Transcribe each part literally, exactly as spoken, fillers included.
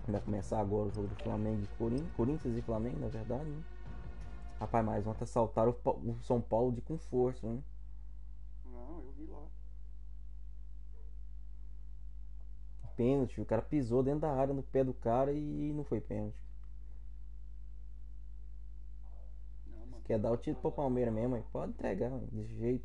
Vai começar agora o jogo do Flamengo e Corinthians, Corinthians e Flamengo, na verdade, né? Rapaz, mas ontem assaltaram o, o São Paulo de com força, né? Não, eu vi lá. Pênalti, o cara pisou dentro da área no pé do cara e não foi pênalti. Não, Se mano, quer dar o título pro o Palmeiras mesmo, aí pode entregar, mano, desse jeito.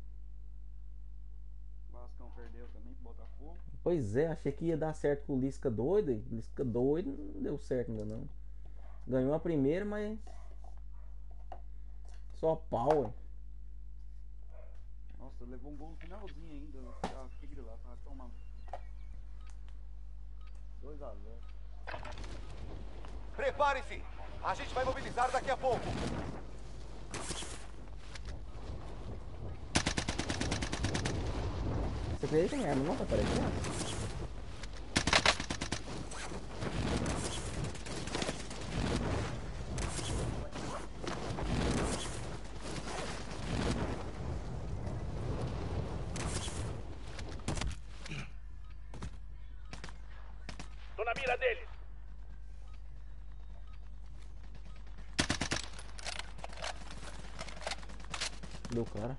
Vascão perdeu também pro Botafogo. Pois é, achei que ia dar certo com o Lisca doido. E Lisca doido não deu certo ainda não. Ganhou a primeira, mas só pau, ué. Nossa, levou um gol no finalzinho ainda. Ah, Tigre lá, tava tomando. dois a zero. Prepare-se! A gente vai mobilizar daqui a pouco. Você acredita em arma não tá aparecendo? Tô na mira deles. Deu cara.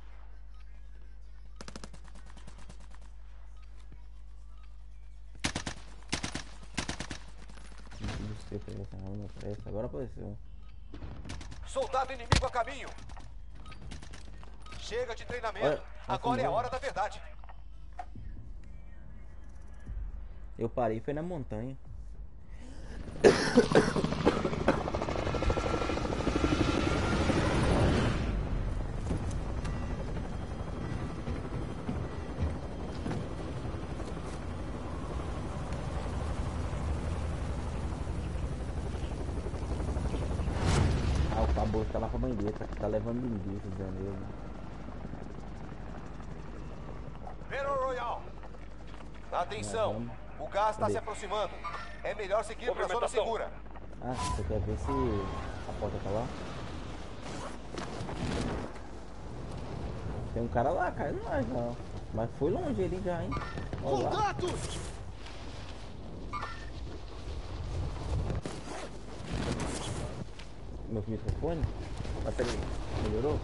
Não sei se essa arma não aparece. Agora apareceu. Soldado inimigo a caminho. Chega de treinamento. Olha, Agora é a afundou. hora da verdade. Eu parei foi na montanha. Ah, o Cabo tá lá pra bandeira, tá levando linguiça de janeiro. Battle Royale. Atenção. Vamos. O gás está Cadê? se aproximando. É melhor seguir para a zona Movimentação. segura. Ah, você quer ver se a porta tá lá? Tem um cara lá, caiu nós não. Mas foi longe ele já, hein? Olha lá. Contato! Meu microfone. Mas peraí, melhorou?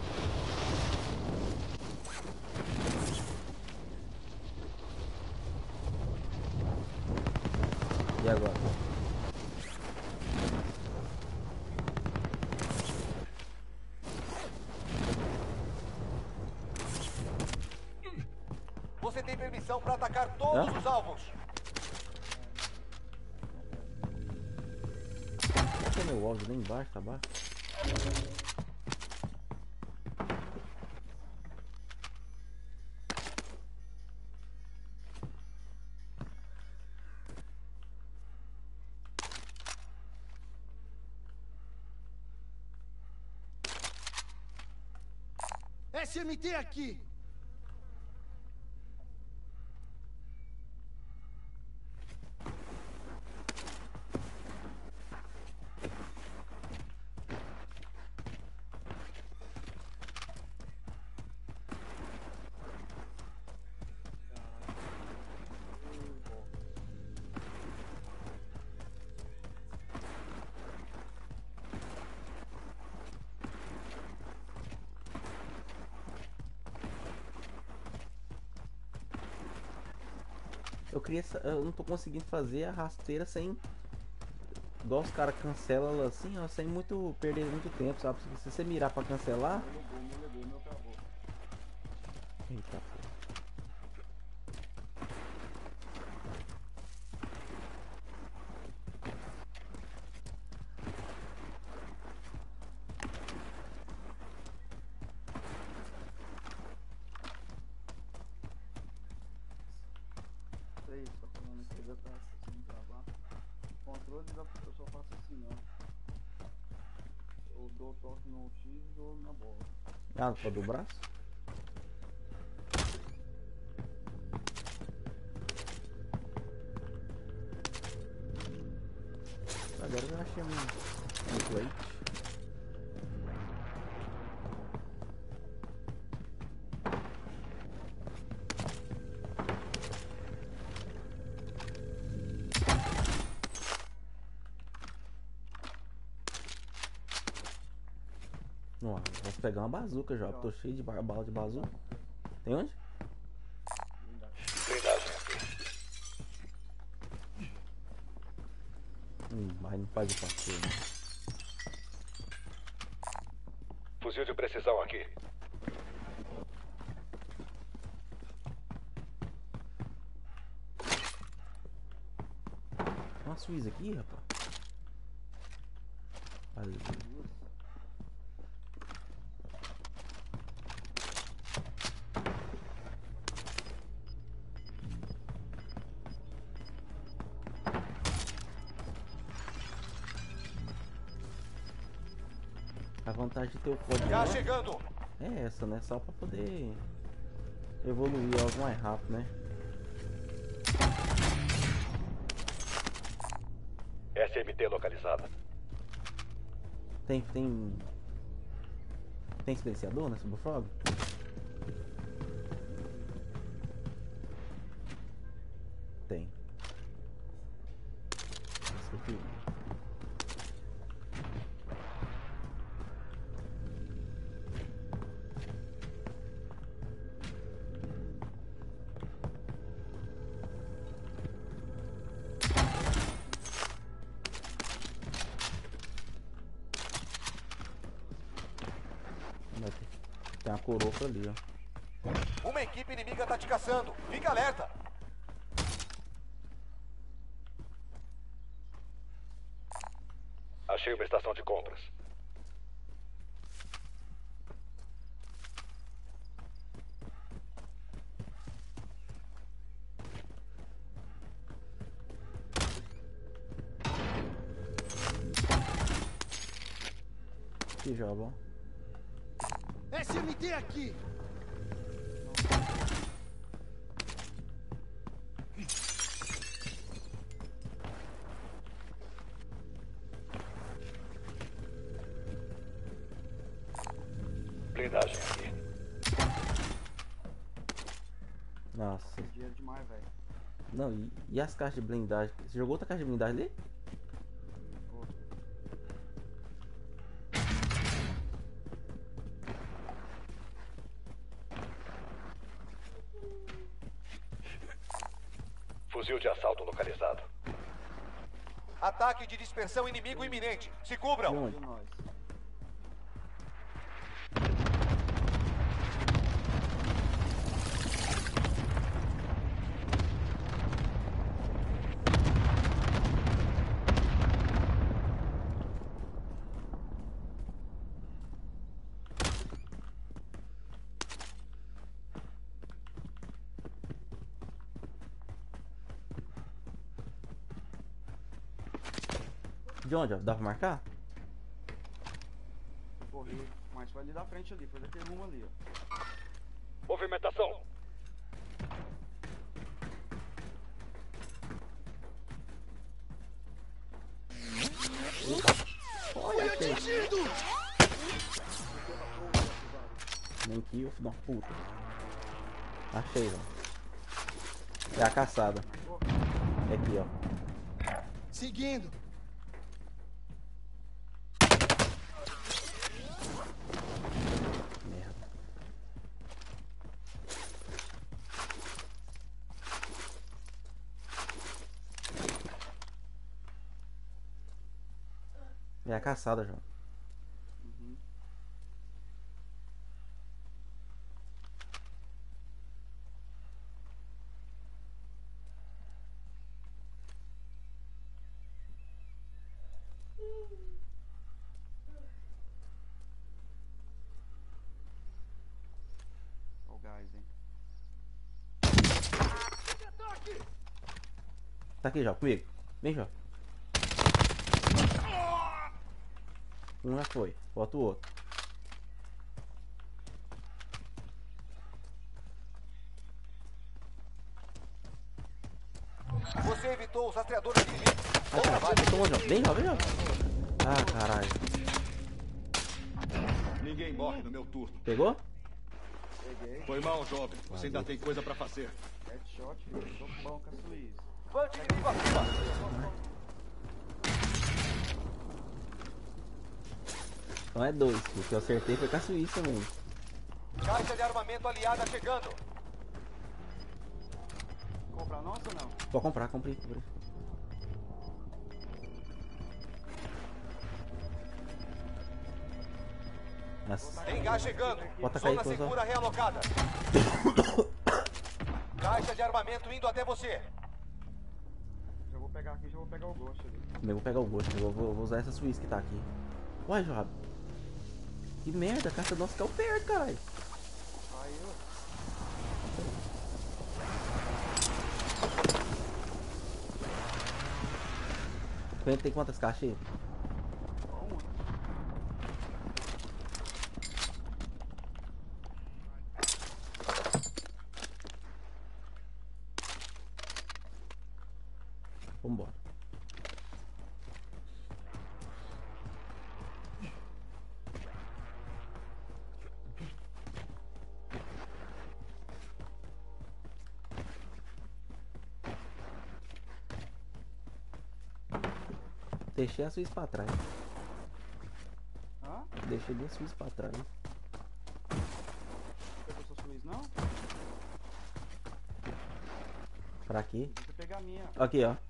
E agora? Você tem permissão para atacar todos Hã? os alvos. Cadê meu áudio lá embaixo, tá baixo? S M T aqui! Eu queria. sa- Eu não tô conseguindo fazer a rasteira sem. Igual os caras cancelam ela assim, ó, sem muito perder muito tempo, sabe? Se você mirar pra cancelar. Meu gol, meu gol, meu travou. Eita, pô. Sei, tá falando que ele tá assim, travar. Controle da eu só faço assim, ó. Eu dou toque no X e dou na bola. Ah, pô, do braço? Agora eu achei um, um plate. Não, vou pegar uma bazuca já. Tô cheio de ba- bala de bazuca. Tem onde? Blindagem. Hum, mas não faz o passeio, né? Fuzil de precisão aqui. Tem uma Suíça aqui, rapaz. Valeu. A vantagem de ter o código Já lá chegando. é essa, né? Só pra poder evoluir algo mais rápido, né? S M T localizada. Tem, tem... Tem silenciador nessa Bullfrog? Tem. Isso aqui. Tem uma coroa ali, ó. Uma equipe inimiga tá te caçando. Fica alerta. Achei uma estação de compras. Que joga, ó. S M T aqui! Blindagem aqui. Nossa. Dinheiro demais, velho. Não, e, e as caixas de blindagem? Você jogou outra caixa de blindagem ali? Fuzil de assalto localizado. Ataque de dispersão inimigo iminente. Se De cubram. onde? E nós? De onde, ó? Dá pra marcar? Corri, mas foi ali da frente ali, foi daquele rumo ali, ó. Movimentação. Fui atingido! Nem que eu, filho da puta. Achei, ó. É a caçada. É aqui, ó. Seguindo! Merda. É a caçada, João. Uhum. Ó o gás, hein? Tá aqui, João, comigo. Vem, João. Um já foi. Bota o outro. Você evitou os rastreadores inimigos. Ah, tá. Toma, João. Vem, João, vem, João. Ah, caralho. Ninguém morre no meu turno. Pegou? Peguei. Foi mal, jovem. Você ainda tem coisa pra fazer. Headshot, filho. Tô bom com a Suíça. Bande inimigo acima. Então é dois, filho. O que eu acertei foi com a Suíça mesmo. Caixa de armamento aliada chegando. Comprar nossa ou não? Pode comprar, comprei, comprei. Nossa. Tem gás chegando. Bota cair, Zona coisa. segura realocada. Caixa de armamento indo até você. Já vou pegar aqui, já vou pegar o gosto ali. Eu vou pegar o gosto, eu vou, vou usar essa Suíça que tá aqui. Uai, Joab. Que merda, a caixa nossa caiu perto, caralho. Aí, ó. Tem quantas caixas aí? Uma. Vambora. Deixei a Suíça pra trás. Hã? Deixei duas Suíças pra trás. Pegou sua Suíça, não? Pra quê? Deixa eu pegar a minha. Aqui, ó.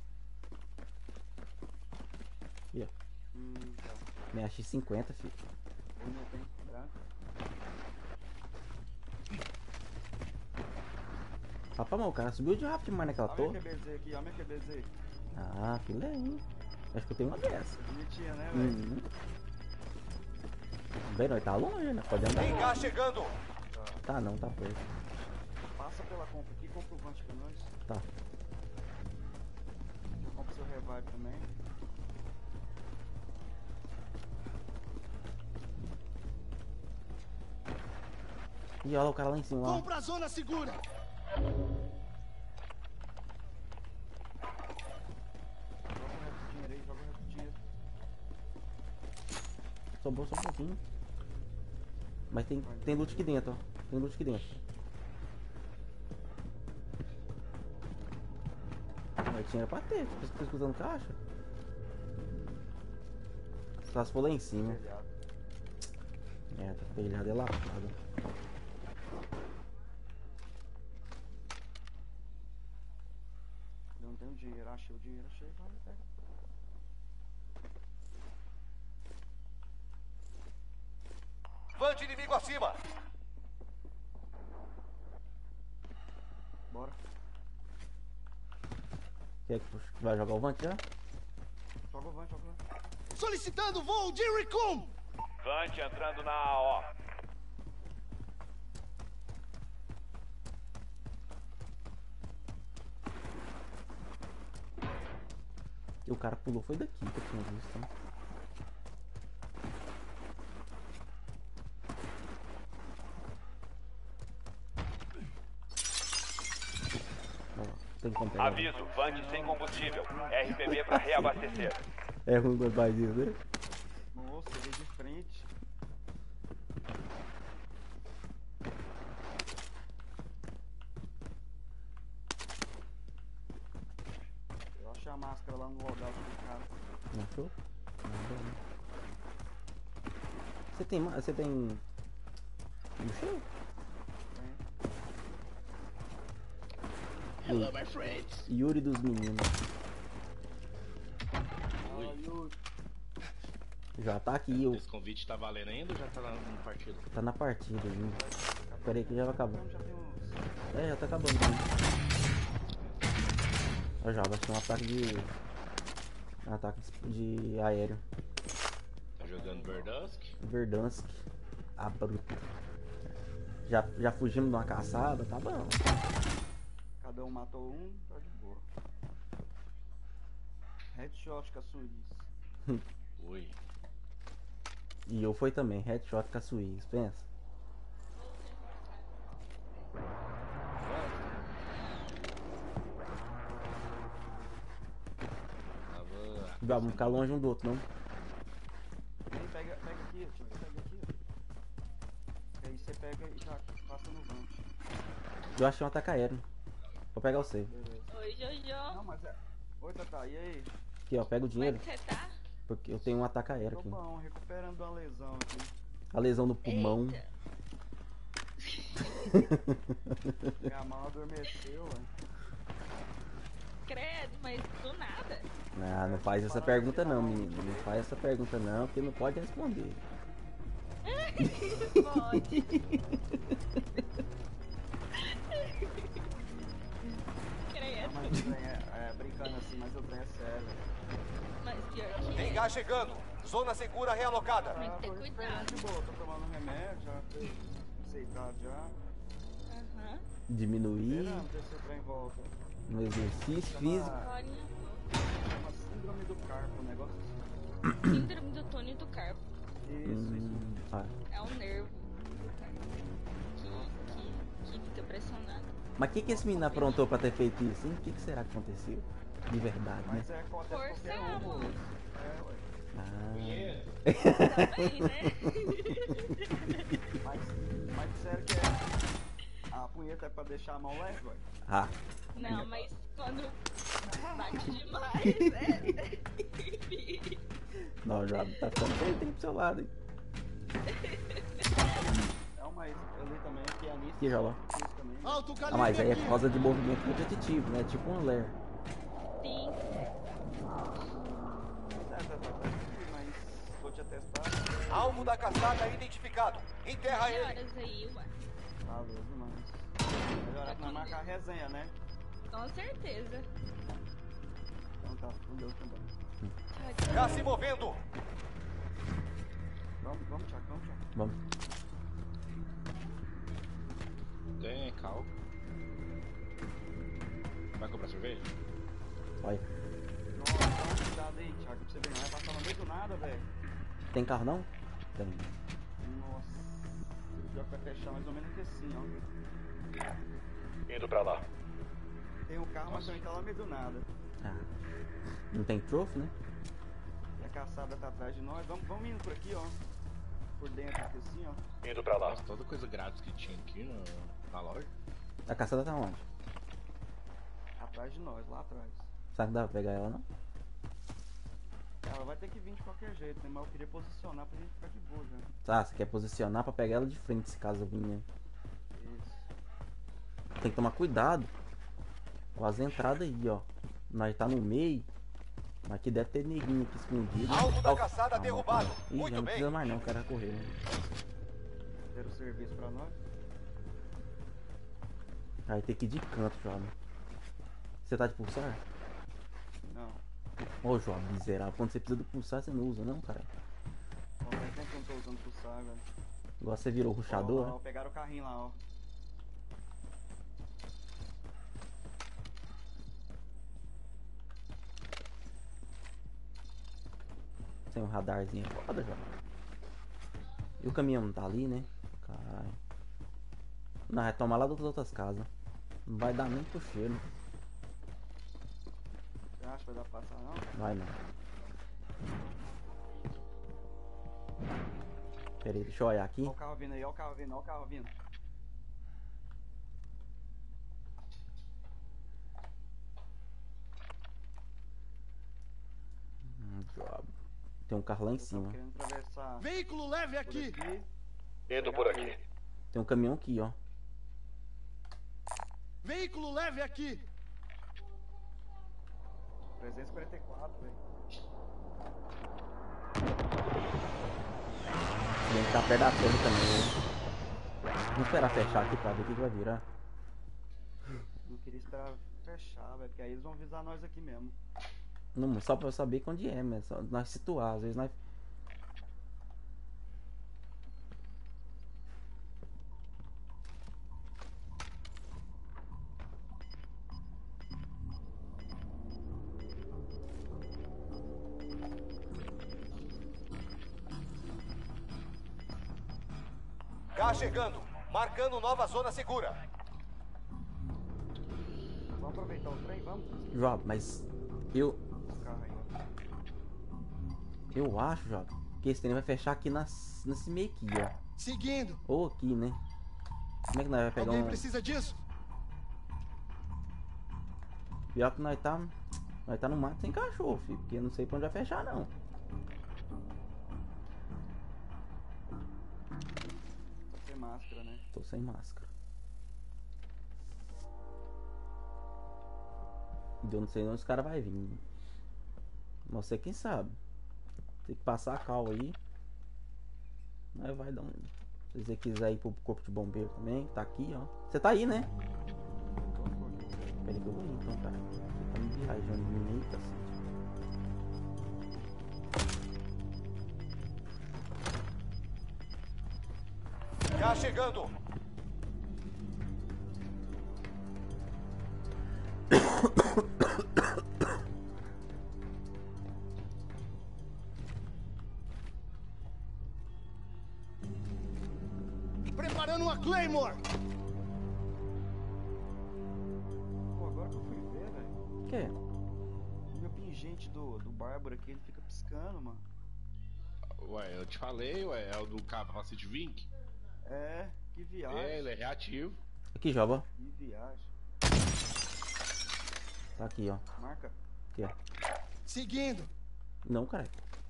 Aqui, ó. Hum, tá. Minha X cinquenta, filho. O meu tem branco. Rapaz, mas o cara subiu de rápido demais naquela Olha a torre. minha Q B Z aqui, olha a minha Q B Z. Ah, filé, hein? Acho que eu tenho uma dessa. Bonitinha, né, velho? Uhum. Bem, nós tá longe, né? Pode andar. Tem gás chegando. Tá não, tá perto. Passa pela compra aqui, compra o Vante pra nós. Tá. Compra seu revive também. Ih, olha lá o cara lá em cima, ó. Vamos pra zona segura! Joga o resto do dinheiro aí, joga o resto do dinheiro. Sobrou só um pouquinho. Mas tem, tem loot aqui dentro, ó. Tem loot aqui dentro. Mas tinha pra ter, tipo, você tá escutando caixa? Só se for lá em cima. Telhado. É, tá telhado é lapado. Eu não tenho dinheiro, achei o dinheiro, achei, vai, pega. Vante inimigo acima. Bora. Quer que vai jogar o Vante já? Joga o Vante, joga o Vante. Solicitando voo de Recon! Vante entrando na A O. E o cara pulou foi daqui que eu tinha visto, né? Ó, tem como pegar. Aviso, Vante sem combustível. R P B para reabastecer. É ruim quando faz isso, né? Nossa, ele de frente. Eu achei a máscara lá no logout do cara. Não achou? Não, não. Você tem. ma- Você tem. Mochila? Tem. Hello, my friends. Yuri dos meninos. Já tá aqui, eu. Esse convite tá valendo ainda ou já tá lá no partido? Tá na partida ainda. Pera aí que já vai acabar. Já tem uns... É, já tá acabando. Ó, já vai ser um ataque de. Um ataque de aéreo. Tá jogando Verdusk? Verdansk. A bruta. Já, já fugimos de uma caçada, tá bom. Cada um matou um, tá de boa. Headshot com a Suíça. Oi. E eu fui também, headshot com a Suíça, pensa. Tava... Já vamos ficar longe um do outro, não? Aí pega, pega aqui, tio, pega aqui, ó. E aí você pega e já passa no Vante. Eu achei um ataque aéreo. Vou pegar o seu. Beleza. Oi, Jojo. Não, mas é... Oi, Tata, e aí? Aqui, ó, pega o Como é dinheiro. que você tá? Porque eu tenho um ataque aéreo Tô aqui. bom, recuperando a lesão aqui. A lesão no pulmão. Eita. Minha mão adormeceu, velho. Credo, mas do nada. Ah, não faz essa pergunta não, menino. Não faz essa pergunta não, porque não pode responder. Pode. Credo. Mas o trem é, é brincando assim, mas o trem é sério. Mas pior que Tem é. gás chegando. Zona segura realocada. Tem que ter tô cuidado. recuperando de boa, tô tomando um remédio, já tô aceitado já. Aham. Diminuir Esperando ver se o trem volta. no exercício Chama- físico. Glorinha. Chama síndrome do carpo, um negócio assim. Síndrome do túnel do carpo. Isso, Hum, isso. tá. É um nervo que, que, que fica pressionado. Mas o que, que esse menino aprontou pra ter feito isso, hein? O que, que será que aconteceu? De verdade, né? Mas é acontece qualquer um, Forçamos. moço. É, ué. Ah. Também, né? Mas, mas sério que é. A punheta é pra deixar a mão leve, ué. Ah, Não, mas quando bate demais, é. não, já tá ficando bem tempo pro seu lado, hein? Não, mas eu li também que a Anitta Que jola. isso também. Alto Ah, calibre mas aí é aqui. por causa de movimento repetitivo, né? Tipo um Lair. Sim. Tá, tá, tá, tá. Mas vou te atestar. Alvo da caçada identificado. Enterra Que ele. horas aí, ué? Valeu demais. Melhor é nós marcar a resenha, né? Com certeza. Então tá, com Deus também. Tchau, Já se movendo. Vamos, vamos, Thiago, vamos, Thiago. Vamos. Tem cal. Vai comprar cerveja? Vai. Nossa, dá uma cuidado aí, Thiago, pra você ver, não vai passar no meio do nada, velho. Tem carro não? Tem. Nossa, o pior que vai fechar mais ou menos que assim, ó. Indo pra lá. Tem um carro, mas também tá lá no meio do nada. Ah. Não tem trophy, né? E a caçada tá atrás de nós. Vamos, vamos indo por aqui, ó. Por dentro aqui assim, ó. Indo pra lá. Nossa, toda coisa grátis que tinha aqui no, na loja. A caçada tá onde? Atrás de nós, lá atrás. Será que dá pra pegar ela não? Ela vai ter que vir de qualquer jeito, né? Mas eu queria posicionar pra gente ficar de boa já. Tá, você quer posicionar pra pegar ela de frente se caso vir, né? Isso. Tem que tomar cuidado com as entradas aí, ó. Nós tá no meio. Mas aqui deve ter neguinho aqui escondido. Alvo da Ó, caçada calma, derrubado. calma. Ih, Muito já não bem. precisa mais não, o cara correu. Né? Deram o serviço pra nós. Aí tem que ir de canto, jovem. Você tá de pulsar? Não. Ô, jovem, miserável. Quando você precisa do pulsar, você não usa, não, cara. Ó, faz tempo que eu não tô usando pulsar, velho. Igual você virou ruxador, Ó, ó, né? pegaram o carrinho lá, ó. Tem um radarzinho foda, jovem. E o caminhão não tá ali, né? Caralho. Não, vai tomar lá das outras casas. Não vai dar nem pro cheiro. Você acha que vai dar pra passar, não? Vai não. Pera aí, deixa eu olhar aqui. Ó o carro vindo aí, ó o carro vindo, ó o carro vindo. Hum, job. Tem um carro lá em Eu tava cima. querendo atravessar Veículo leve por aqui. aqui. Indo por aqui. Tem um caminhão aqui, ó. Veículo leve aqui. trezentos e quarenta e quatro, velho. Tem que tá perto da torre também, né? Vamos esperar fechar aqui pra ver o que que vai virar. Não queria esperar fechar, velho, porque aí eles vão avisar nós aqui mesmo. Não, só pra eu saber onde é, mas só nós situar, às vezes nós. Gás chegando. Marcando nova zona segura. Vamos aproveitar o trem, vamos? Job, mas eu. O carro aí. Eu acho, Job, que esse trem vai fechar aqui nas, nesse meio aqui, ó. Seguindo. Ou aqui, né? Como é que nós vai pegar Alguém um. precisa disso? Pior que nós tá. Nós tá no mato sem cachorro, filho. Porque eu não sei pra onde vai fechar, não. sem máscara, né? Tô sem máscara. Eu não sei onde os caras vão vir. Você quem sabe. Tem que passar a cal aí. Mas vai dar um. Se você quiser ir pro corpo de bombeiro também, tá aqui, ó. Você tá aí, né? Peraí que eu vou ir então, cara. Você tá me viajando de mim aí, cacete. Já chegando. Preparando uma Claymore! Pô, agora que eu fui ver, velho. O quê? O meu pingente do, do Bárbaro aqui, ele fica piscando, mano. Ué, eu te falei, ué, é o do capacete Vink. É, que viagem. É, ele é reativo. Aqui, Joba. Que viagem. Tá aqui, ó. Marca. Aqui, ó. Seguindo! Não, cara.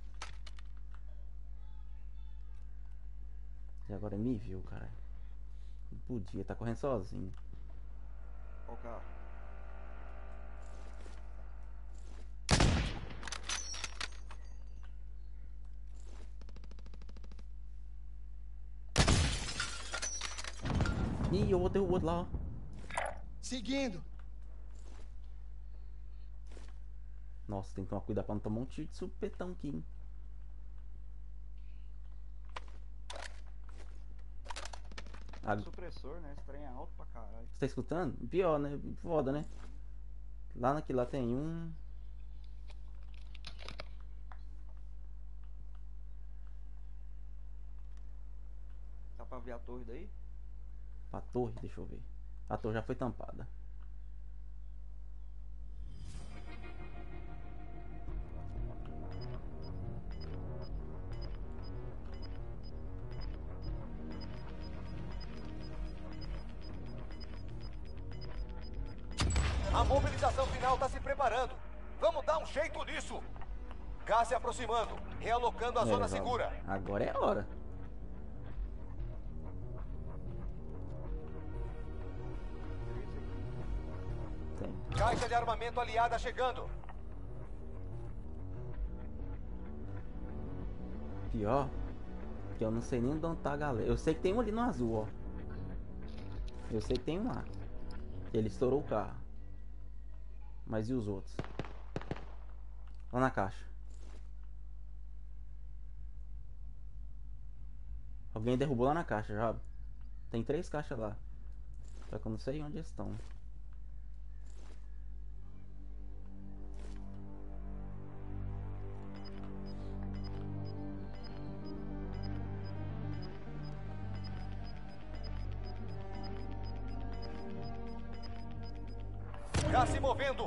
E agora me viu, cara. Não podia, tá correndo sozinho. Ó o carro. Ih, eu vou ter o outro lá, ó. Seguindo! Nossa, tem que tomar cuidado pra não tomar um tiro de supetão aqui, hein? Ah, você Supressor, né? Esse trem é alto pra caralho. tá escutando? Pior, né? Foda, né? Lá naquele lá tem um. Dá pra ver a torre daí? A torre, deixa eu ver. A torre já foi tampada. A mobilização final está se preparando. Vamos dar um jeito nisso. Gás se aproximando, realocando a É, zona Joba. segura. Agora é a hora. Tem. Caixa de armamento aliada chegando. Pior que eu não sei nem onde tá a galera. Eu sei que tem um ali no azul, ó. Eu sei que tem um lá. Ele estourou o carro. Mas e os outros? Lá na caixa. Alguém derrubou lá na caixa, já. Tem três caixas lá. Só que eu não sei onde estão. Já se movendo.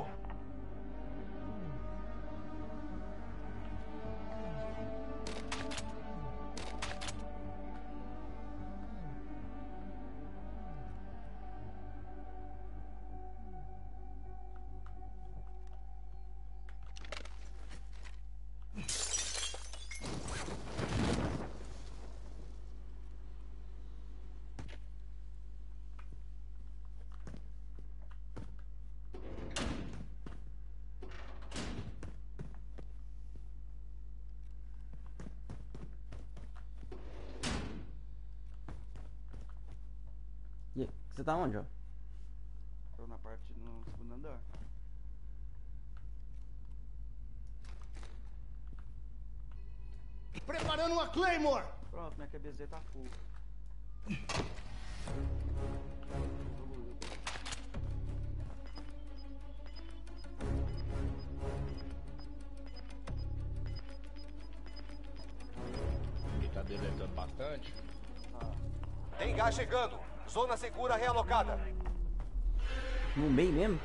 E aí, você tá onde, ó? Tô na parte no segundo andar. Preparando uma Claymore! Pronto, minha Q B Z tá full. Ele tá deletando bastante. Tem gás chegando. Zona segura realocada. No meio mesmo?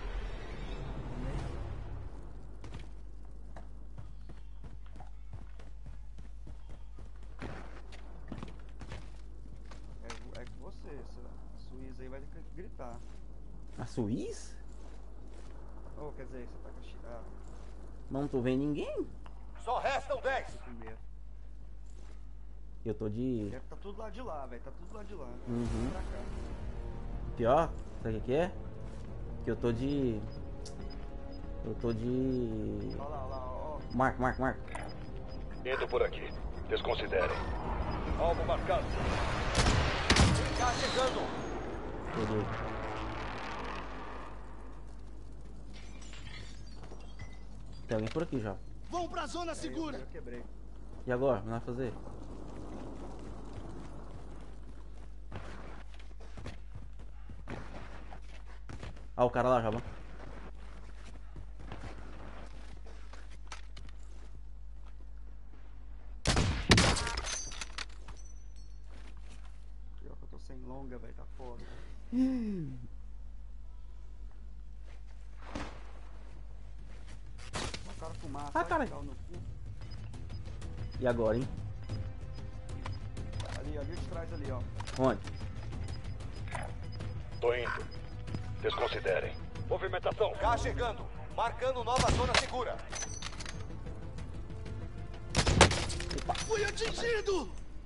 É, é com você, essa Suíça aí vai ter que gritar. A Suíça? Ou quer dizer, você tá com a chi- ah, Não tô vendo ninguém. Só restam dez. primeiro. Eu tô de. Deve tá tudo lá de lá, velho. Tá tudo lá de lá. Uhum. Pra cá. Pior, sabe o que que é? Que eu tô de. Eu tô de. Olha lá, olha lá, ó. Marco, marco, marco. Indo por aqui. Desconsiderem. Alvo marcado. Cá chegando. Peguei. Tem alguém por aqui já. Vão pra zona segura. Eu quebrei. E agora? O que nós vamos fazer? Ah, o cara lá já, vamos. Pior que eu tô sem longa, velho. Tá foda. O cara fumar. Ah, cara. No cu. E agora, hein? Ali, ali de trás, ali, ó. Onde? Tô indo. Desconsiderem. Movimentação. Cá chegando. Marcando nova zona segura. Fui atingido!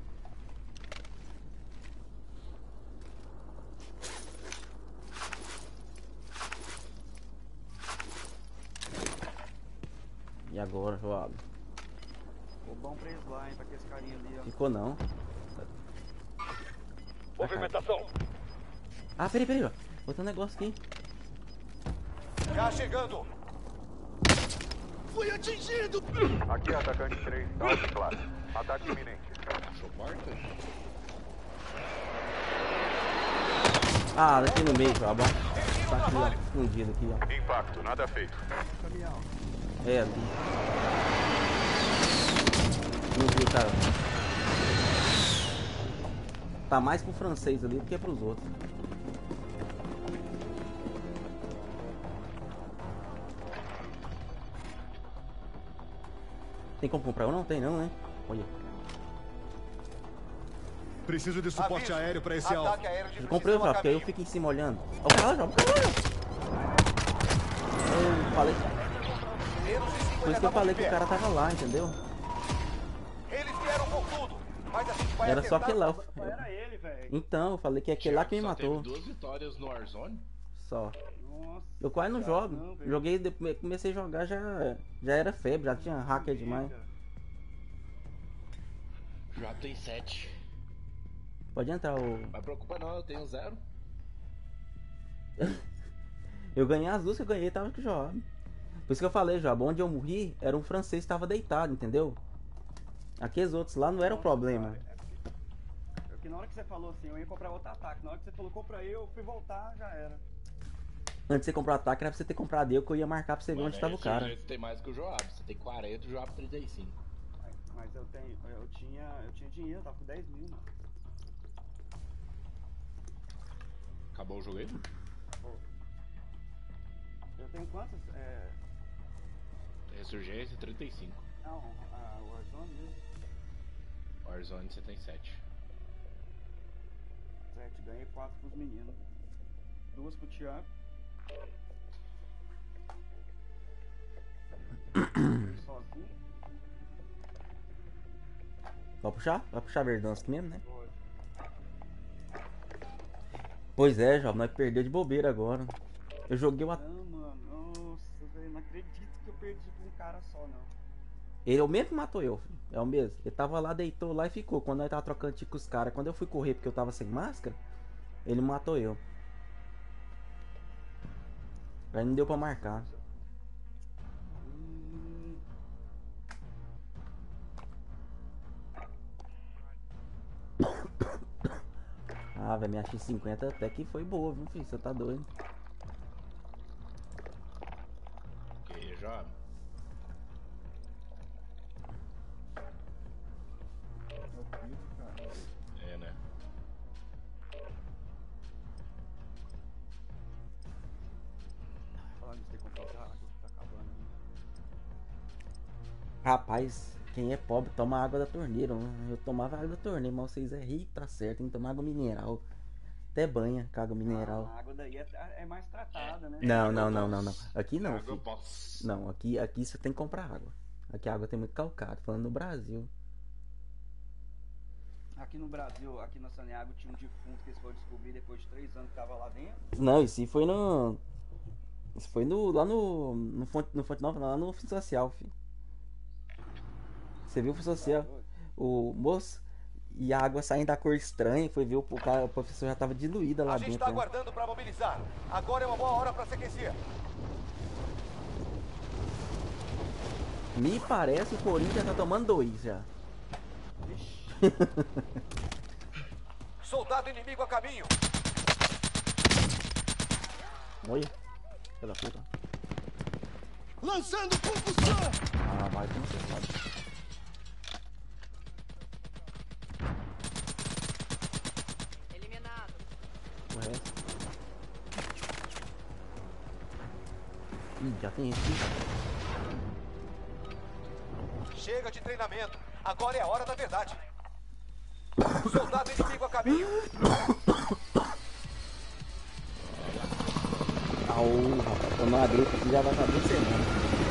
E agora, Joab? Ficou bom pra eles lá, hein, pra aqueles carinha ali, ó. Ficou não. Movimentação. Ah, peraí, peraí, ó. Botou um negócio aqui. Cá chegando. Fui atingido! Aqui é atacante três. Alto classe. Ataque iminente. Fechou porta? Ah, daqui no meio, Joab. Ó. Tá aqui, ó. Escondido aqui, ó. Impacto. Nada feito. Caminhão. É, ali. Não viu, cara. Tá mais pro francês ali do que pros outros. Tem como comprar ou não? Tem não, né? Olha. Preciso de suporte Aviso. aéreo pra esse alvo. Ataque aéreo de Eu comprei precisão já, a porque aí eu caminho. fico em cima olhando. Ó, o cara lá já, o cara lá já. Eu falei. Menos de cinco Por isso que eu etapas falei de que o pé. cara tava lá, entendeu? Eles vieram com tudo. Mas a gente vai Era só acertar. aquele lá. Só era ele, velho. Então, eu falei que é aquele lá que me Só matou. Teve duas vitórias no Warzone. Só. Nossa. Eu quase não jogo. Não, velho. Joguei, depois- comecei a jogar, já, já era febre, já tinha hacker demais. Já tem sete. Pode entrar, o. Mas preocupa não, eu tenho zero. Eu ganhei as duas que eu ganhei, tava com o Joab. Por isso que eu falei, Joab, onde eu morri, era um francês que tava deitado, entendeu? Aqueles outros lá não era o problema. É que na hora que você falou assim, eu ia comprar outro ataque. Na hora que você falou, compra eu, eu fui voltar, já era. Antes de você comprar o ataque, era pra você ter comprado eu, que eu ia marcar pra você ver Mano, onde tava o esse cara. jeito Você tem mais que o Joab. Você tem quarenta e o Joab trinta e cinco. Mas- Mas eu tenho, eu tinha, eu tinha dinheiro, eu tava com dez mil, mano. Acabou o jogo aí? Eu tenho quantas? É... Ressurgência trinta e cinco. Não, a Warzone mesmo. Warzone você tem sete. Sete, ganhei quatro pros meninos. Duas pro Thiago. Sozinho. Vai puxar? Vai puxar Verdansk mesmo, né? Pode. Pois é, Joab, nós perdeu de bobeira agora. Eu joguei o ataque. Não, mano, nossa, velho, não acredito que eu perdi pra um cara só, não. Ele é o mesmo que matou eu, filho. É o mesmo. Ele tava lá, deitou lá e ficou. Quando nós tava trocando tiro com os caras, quando eu fui correr porque eu tava sem máscara, ele matou eu. Aí não deu pra marcar. Hum, Ah, velho, minha X cinquenta até que foi boa, viu, filho? Você tá doido. Ok, Joab. É, né? falando de ter comprado outra água, tá acabando. Né? Rapaz, quem é pobre toma água da torneira. Eu tomava água da torneira, mas vocês é rico, tá certo. Tem que tomar água mineral. Até banha com água mineral. A água daí é, é mais tratada, né? Não, não, não, não, não. Aqui não, Água eu filho. posso. Não, aqui, aqui você tem que comprar água. Aqui a água tem muito calcário. Falando no Brasil. Aqui no Brasil, aqui na Saniago, tinha um defunto que eles foram descobrir depois de três anos que tava lá dentro. Não, isso aí foi no. Isso foi no. Lá no. No Fonte, no Fonte Nova, lá no Ofício Social, filho. Você viu o Ofício Social? O moço. E a água saindo da cor estranha. Foi ver o, o, cara, o professor já tava diluída lá A gente dentro. tá né? aguardando pra mobilizar. Agora é uma boa hora pra se aquecer. Me parece que o Corinthians tá tomando dois já. Soldado inimigo a caminho. Olha. Pela puta. Lançando concussão! Ah, vai, como você sabe. Eliminado. O resto. Ih, já tem esse. Chega de treinamento. Agora é a hora da verdade. Soldado inimigo a caminho. Aô, rapaz, tomar uma gripe aqui já vai estar duas semanas.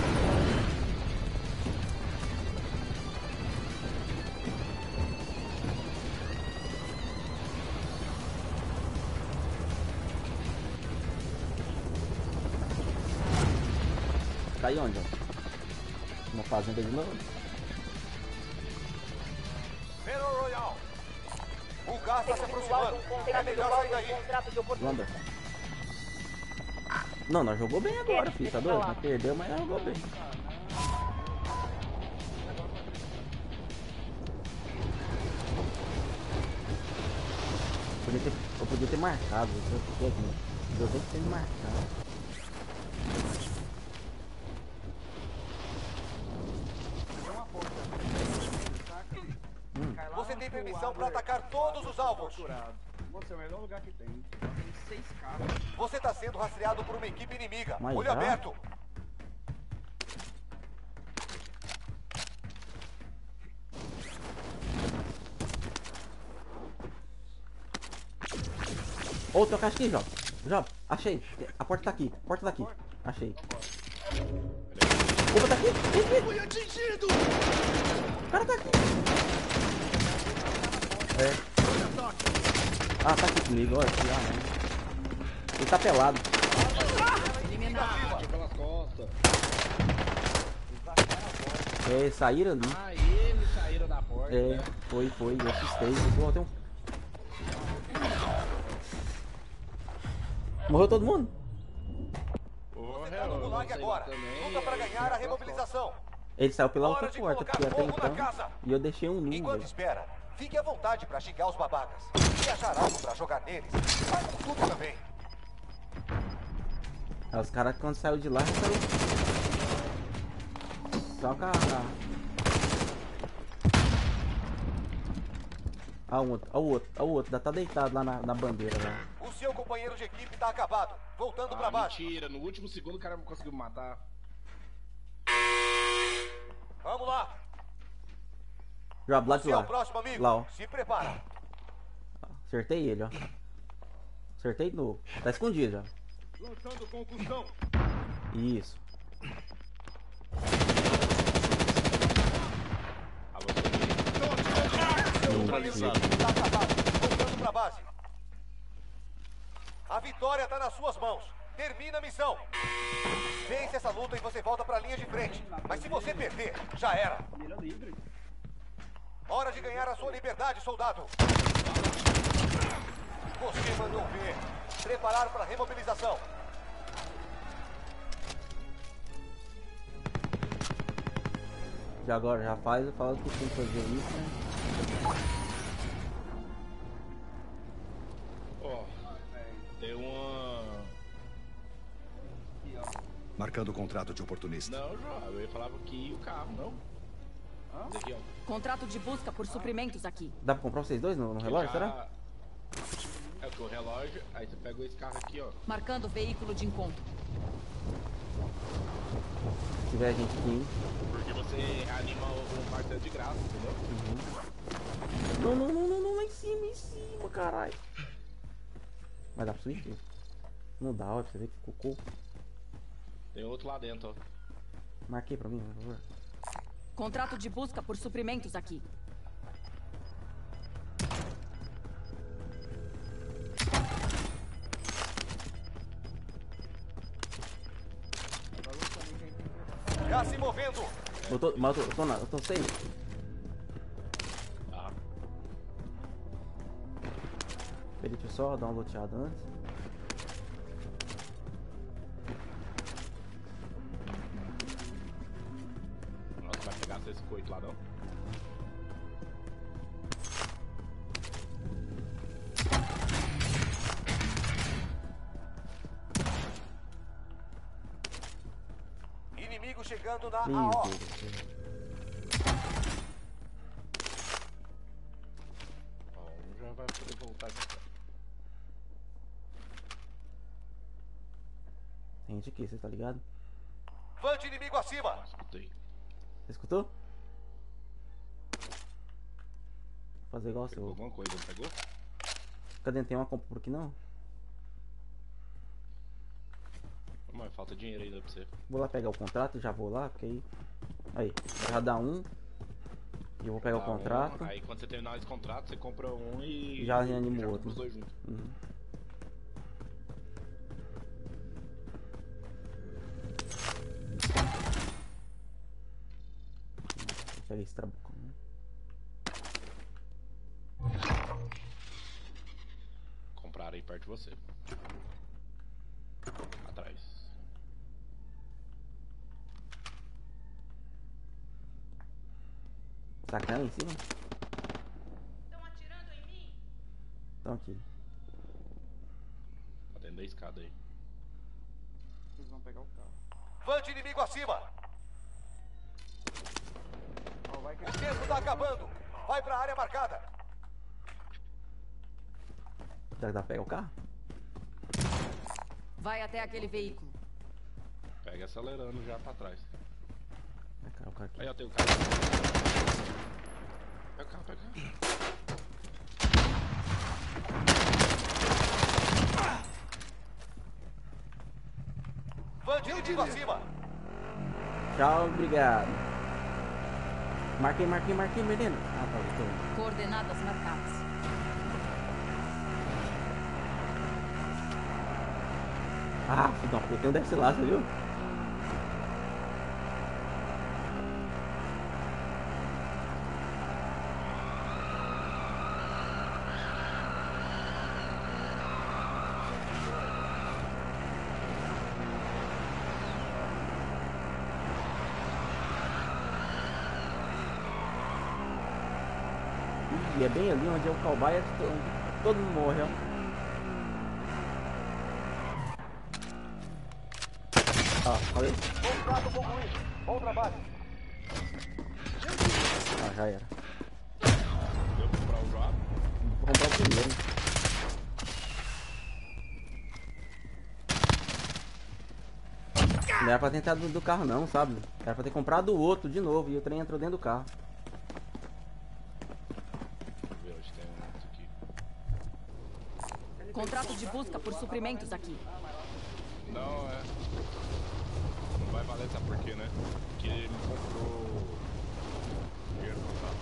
Tá aí onde, ó? Uma fazenda de novo? Battle Royale. O gás tá se aproximando. É melhor sair daí. Wanda. Não, nós jogou bem agora, filho, tá doido? Nós perdeu, mas nós jogou bem. Podia ter, eu podia ter marcado, eu fiquei aqui. Eu tenho que ter marcado. Hum. Você tem permissão pra atacar todos os alvos. Você é o melhor lugar que tem. Tem seis caras. Você tá sendo rastreado por uma equipe inimiga. Mas Olho já? aberto. Outra caixa aqui, Job. Job, achei. A porta tá aqui. A porta tá aqui. Achei. Opa, tá aqui. Vem, vem. Fui atingido! O cara tá aqui. É. Ah, tá aqui comigo. Olha aqui. Ah, não. Ele tá pelado. Bate pelas costas. É, saíram ali. Ah, eles saíram da porta. É, Né? foi, foi. Eu assustei. Pô, tem um... Morreu todo mundo? Ô, Tá no gulag eu sei agora. também. Luta pra ganhar a remobilização. Ele saiu pela Hora outra de porta, colocar porque até fogo na então. casa. E eu deixei um número. Enquanto espera, fique à vontade pra xingar os babacas. Se achar algo pra jogar neles, vai com tudo também. Aí os caras quando saiu de lá já saiu. Só com a. Ah, o outro, ah, o outro, ah, o outro, ainda tá deitado lá na, na bandeira lá. O seu companheiro de equipe tá acabado. Voltando pra Ah, baixo. mentira. No último segundo o cara não conseguiu me matar. Vamos lá. Já do lado de Você é lá. o próximo amigo. Lá, ó. Se prepara. Acertei ele, ó. Acertei de novo. Tá escondido já. Lançando concussão. Isso. Neutralizado. Tá acabado. Voltando pra base. A vitória tá nas suas mãos. Termina a missão. Vence essa luta e você volta pra linha de frente. Mas se você perder, já era. Mira livre. Hora de ganhar a sua liberdade, soldado. Você mandou ver. Preparar para remobilização. Já agora, já faz, fala que tem que fazer isso, né? Ó, tem uma... Aqui, ó. Marcando o contrato de oportunista. Não, João, eu ia falar que ia o carro, não? Esse aqui, ó. Contrato de busca por suprimentos aqui. Dá pra comprar vocês dois no, no relógio, Já- será? É o relógio, aí você pega esse carro aqui, ó. Marcando veículo de encontro. Se tiver gente aqui. Porque você anima o parceiro de graça, entendeu? Não, não, não, não, não, lá em cima, em cima, caralho. Mas dá pra subir? Não dá, olha, pra você ver que cocô. Tem outro lá dentro, ó. Marquei pra mim, por favor. Contrato de busca por suprimentos aqui. vendo. Eu tô, mas eu tô, eu tô, na, eu tô safe. Tá. Peraí, deixa eu só dar uma loteada antes. Nossa, vai pegar esse coito lá não. Inimigo chegando na Meu A O. Deus do céu. Ó, um já vai poder voltar pra cá. Tem gente aqui, você tá ligado? Van de inimigo acima. Escutei. Você escutou? Vou fazer igual Pegou seu. alguma coisa, não pegou? Cadê? Tem uma compra por aqui não? Mas falta dinheiro ainda pra você. Vou lá pegar o contrato, já vou lá, porque aí. Aí, já dá um. E eu vou pegar Dá o contrato. um, aí quando você terminar esse contrato, você compra um e. Já reanima o joga outro. os dois juntos. Uhum. Pega esse trabucão, né? Compraram aí perto de você. Atrás. Sacana em cima? Estão atirando em mim? Então aqui. Tá dentro da escada aí. Eles vão pegar o carro. Van de inimigo acima. Ó, vai que O tempo tá acabando. Vai pra área marcada. Será que dá pra pegar o carro? Vai até aquele veículo. Pega acelerando já pra trás. Vai, cara, o carro aqui. Aí, ó, tem o carro. Pega o carro, pega o carro. Van de inimigo acima. Tchau, obrigado. Marquei, marquei, marquei, menino. Ah, tá, tô. Coordenadas marcadas. Ah, filho da puta, tem um desse lá, você viu? E é bem ali onde é o cowboy, todo, todo mundo morre, ó. Ó, falei? Contrato concluído. Bom trabalho. Ah, já era. Deu pra comprar o jogo. Vou comprar o primeiro. Não era pra ter entrado do carro não, sabe? Era pra ter comprado o outro de novo e o trem entrou dentro do carro. Deixa eu ver, acho que tem um outro aqui. Contrato de busca por suprimentos aqui. Não, é. Não vai valer, sabe por quê, né? Porque ele comprou dinheiro no contrato.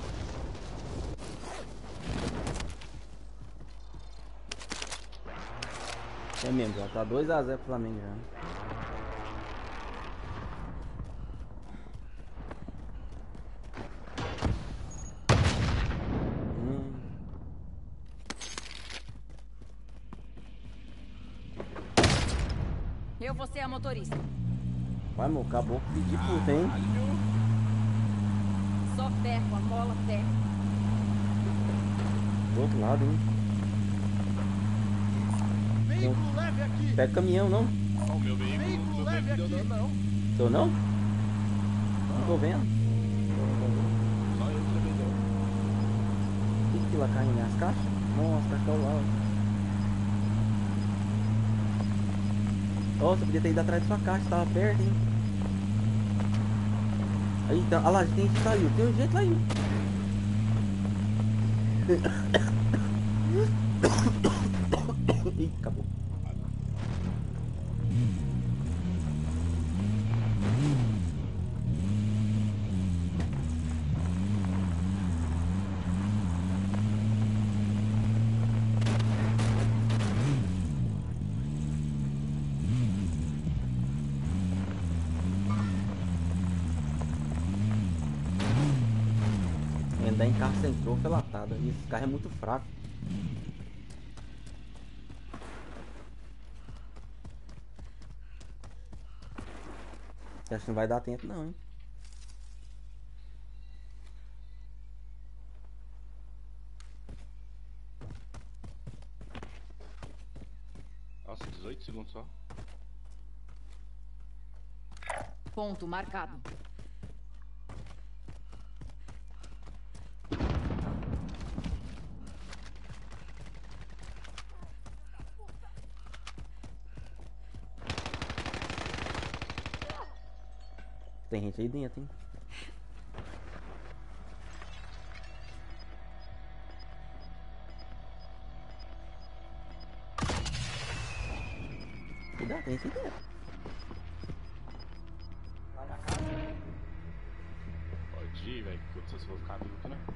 É mesmo, já tá dois a zero pro Flamengo já. Hum. Eu vou ser a motorista. Vai, meu, acabou com de puta, hein? Só ferro, a mola ferro. Do outro lado, hein? Veículo leve aqui. Pega o caminhão, não? Ó, o meu veículo, Veículo meu leve veículo deu aqui. dano, não. Tô não? Não tô vendo. Só eu que levei dano. O que que lá cai nas caixas? Nossa, as caixas estão lá. Nossa, podia ter ido atrás da sua caixa, tava perto, hein? Aí, então, olha lá, tem gente que saiu, tem gente que saiu. Ih, acabou. andar em carro sem troféu é latada. E esse carro é muito fraco. Acho que não vai dar tempo não, hein? Nossa, dezoito segundos só. Ponto marcado. Tem gente aí dentro, hein? Cuidado, tem gente aí dentro. Lá na casa. Pode ir, velho. Porque vocês vão ficar vivo aqui, né?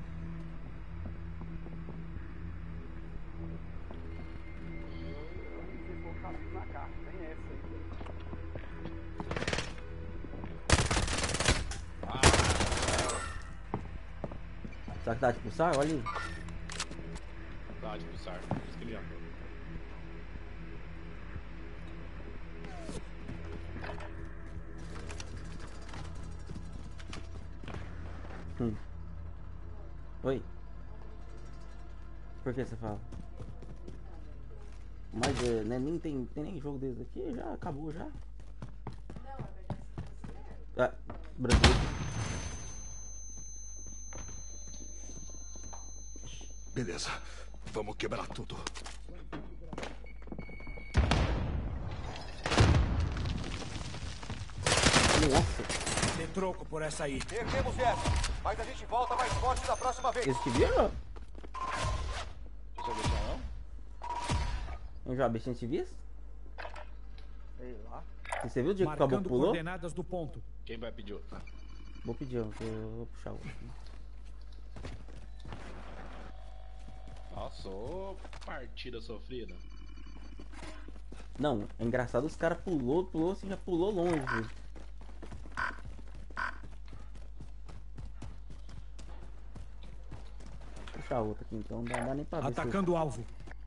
Eu não sei se vou ficar na caixa. Tem essa aí. Será que dá de pulsar? Olha aí. Dá de pulsar. Por isso que ele abriu. Hum. Oi. Por que você fala? Mas é, né, nem tem, tem nem jogo desses aqui, já acabou já. Ah, Brasil. Beleza. Vamos quebrar tudo. Nossa. Tem troco por essa aí. Perdemos essa, mas a gente volta mais forte da próxima vez. Esse que viram? Você vai deixar não? Eu já bichinho de visto? Sei lá. Você viu o dia que o caboclo Marcando pulou? coordenadas do ponto. Quem vai pedir outro? Vou pedir, eu vou puxar outro. Nossa, ô partida sofrida. Não, é engraçado, os caras pulou, pulou, assim, já pulou longe. Vou puxar outra aqui então, não dá, não dá nem pra ver. Atacando o alvo.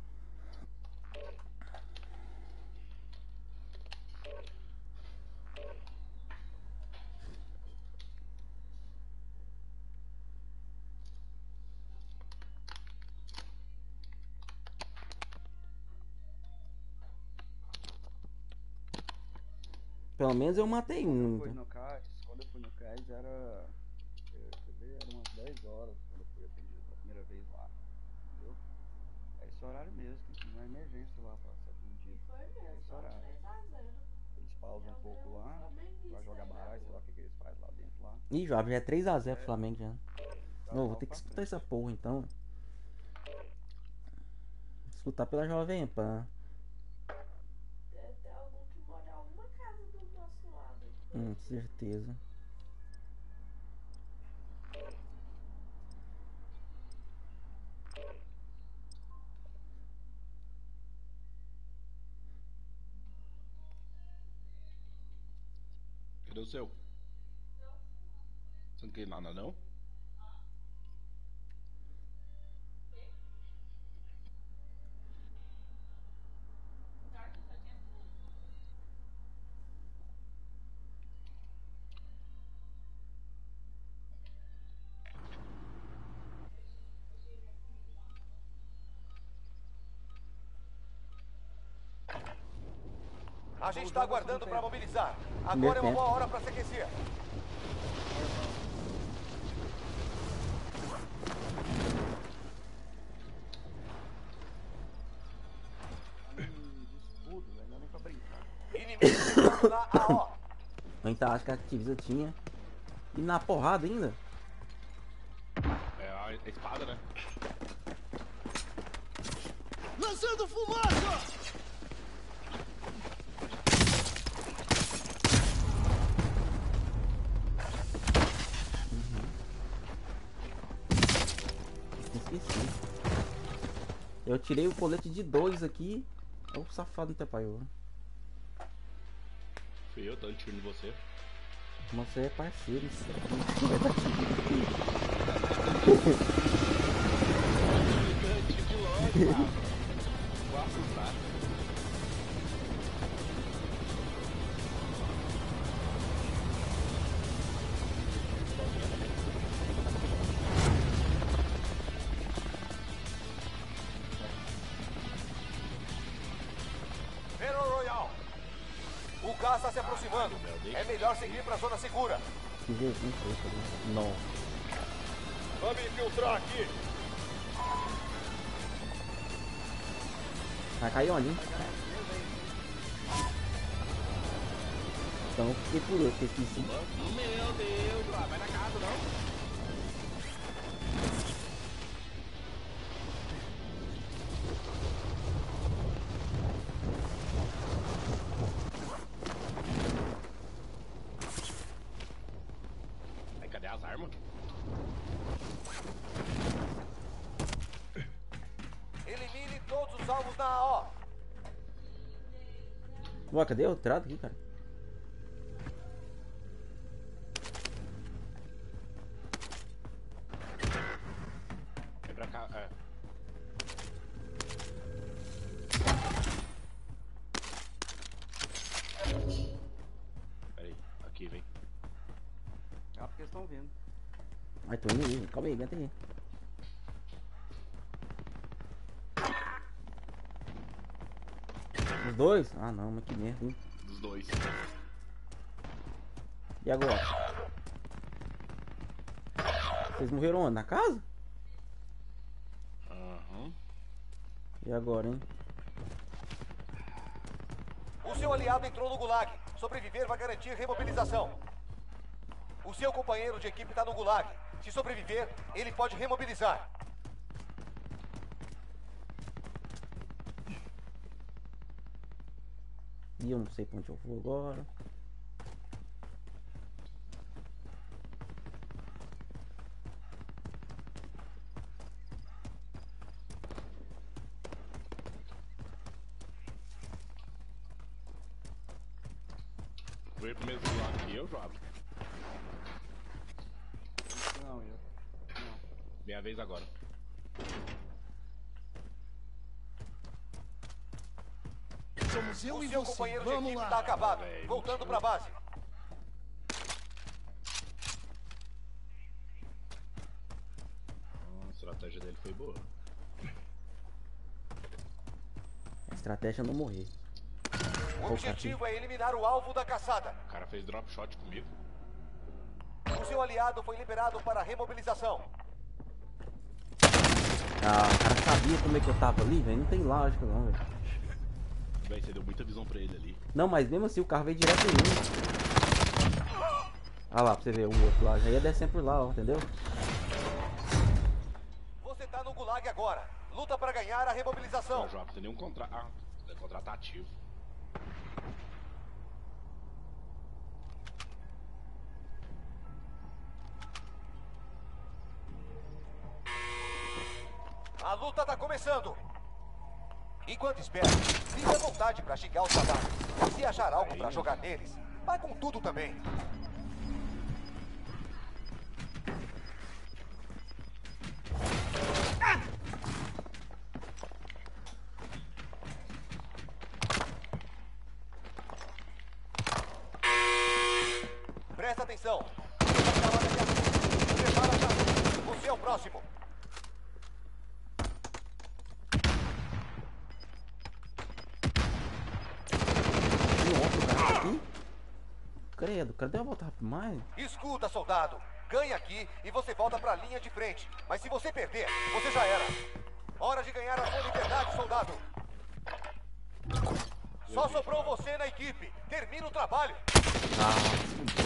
Pelo menos eu matei um. Quando eu fui Então. no cais, quando eu fui no cais era. Você vê, era umas dez horas quando eu fui atendido pela primeira vez lá. Entendeu? É esse horário mesmo, tem que ir na emergência lá pra ser atendido. É esse horário. Eles pausam um pouco lá, vai jogar baralho, sei lá o que, que eles fazem lá dentro lá. Ih, já, já é três a zero pro Flamengo já. Tá Não, lá vou ter que pra escutar frente. essa porra então. Escutar pela Jovem Pan. Deve ter algum que mora uma casa do nosso lado. Hum, certeza. Cadê o seu? Você não quer nada não? A gente tá aguardando pra mobilizar. Agora Primeiro é uma tempo. boa hora pra se aquecer. Hum, de escudo, velho, não dá nem pra brincar. Inimigo na A O. Então acho que a Activision tinha. E na porrada ainda. É a espada, né? Lançando fumaça! Esqueci. Eu tirei o colete de dois aqui. É o safado não atrapalhou. Fui eu, dando tiro em você. Você é parceiro. Isso aqui vai dar tiro. De longe, cara. Vou assustar. Battle Royale. O gás está se aproximando. É melhor seguir para a zona segura. Que jeito, não sei, tá. Não. Vamos infiltrar aqui. Vai cair onde, hein? Então eu fiquei por outro, fiquei aqui em cima. Meu Deus, lá, vai na casa, não. Aí, cadê as armas? Elimine todos os alvos na A O. Ué, cadê o trato aqui, cara? Vem pra cá, é. Peraí, aqui, vem. Ah, porque eles estão vendo. Ai, tô indo aí, calma aí, aguenta aí. Os dois? Ah não, mas que merda, hein? Dos dois. E agora? Vocês morreram onde? Na casa? Aham. E agora, hein? O seu aliado entrou no gulag. Sobreviver vai garantir remobilização. O seu companheiro de equipe está no gulag. Se sobreviver, ele pode remobilizar. E eu não sei pra onde eu vou agora. Veio pro mesmo lado que eu, Joab. Não, eu. Não. Minha vez agora. Somos eu O e seu você. companheiro de Vamos equipe lá. está acabado. Velho, Voltando mentira. para base. Ah, a estratégia dele foi boa. A estratégia é não morrer. O objetivo é eliminar o alvo da caçada. O cara fez drop shot comigo. O seu aliado foi liberado para a remobilização. Ah, o cara sabia como é que eu tava ali, velho. Não tem lógica não, velho. Véi, você deu muita visão pra ele ali. Não, mas mesmo assim o carro veio direto em mim. Ah lá, pra você ver o outro lá. Já ia descendo por lá, ó, entendeu? Você tá no gulag agora. Luta para ganhar a remobilização. Não, Joab, não tem nenhum contrato. Ah, é contrato ativo. A luta tá começando. Enquanto espera, fique à vontade para xingar os cadáveres. Se achar algo para jogar neles, vai com tudo também. Presta atenção. Prepara já. Você é o próximo. Credo, cadê a volta rápido mais? Escuta, soldado. Ganha aqui e você volta pra linha de frente. Mas se você perder, você já era. Hora de ganhar a sua liberdade, soldado. Só sobrou você na equipe. Termina o trabalho. Ah,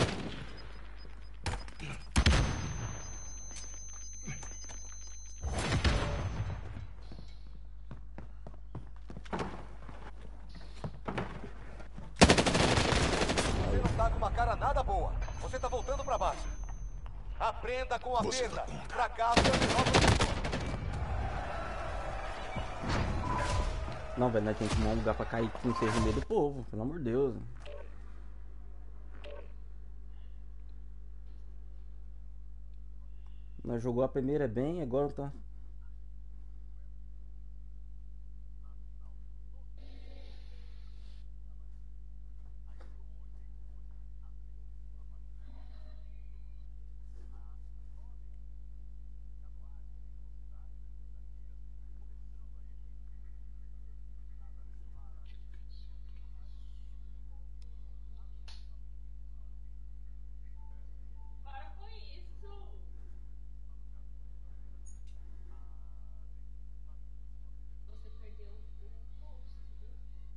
Você não tá com uma cara nada boa. Você tá voltando pra base. Aprenda com a Você perda. dá conta. Fracasso é a melhor proteção. não, velho, nós temos que arrumar um lugar pra cair que não seja no meio do povo, pelo amor de Deus. Nós jogou a primeira bem, agora tá. Para com isso. Você perdeu o posto, viu?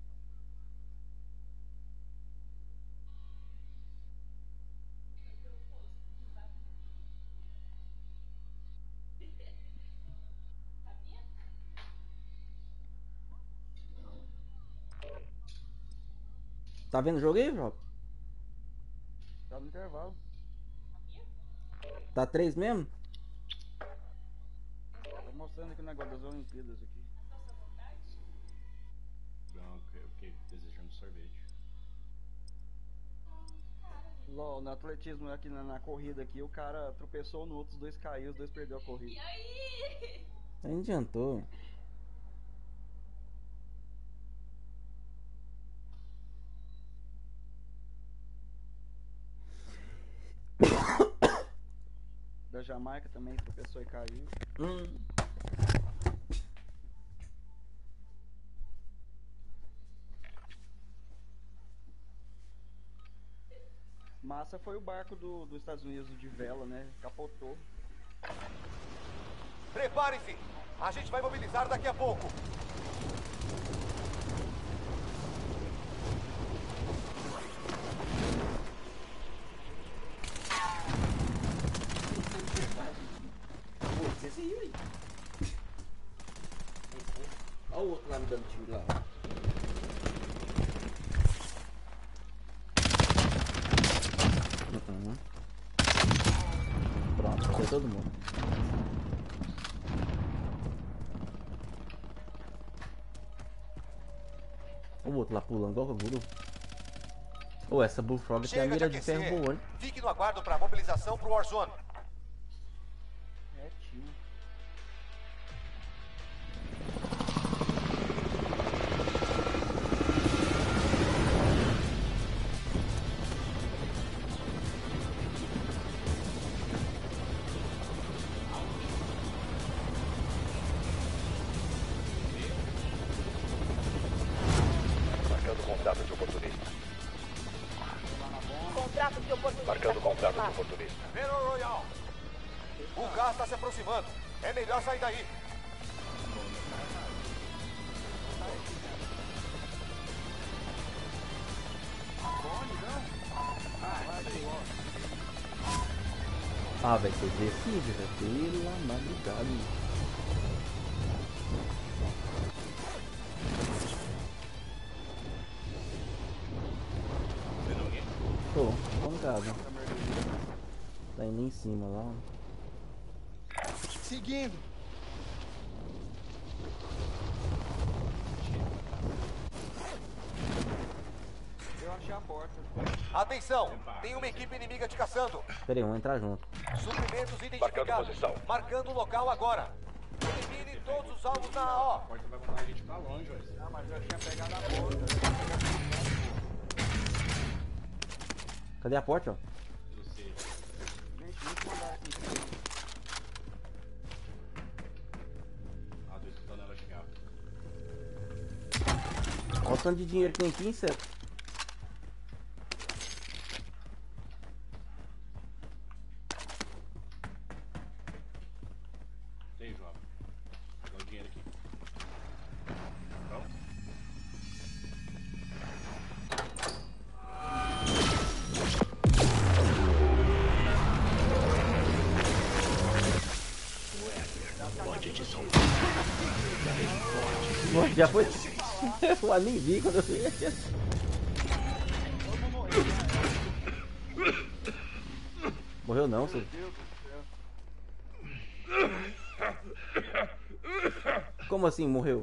Perdeu o posto. Sabia? Tá vendo o jogo aí, João? Tá no intervalo. Tá três mesmo? Tô mostrando aqui o negócio das Olimpíadas aqui. Não, ok, ok, desejando sorvete. LOL, no atletismo aqui na, na corrida aqui, o cara tropeçou no outro, os dois caiu, os dois perdeu a corrida. E aí? Nem adiantou. Da Jamaica também tropeçou e caiu. Hum. Massa foi o barco do, dos Estados Unidos de vela, né? Capotou. Prepare-se! A gente vai mobilizar daqui a pouco. Pô, você saiu aí. Olha o outro lá me dando tiro lá. Uhum. Pronto, foi todo mundo. O outro lá pulando igual canguru. Ô, essa Bullfrog tem a Chega de mira de aquecer. ferro boa, hein? Fique no aguardo para a mobilização pro Warzone. Retinho. Marcando contrato de oportunista. Contrato de oportunidade. Marcando contrato de oportunista. Battle Royale. O gás está se aproximando. É melhor sair daí. Ah, vai ser defível, velho. Pela madrugada. Vendo alguém? Tô, pancada. Tá indo em cima lá. Seguindo. Eu achei a porta. Atenção! Tem uma equipe inimiga te caçando. Pera aí, vamos entrar junto. Suprimentos Marcando identificados. posição. Marcando o local agora. Elimine todos os alvos na A A O. porta vai mandar a gente pra longe, ué. Ah, mas eu tinha pegado a porta. Cadê a porta, ó? Eu sei. Gente, muito mandar aqui. Ah, tô escutando ela chegar. Olha o tanto de dinheiro que tem aqui, inseto. Tem, João. Dá o dinheiro aqui. Pronto? Pô, já foi. Eu nem vi quando eu vi. Morreu não, senhor. Como assim morreu?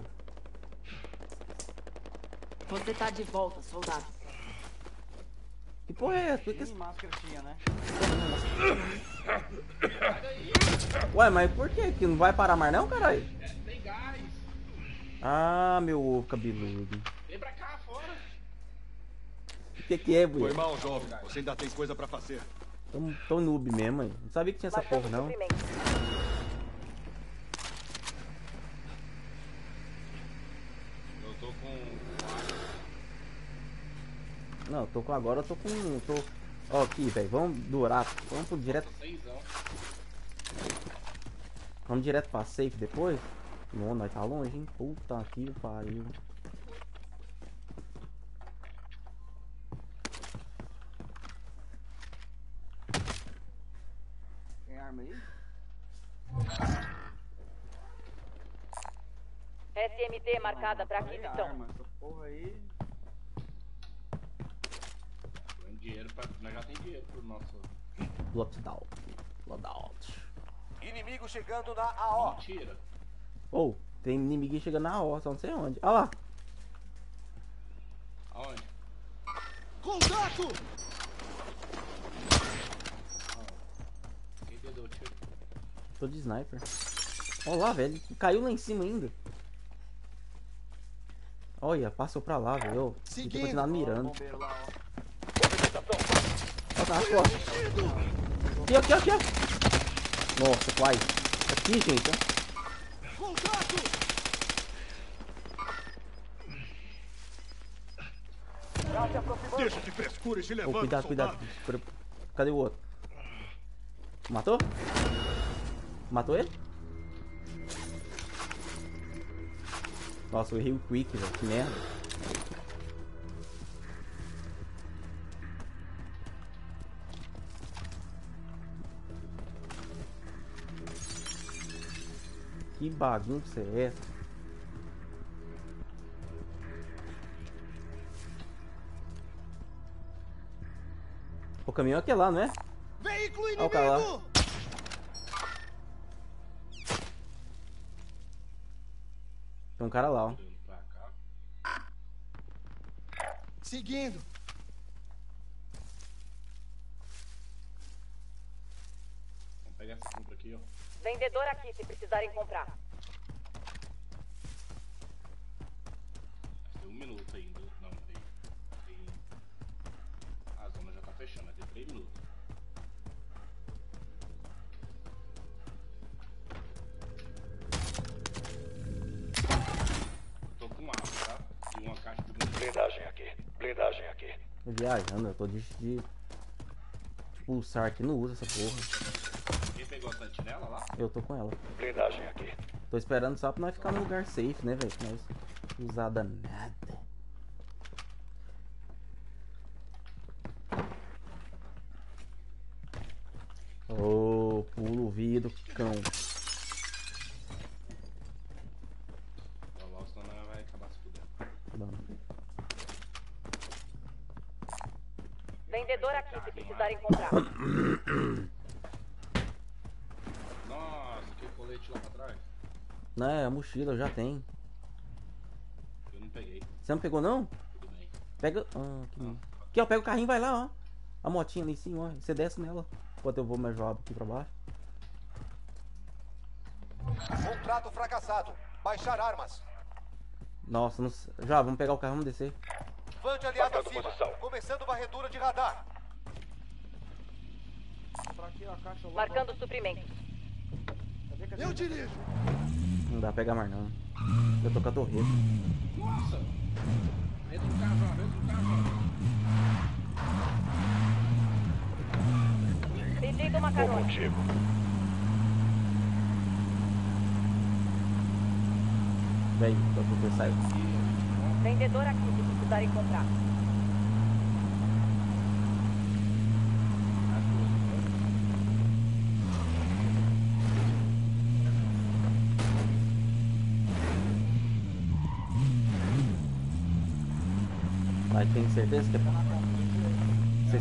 Você tá de volta, soldado. Que porra é essa? Por que Nem máscara tinha, né? Ué, mas por que? Que não vai parar mais não, caralho? É, tem gás. Ah, meu ovo cabeludo. Vem pra cá, fora. O que que é, Foi boy? mal, jovem. Você ainda tem coisa pra fazer. Tô, tô noob mesmo, hein? Não sabia que tinha essa porra, não. Eu tô com... Não, eu tô com agora, eu tô com... Tô... Ó, aqui, velho. Vamos durar. Vamos pro direto. Seisão. Vamos direto pra safe depois? Não, nós tá longe, hein? Puta que pariu. Tem arma aí? S M T marcada pra Tem aquisição. arma, essa porra aí. Tem dinheiro pra... Nós já tem dinheiro pro nosso... Lockdown. Lockdown. Inimigo chegando na A O. Mentira. Ou, tem inimigo chegando na horta, não sei onde. Olha lá. Aonde? Contato! Quem deu o tiro? Tô de sniper. Olha lá, velho. Caiu lá em cima ainda. Olha, passou pra lá, velho. Tem que continuar mirando. Bombeiro lá, ó. Olha nas costas. Aqui, aqui, aqui, ó. Nossa, quase. Aqui, gente, ó. Contato! Deixa de frescura e se Ô, levanta, cuidado, cuidado. Cadê o outro? Matou? Matou ele? Nossa, eu errei o quick, velho. Que merda. Que bagunça é essa? O caminhão é aquele lá, não é? Veículo Olha o cara lá. inimigo! Tem um cara lá, ó. Olhando pra cá. Seguindo. Vamos pegar essa compra aqui, ó. Vendedor aqui se precisarem comprar. Tem um minuto ainda. Não, tem... tem... A zona já tá fechando, tem três minutos. Tô com arma, tá? E uma caixa de munição. Blindagem aqui. Blindagem aqui. Tô viajando, eu tô de, de pulsar aqui, não usa essa porra. Quem pegou a sentinela lá? Eu tô com ela. Blindagem aqui. Tô esperando só pra nós ficar no lugar safe, né, velho? Nós usada nada. Ô, oh, pulo o vidro, cão. Então, logo senão ela vai acabar se fudendo. Vamos. Vendedor aqui se precisarem comprar. Nossa, que colete lá pra trás. Não, é a mochila, eu já tenho. Eu não peguei. Você não pegou, não? Tudo bem. Pega. Ah, aqui, aqui, ó, pega o carrinho, vai lá, ó. A motinha ali em cima, ó. Você desce nela. Enquanto eu vou me ajudar aqui pra baixo. Contrato fracassado. Baixar armas. Nossa, não sei. Já, vamos pegar o carro, vamos descer. Vande aliado Marcando acima. posição. Começando varredura de radar. Pra aqui, ó, a caixa lá. Marcando suprimentos. Cadê, cadê? Eu dirijo. Não dá pra pegar mais, não. Eu tô com a torreta. Nossa! Dentro do carro, ó, dentro do carro. Pedindo uma Bom carona. motivo. Véi, tô com o saiu. Vendedor aqui se precisarem comprar. Vai, tem certeza que é. Vocês...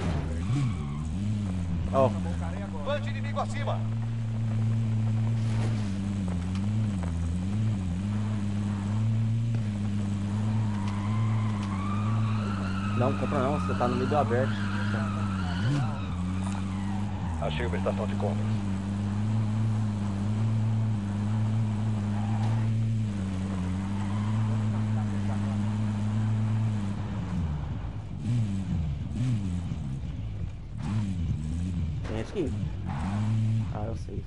Ó, Vande inimigo acima. não compra não, você tá no meio do aberto. Achei uma estação de compras. Tem aqui. Ah, eu sei.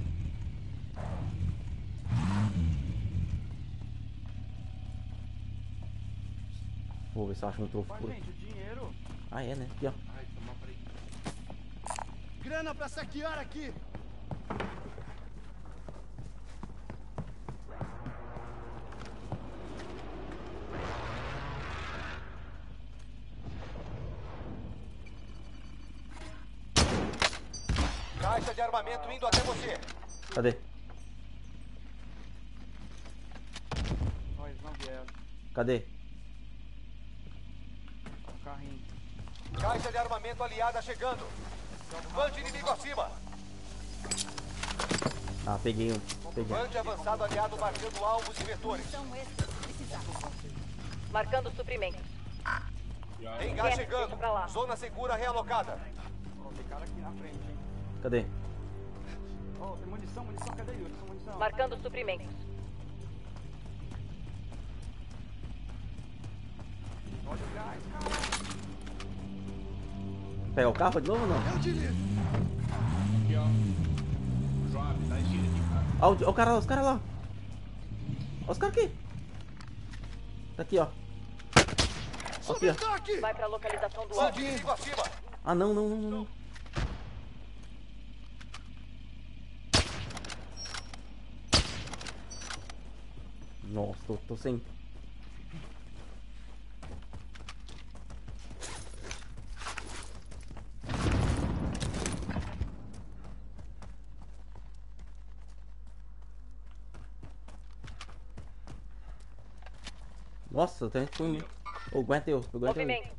Vou ver se eu acho um troféu. Ó, gente, o dinheiro. Ah, é, né? Aqui, ó. Ai, toma pra aí. Grana pra saquear aqui. Caixa de armamento indo até você. Cadê? Ó, eles não vieram. Cadê? O carrinho. Caixa de armamento aliada chegando. Bande inimigo acima. Ah, peguei um. Peguei. Bande avançado aliado marcando alvos e vetores. Marcando suprimentos. Tem gás É, chegando. deixa pra lá. Zona segura realocada. Ó, tem cara aqui na frente, hein? Cadê? Ó, tem munição, munição, cadê Yuri? Tem munição. Marcando suprimentos. Olha o gás, cara. Pegar o carro de novo ou não? Eu dirijo. Aqui, ó. Joab, dá estilo aqui, cara. Ó, o, ó o cara lá, os caras lá. Ó os caras aqui. Tá aqui, ó. Ó aqui, ó. Ataque! Vai pra localização do Bande alvo. inimigo acima. Ah, não, não, não, não, não. Nossa, tô, tô sem. Nossa, eu tenho que ir. Ô, aguenta eu, aguenta eu. Movimento.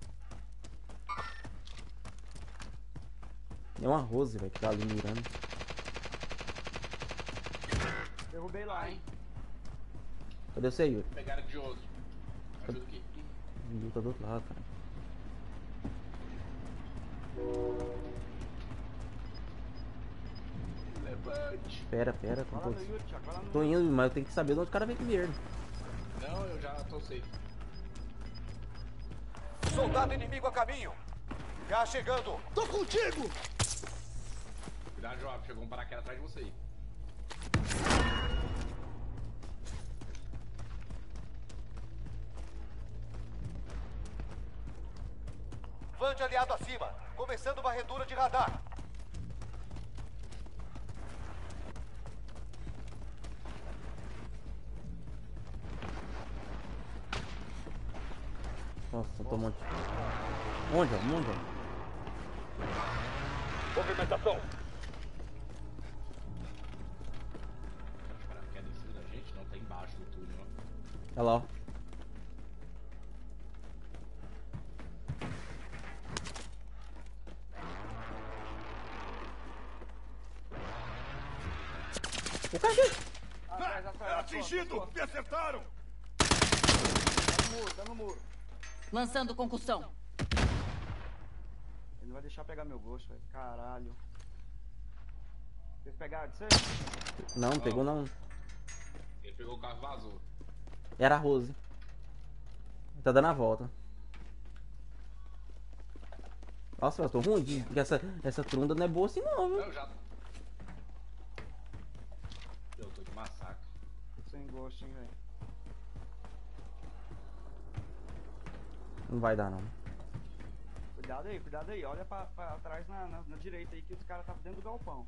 É uma Rose, velho, que tá ali mirando. Derrubei lá, hein? Cadê você, Yuri? Pegaram de outro. Ajuda aqui. O Yuri tá do outro lado, cara. Levante. Pera, pera, Vai tô, lá no Yuri, Thiago. Vai lá no tô indo, mas eu tenho que saber de onde o cara vem primeiro. Não, eu já tô safe. Soldado inimigo a caminho. Gás chegando. Tô contigo! Cuidado, Joab. Chegou um paraquedas atrás de você aí. Bande aliado acima. Começando varredura de radar. Nossa, eu tô um monte. Onde, ó? Onde, ó? Movimentação. Os paraquedas em cima da gente, não tá embaixo do túnel, ó. Olha lá, ó. O cara aqui! Atrás, atrás, É atrás, atingido! atrás. Me acertaram! Tá no muro, tá no muro. Lançando concussão. Ele não vai deixar pegar meu gosto, velho. Caralho. Vocês pegaram disso aí? Não, não pegou não. Ele pegou o carro e vazou. Era a Rose. Tá dando a volta. Nossa, eu tô ruim, porque essa, essa trunda não é boa assim não, viu? Não, eu já... Eu tô de massacre. Sem gosto, hein, velho. Não vai dar não. Cuidado aí, cuidado aí. Olha pra, pra trás na, na, na direita aí que os caras tá dentro do galpão.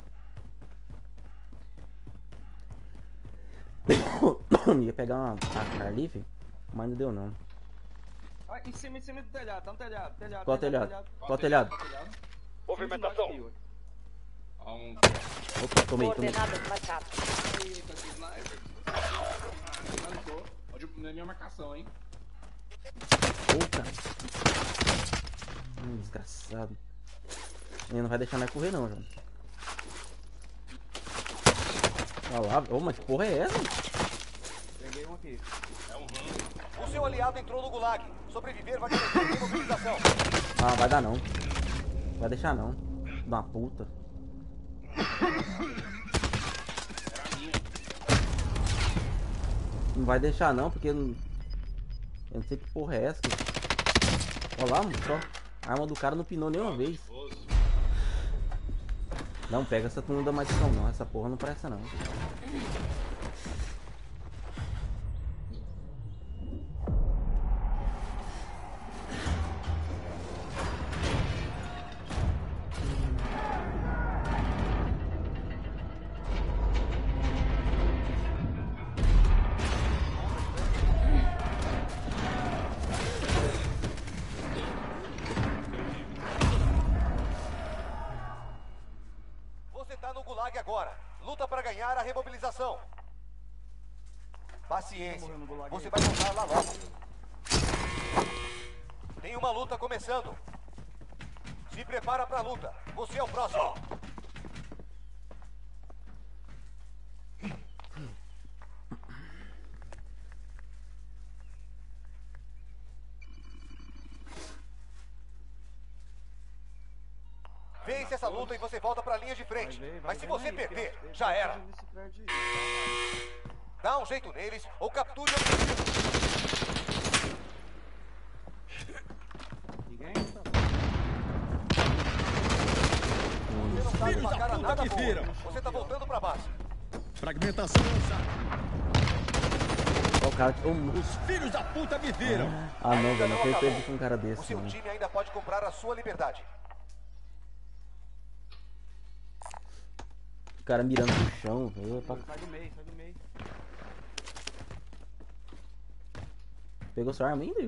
Ia pegar uma A K ali, filho, mas não deu não. Ah, em cima, em cima do telhado, tá no telhado, telhado. Qual telhado? Qual telhado? Movimentação. Ó, um... Opa, tomei, tomei. Coordenadas marcadas. Eita, que sniper. Ah, finalizou. Onde na minha marcação, hein? Puta. Hum, desgraçado. Ele não vai deixar nós correr não, João. Olha lá, ô, mas que porra é essa? Peguei um aqui. É um ramo. O seu aliado entrou no gulag. Sobreviver vai garantir imobilização. Ah, vai dar não. Vai deixar não. Da puta. Não vai deixar não, porque eu não, eu não sei que porra é essa. Que... Olha lá, mano, só. A arma do cara não pinou nenhuma vez. Não pega essa turma da maldição não, essa porra não presta não. Agora, luta para ganhar a remobilização. Paciência, você vai voltar lá logo. Tem uma luta começando. Se prepara para a luta. Você é o próximo. Vence essa luta e você volta pra linha de frente. Vai ver, vai Mas se você aí, perder, já, já era. Dá um jeito neles ou capture o objetivo. Ninguém tá... Você não sabe uma cara nada boa. Viram. Você tá voltando pra base. Fragmentação lançada. O cara... Os filhos da puta me viram. Ah não, velho, não foi perdido com um cara desse. O seu mano. time ainda pode comprar a sua liberdade. O cara mirando no chão, velho. Pra... Sai do meio, sai do meio. Pegou sua arma ainda? Não,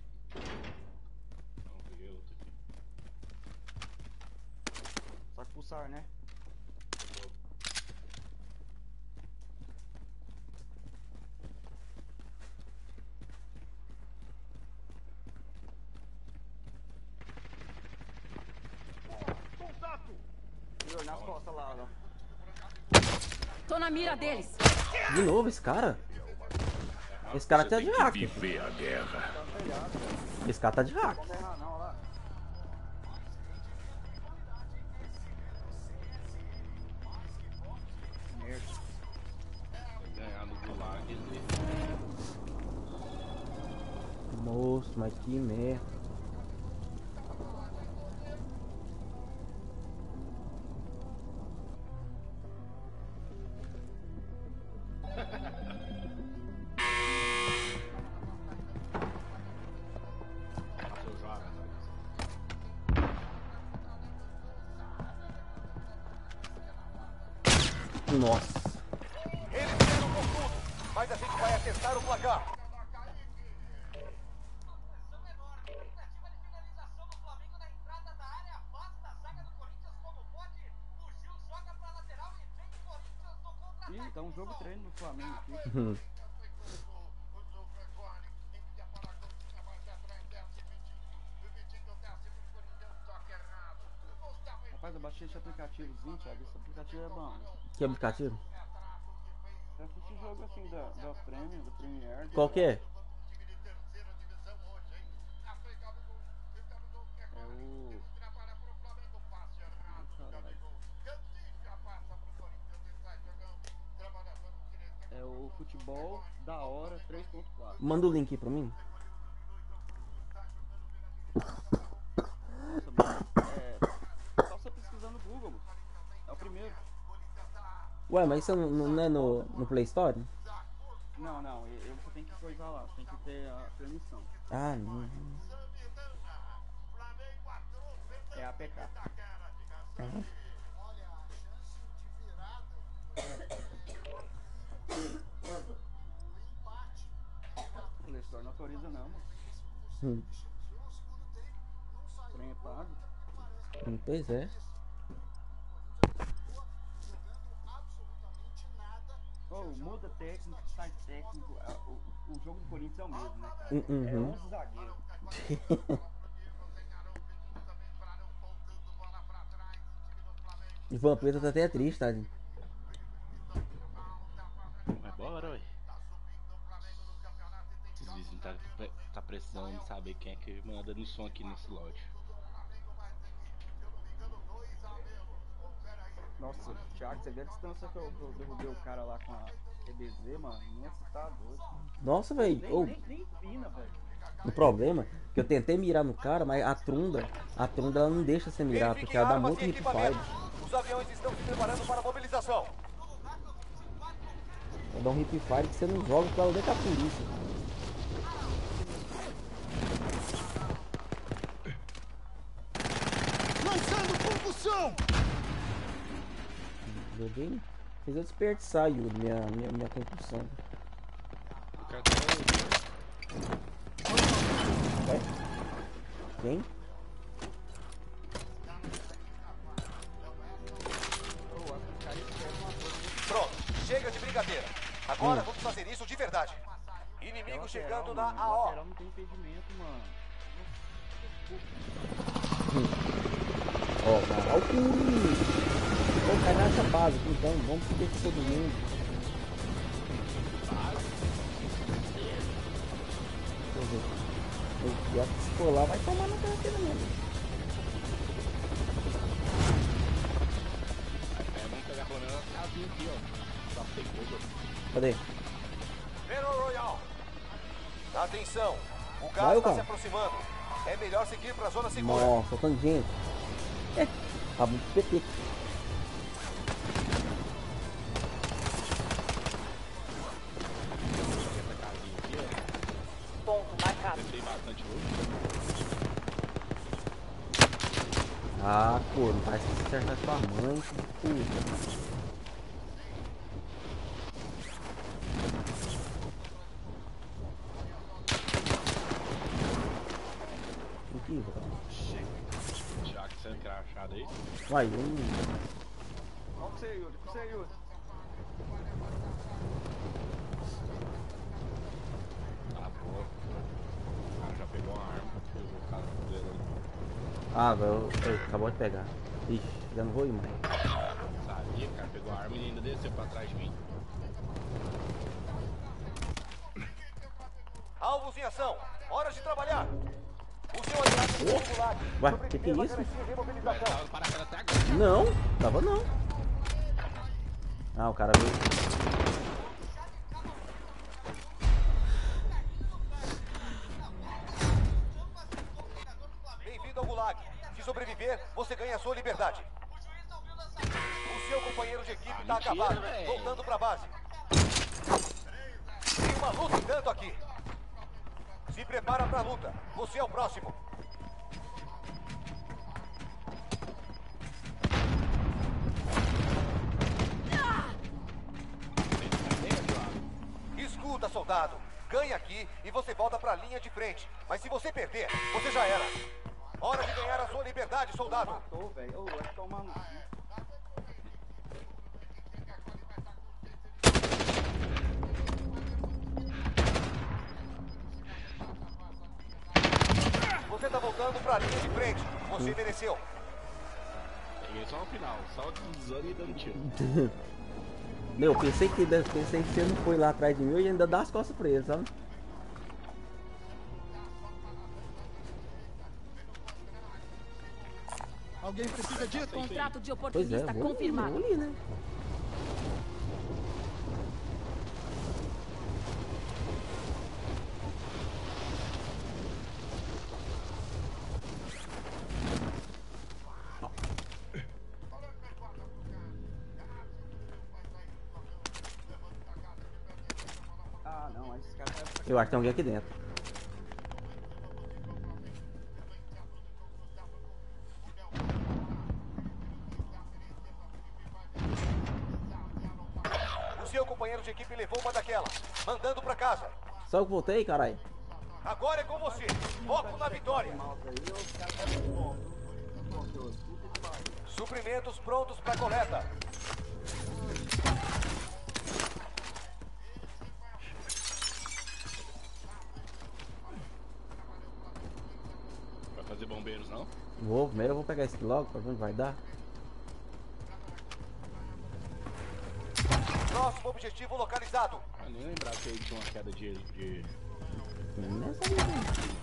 peguei outro aqui. Só que pulsar, né? Nas costas lá, lá. Tô na mira deles. De novo esse cara? Esse cara tá de hack. Viver a guerra. Esse cara tá de hack. Ganhar no gulag ali. Moço, mas que merda. Nossa. Eles vieram com tudo, mas a gente vai acertar o placar. Ih, tá um jogo treino no Flamengo aqui. Rapaz, eu baixei esse aplicativozinho, Thiago. Esse aplicativo é bom. Que aplicativo? Eu assisti jogo assim da, da Premium, da Premier. Qual que é? É o... É o futebol da hora três ponto quatro. Manda o link aí pra mim. Nossa, mano, é... Só você pesquisar no Google, mano. É o primeiro. Ué, mas isso não, não é no, no Play Store? Não, não, eu, você tem que coisar lá, tem que ter a permissão. Ah, não. É A P K. Uhum. O Play Store não autoriza não, mano. Hum. O trem é pago. Hum, pois é. Oh, muda técnico, sai técnico. O, o jogo do Corinthians é o mesmo, né, cara? Uhum. É onze zagueiros. Ivan Preta tá até triste, tá? Vai embora, ué. Esses vizinhos tá, tá precisando de saber quem é que manda no som aqui nesse lote. Nossa, Thiago, você vê a distância que eu, que eu derrubei o cara lá com a T B Z, mano? Nossa, tá doido. Nossa, velho. Nem, Oh, nem, nem fina, velho. o problema é que eu tentei mirar no cara, mas a trunda, a trunda ela não deixa você mirar, Verifiquem porque ela dá armas muito e hip equipamentos. fire. Os aviões estão se preparando para a mobilização. Ela dá um hip fire que você não joga com ela dentro da polícia. Lançando concussão! Joguei. Fez eu desperdiçar, Yuri, minha, minha, minha concussão. O cara tá Ué? Quem? Pronto, chega de brincadeira. Agora Hum. vamos fazer isso de verdade. Inimigo Lateral, chegando mano. na A O. Lateral não tem impedimento, mano. Ó, oh, olha o cu. Vamos cair nessa base aqui, então. Vamos foder com todo mundo. Deixa eu ver. O pior que se for lá vai tomar na carteira mesmo. É, vamos pegar pelo menos as casinhas aqui, ó. Só tem coisa. Cadê? Battle Royale. Atenção, o Vai, gás ô, está cara. se aproximando. É melhor seguir para a zona segura. Nossa, faltando gente. É, rabo de P T. Essa casinha aqui, ó. Ponto marcado. Tem bastante luz. Ah, pô, não parece que você acertar sua mãe. Puta. Aqui, velho. Já que sendo crachado aí. Vai, um. Ó, com você, Yuri. Com você, Yuri. Ah, pô. O cara já pegou uma arma. Pegou o cara dele ali. Ah, velho, eu- acabou de pegar. Ixi, já não vou ir mais. Sabia, cara. Pegou a arma e ainda desceu pra trás de mim. Alvos em ação. Hora de trabalhar. O seu aliado está no gulag. Ué, Sobreviver que que é vai isso? garantir Mas remobilização. tava no paraquedas até agora. Não, tava não. Ah, o cara veio. Bem-vindo ao gulag. Se sobreviver, você ganha a sua liberdade. O seu companheiro de equipe está mentira, acabado. véi. Voltando para a base. Tem uma luta em tanto aqui. Se prepara para a luta. Você é o próximo. Escuta, soldado. Ganha aqui e você volta para a linha de frente. Mas se você perder, você já era. Hora de ganhar a sua liberdade, soldado. Matou, velho. Ô, vai tomar no cu. Você tá voltando pra linha de frente. Você mereceu. Peguei só no final. Só deslizando e dando tiro. Meu, eu pensei que, pensei que você não foi lá atrás de mim e ainda dá as costas pra ele, sabe? Alguém precisa disso? Contrato de Pois é, oportunista vou, confirmado. vou ali, né? Ah, não. Esses caras... Eu acho que tem alguém aqui dentro. O seu companheiro de equipe levou uma daquelas. Mandando pra casa. Só que voltei, caralho. Agora é com você. Foco na vitória. Suprimentos prontos pra coleta. Vai fazer bombeiros, não? Vou, primeiro eu vou pegar esse aqui logo pra ver onde vai dar. Próximo objetivo localizado. Ah, nem lembrava que ele tinha uma queda de... de... Nem sabia, não.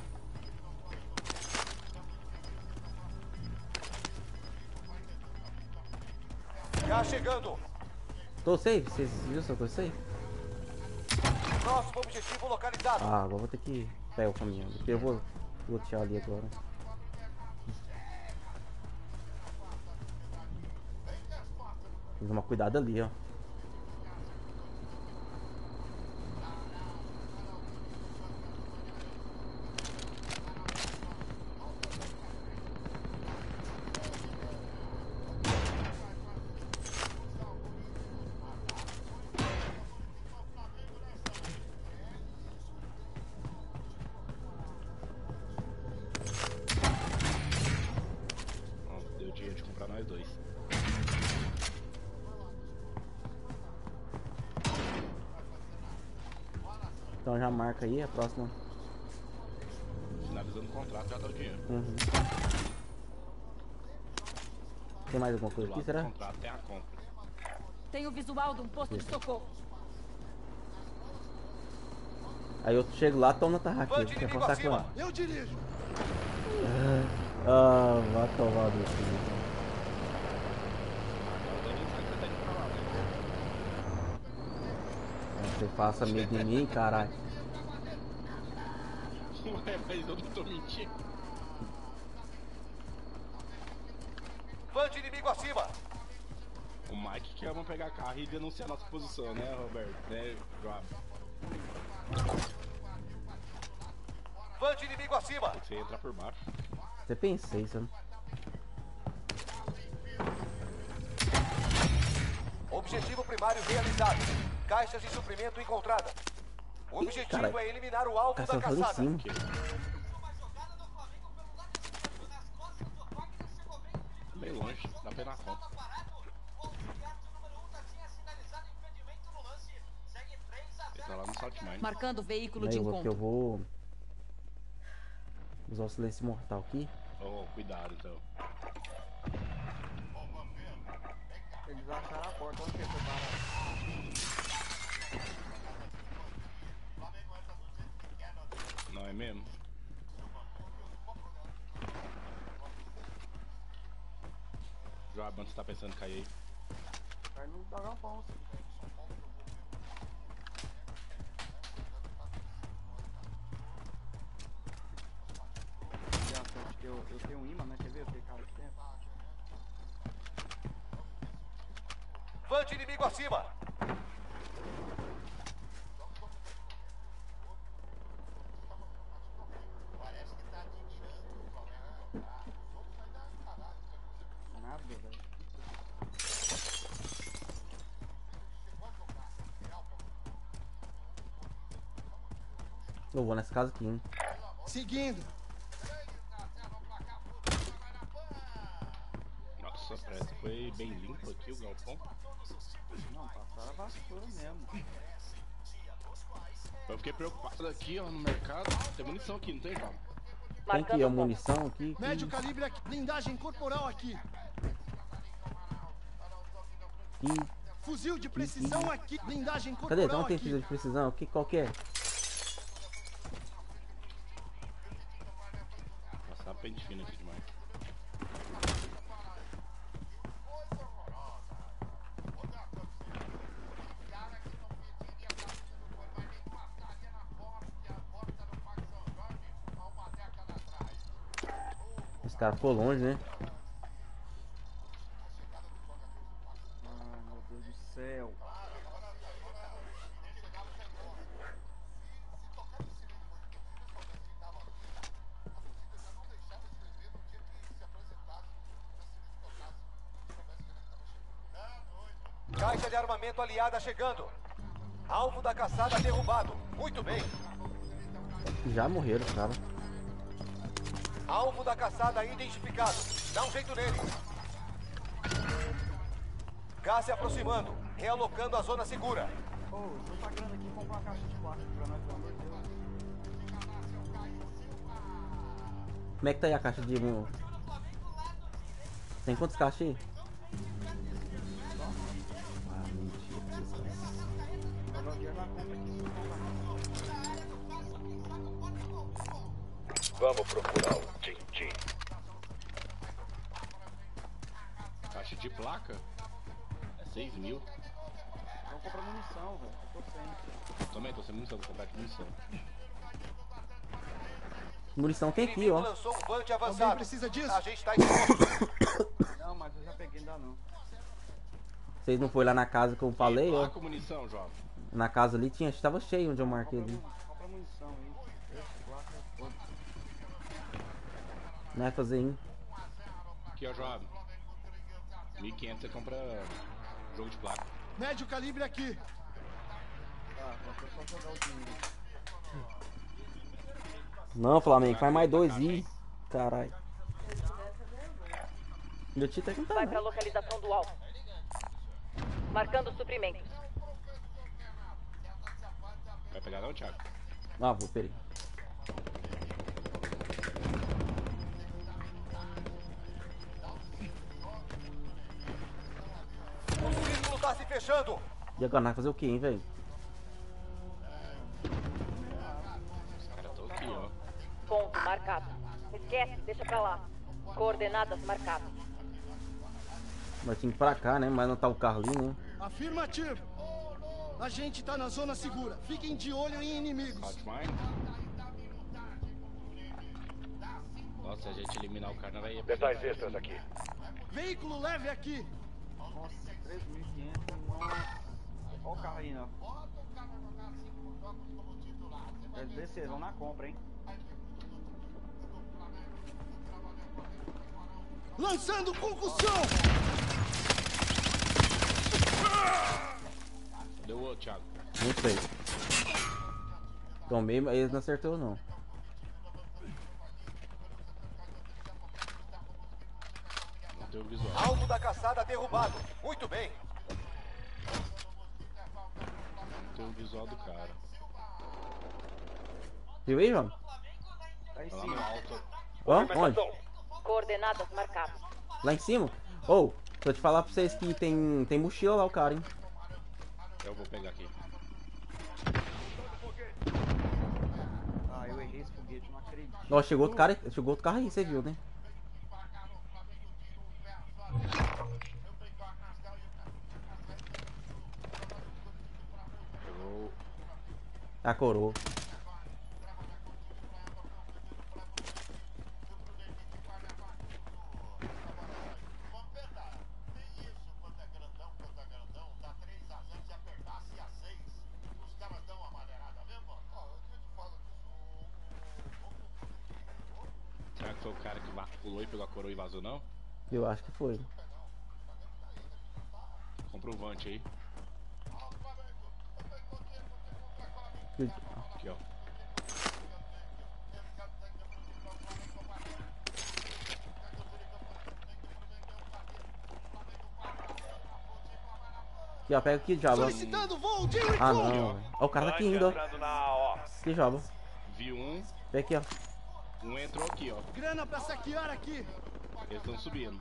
Gás chegando. Tô safe? Vocês viram se eu tô safe? Próximo objetivo localizado. Ah, agora vou ter que pegar o caminhão. Porque eu vou lotear ali agora. Tem que tomar cuidado ali, ó. Deu dinheiro de comprar nós dois. Então já marca aí a próxima. Finalizando o contrato já dá o dinheiro. Uhum. Tem mais alguma coisa Do aqui, lado será? do contrato tem a compra. Tem o visual de um posto de socorro. Aí eu chego lá, toma na tarraqueta. Vante Quer inimigo passar com acima. ela? Eu dirijo. Ah, vai tomar do cu. Você faça medo de mim, caralho. Ué, mas eu não tô mentindo. Vante inimigo acima. O Mike que vamos pegar carro e denunciar nossa posição, né, Roberto? Né, Joab? Vante inimigo acima. Você entra por baixo. Você pensei, sabe? Objetivo primário realizado. Caixas de suprimento encontrada. O Ih, objetivo caralho. é eliminar o alvo Caçando da ali em caçada. cima. Meio longe, dá pra ir na conta. Ele tá lá no Salt Mine. Marcando o veículo de Aí, eu vou, que eu encontro. vou usar o silêncio mortal aqui. Oh, cuidado então. Eles acharam a porta, onde que você tá? Não é mesmo? Joab, onde você tá pensando em cair aí? Cai no galpão. Eu, eu tenho um imã, né? Quer ver? Eu tenho cara de tempo. Vante inimigo acima. Nada, velho. Eu vou nessa casa aqui, hein? Seguindo. Nossa, parece que foi bem limpo aqui o galpão. Não, passaram a vassoura mesmo. Eu fiquei preocupado aqui, ó, no mercado. Tem munição aqui, não tem, Joab? Tem aqui a munição aqui. Médio aqui, calibre aqui. Blindagem corporal aqui. aqui. Fuzil de precisão aqui. Blindagem Cadê? corporal Então tem aqui. fuzil de precisão. Que, qual que é? Passar pente fino aqui demais. Esse cara ficou longe, né? Ai, meu Deus do céu. Caixa de armamento aliada chegando. Alvo da caçada derrubado. Muito bem. Já morreram, cara. Alvo da caçada identificado. Dá um jeito nele. Gás se aproximando. Realocando a zona segura. Ô, oh, eu tô pagando aqui comprar uma caixa de plástico pra nós, pelo amor de Deus. Como é que tá aí a caixa de... Tem quantas caixas aí? Ah, mentira. Vou jogar o dinheiro na conta aqui. Vamos procurar o Tintin. Caixa de placa? seis mil? Vou comprar munição, velho. Eu tô sem. Também tô sem munição, vou comprar aqui munição. Munição tem aqui, ó. Lançou um Vant Alguém avançado. precisa disso? A gente tá exposto. Não, mas eu já peguei, ainda não. Vocês não foram lá na casa que eu falei, ó. Lá com munição, jovem. Na casa ali tinha, estava cheio onde eu marquei Compra, ali. mu- compra munição aí. Esse placa, foda. Não é fazer hein? Aqui, ó, jovem. mil e quinhentos você compra jogo de placa. Médio calibre aqui. Tá, falta só jogar o time. Não, Flamengo, faz mais dois i. Caralho. Meu tio até que não tá Vai pra não. localização do alvo. Marcando suprimentos. Vai pegar não, Thiago? Ah, vou, peraí. O círculo tá se fechando. E agora, nós vai fazer o quê, hein, velho? Os caras estão aqui, ó. Ponto marcado. Esquece, deixa pra lá. Coordenadas marcadas. Nós tínhamos que ir pra cá, né? Mas não tá o carro ali, né? Afirmativo. A gente tá na zona segura. Fiquem de olho em inimigos. Hotmine. Nossa, se a gente eliminar o cara, não vai ir. Detalhes extras aqui. Veículo leve aqui. Nossa, três mil e quinhentos. Nossa. Olha o carro aí, ó. Eles desceram na compra, hein? Lançando concussão. Cadê o outro, Thiago? Não sei. Tomei, mas eles não acertou, não. Não tem o visual. Alvo da caçada derrubado. Muito bem. Não tem o visual do cara. Viu aí, João? Tá em Tá lá cima. no alto. Ó, onde? Movimentação. Coordenadas marcadas. Lá em cima? Ou, oh, vou te falar pra vocês que tem, tem mochila lá o cara, hein? Eu vou pegar aqui. Ah, eu errei esse foguete, não acredito. Ó, chegou outro cara, chegou outro carro aí, você viu, né? Eu... A coroa. Será que foi o cara que va- pulou e pegou a coroa e vazou, não? Eu acho que foi. Comprovante aí. Aqui, ó. Aqui, ó, pega aqui, diabo. Solicitando voo de Ah, recruta. não, velho. Ó, o cara tá aqui indo, ó. Entrando na O. Que diabo. Vi um. Pega aqui, ó. Um entrou aqui, ó. Grana pra saquear aqui. Eles estão subindo.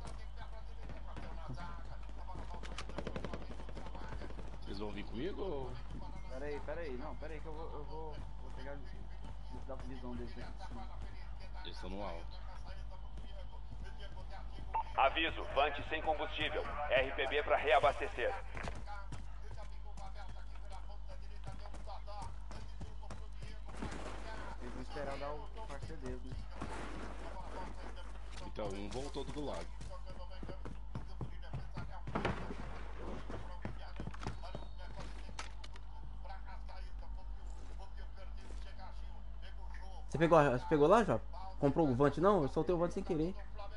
Vocês vão vir comigo ou... Pera aí, pera aí. Não, pera aí que eu vou, eu vou, vou pegar a visão deles aqui de cima. Eles estão no alto. Aviso, Vant sem combustível. R P B para reabastecer. Eles vão esperar dar o parceiro deles, né? Então, um voltou do lado. Você pegou, você pegou lá, Jota? Comprou o Vant? Não, eu soltei o Vant sem querer.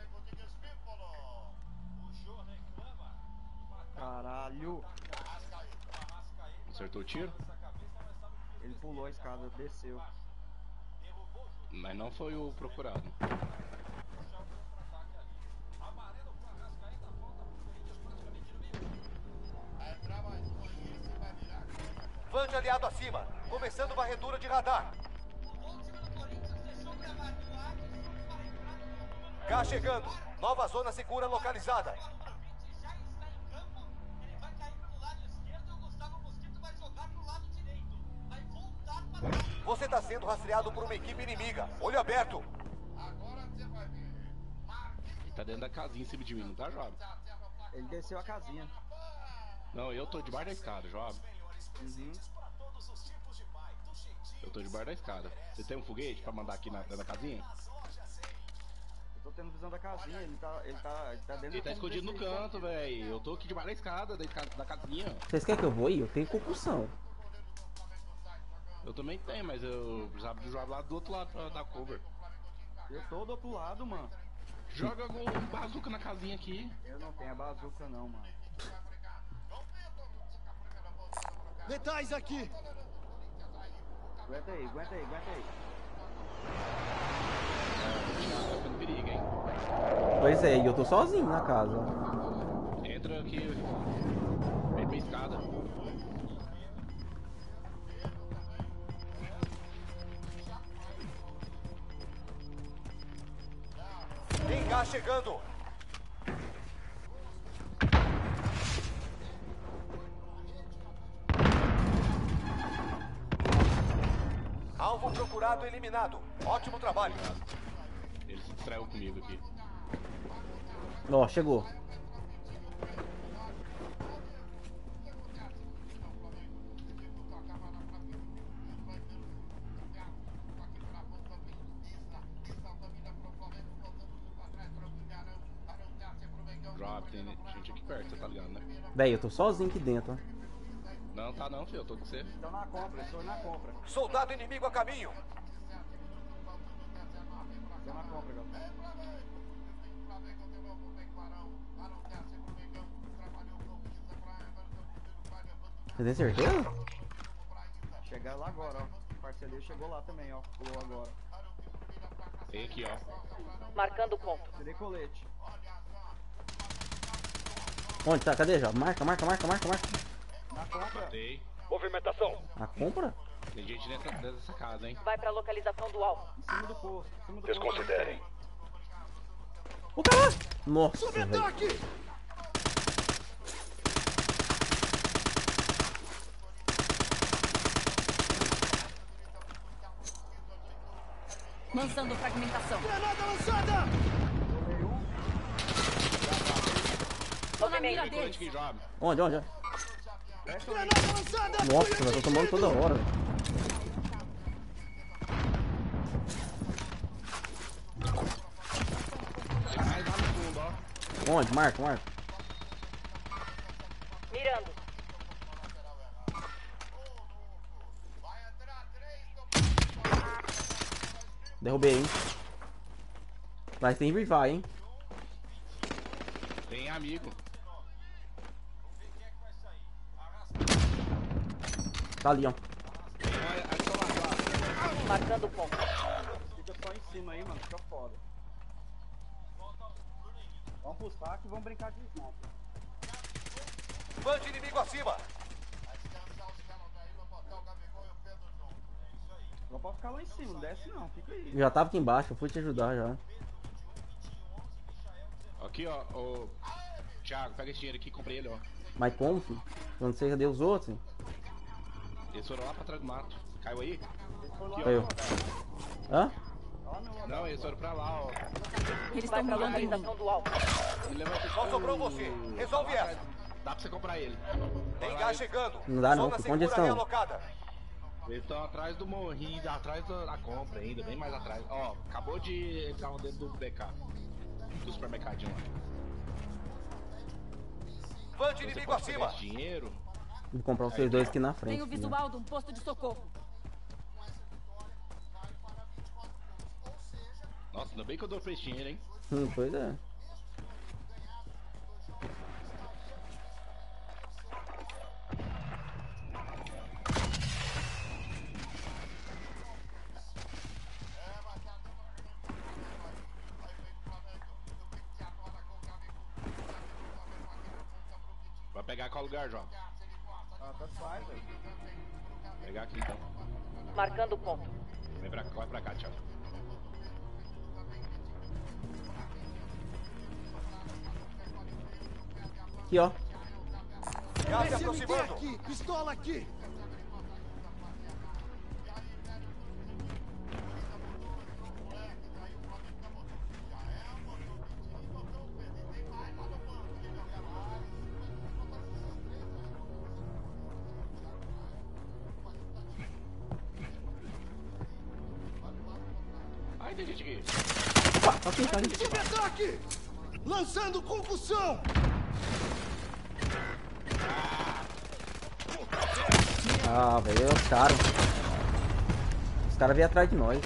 Caralho! Acertou o tiro? Ele pulou a escada, desceu. Mas não foi o procurado. Vant aliado acima. Começando varredura de radar. Cá chegando. Nova zona segura localizada. Você está sendo rastreado por uma equipe inimiga. Olho aberto. Ele tá dentro da casinha em cima de mim, não tá, jovem? Ele desceu a casinha. Não, eu tô debaixo da escada, Job. Uhum. Eu tô debaixo da escada. Você tem um foguete pra mandar aqui na, na casinha? Eu tô tendo visão da casinha, ele tá, ele tá, ele tá dentro Ele tá do escondido no desse- canto, velho. Eu tô aqui debaixo da escada, da, escada, da casinha. Vocês querem que eu vou aí? Eu tenho concussão. Eu também tenho, mas eu precisava do Job lá do outro lado pra dar cover. Eu tô do outro lado, mano. Joga um bazuca na casinha aqui. Eu não tenho a bazuca não, mano. Metais aqui! Aguenta aí, aguenta aí, aguenta aí. Tá ficando perigo, hein? Pois é, e eu tô sozinho na casa. Entra aqui. Vem pra escada. Tem gás chegando. Alvo procurado eliminado. Ótimo trabalho. Ele se distraiu comigo aqui. Ó, chegou. Drop, tem gente aqui perto, você tá ligado, né? Véi, eu tô sozinho aqui dentro, ó. Não, tá não, filho, eu tô com você. Estão na compra, estou na compra. Soldado inimigo a caminho. Estou na compra, galera. Você tem certeza? Chegar lá agora, ó. O parceiro chegou lá também, ó. Pulou agora. Tem aqui, ó. Marcando o ponto. Tirei colete. Onde tá? Cadê já? Marca, marca, marca, marca, marca. Na compra. Tem. Movimentação. A compra? Tem gente dentro dessa casa, hein? Vai pra localização do alvo. Em cima do posto. Em cima do Desconsiderem. posto. O cara! Nossa, Sob velho. ataque! Lançando fragmentação. Granada lançada! Tô na mira Tem colete deles. aqui, Job. Onde, onde? Granada lançada! Nossa, eu tô tomando toda hora. Tem mais lá no fundo, ó. Onde? Marca, marca. Mirando. Derrubei, hein? Vai sem revive, hein? Tem amigo. Tá ali, ó. Tem uma adicionar lá. Marcando o ponto. Fica só em cima aí, mano. Fica foda. Vamos pro saco e vamos brincar de sniper. Bande inimigo acima. Não pode ficar lá em cima, não desce não, fica aí. Já tava aqui embaixo, eu fui te ajudar já. Aqui, ó. Ô, Thiago, pega esse dinheiro aqui e compra ele, ó. Mas como, filho? Eu não sei cadê os outros, hein? Eles foram lá pra trás do mato. Caiu aí? Caiu. Hã? Não, eles foram pra lá, ó. Eles estão pra localização do alvo. Ele levanta Só sobrou você. Resolve Lá essa. atrás. Dá pra você comprar ele. Tem Vai lá, gás chegando. Não dá não, Zona filho. Onde eles segura estão? realocada. Eles estão atrás do morrinho, atrás da, da compra ainda, bem mais atrás. Ó, acabou de entrar um dentro do B K. Do supermercadinho lá. Bande Você inimigo pode pegar acima. esse dinheiro. Vou comprar vocês dois aqui na frente. Tenho filho. visual de um posto de socorro. Nossa, ainda bem que eu dou pra esse dinheiro, hein? Hum, pois é. Vai pegar qual lugar, João? Ah, tá suave, velho. Pegar aqui então. Marcando o ponto. Vem pra cá, vai pra cá, Thiago. Aqui, ó. Gás se S M T aproximando. aqui! Pistola aqui! Ah, tem gente aqui. Opa, tá aqui, tá aqui. Subataque! Lançando concussão! Ah, velho, os caras. Os caras vêm atrás de nós.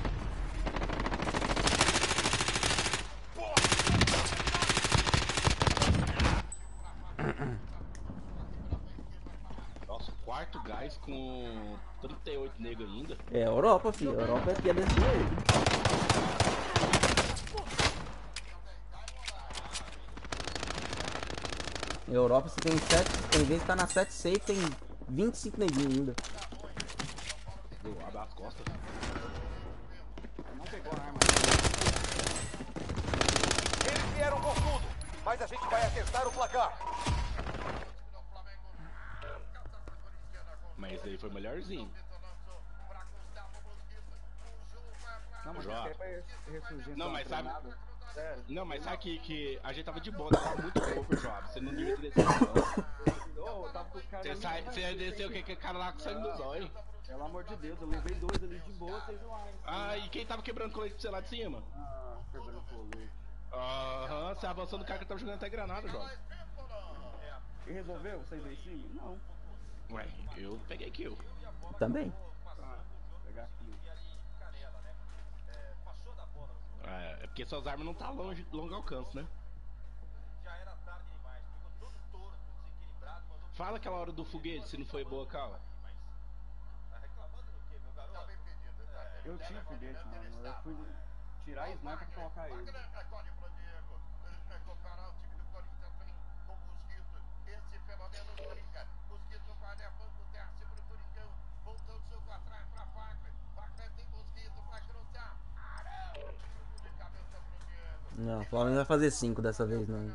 Nossa, quarto gás com trinta e oito negros ainda. É Europa, filho. Europa aqui é desse jeito. Europa você tem sete. Tem vezes que tá na sete safe, tem vinte e cinco neguinhos ainda. Deu, abre as costas. Não pegou a arma. Eles vieram com tudo, mas a gente vai acertar o placar. Mas esse aí foi melhorzinho. Não, mas João. isso aí vai ressurgir. Não, mas sabe- nada. Sério. Não, mas sabe que, que a gente tava de boa, tava muito over, Joab. Você não devia ter descido, não. Ô, tava com os caras Você, ali, sai, mas você vocês desceu têm que aquele cara lá com sangue nos olhos. Pelo amor de Deus, eu levei dois ali de boa, vocês lá. hein? Ah, e quem tava quebrando colete pra você lá de cima? Ah, quebrando colete. Aham, você avançando o cara que tava jogando até granada, Joab. E resolveu? Vocês aí em cima? Não. Ué, eu peguei kill. Também. Tá, vou pegar aqui. É, é porque suas armas não tá longe, longo alcance, né? Fala aquela hora do foguete, se não foi boa, Cal. Eu tinha foguete, mano. Eu fui tirar a sniper pra colocar ele. Não, o Flamengo vai fazer cinco dessa vez, não.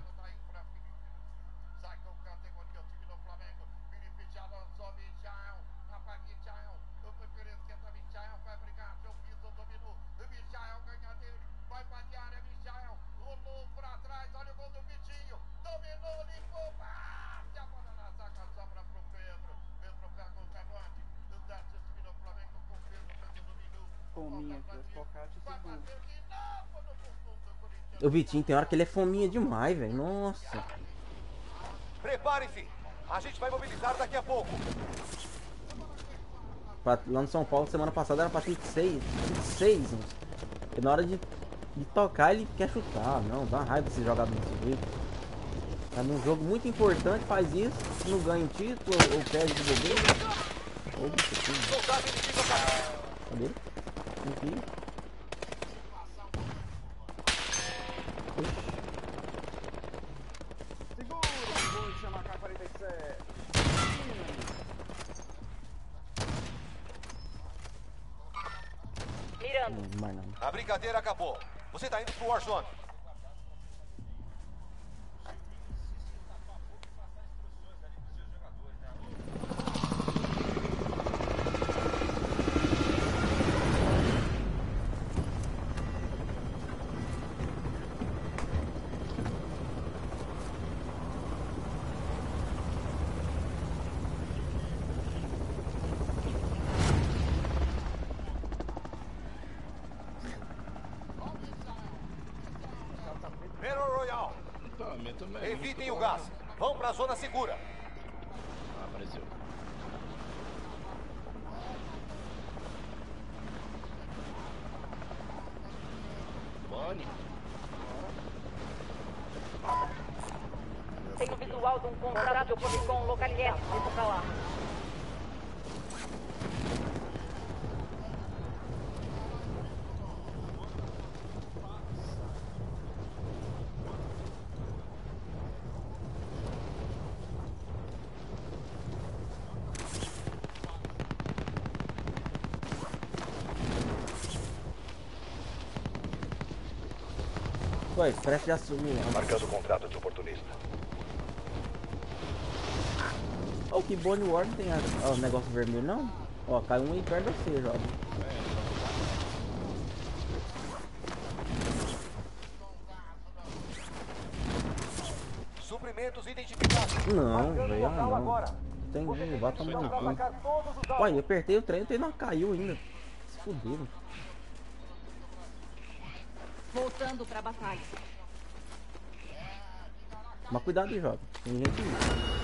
Cominha aqui, as cocates e seguro. O Vitinho tem hora que ele é fominha demais, velho. Nossa. Prepare-se, a gente vai mobilizar daqui a pouco. Pra- Lá no São Paulo, semana passada era pra trinta e seis. trinta e seis, mano. E na hora de, de tocar, ele quer chutar. Não, dá raiva esse jogador desse jeito. Tá num jogo muito importante, faz isso, não ganha um título, ou, ou perde de bobeira. Ou bicho, tudo. Soldado inimigo atacado. Cadê ele? Aqui. Segura, vou chamar a K quarenta e sete. Mirando. Não, mais não. A brincadeira acabou. Você tá indo pro Warzone. Battle Royale. Tá, a minha também. Evitem o gás. Vão pra zona segura. Ah, apareceu. Bonnie. Tenho visual de um contrato Policom localizado. Deixa pra lá. Ué, preste de assumir. Marcando o contrato de oportunista. Ó, que Bonnie War não tem a- ó, o negócio vermelho, não? Ó, caiu um aí perto de você, jovem. Suprimentos identificados. Não, Marcando o velho, local não. agora. Tem Você nem, vai tomar precisa no cu. atacar todos os Ué, alvos. eu apertei o trem e o trem não caiu ainda. Se fuderam. Voltando pra batalha. Mas cuidado aí, jovem. Tem gente aí.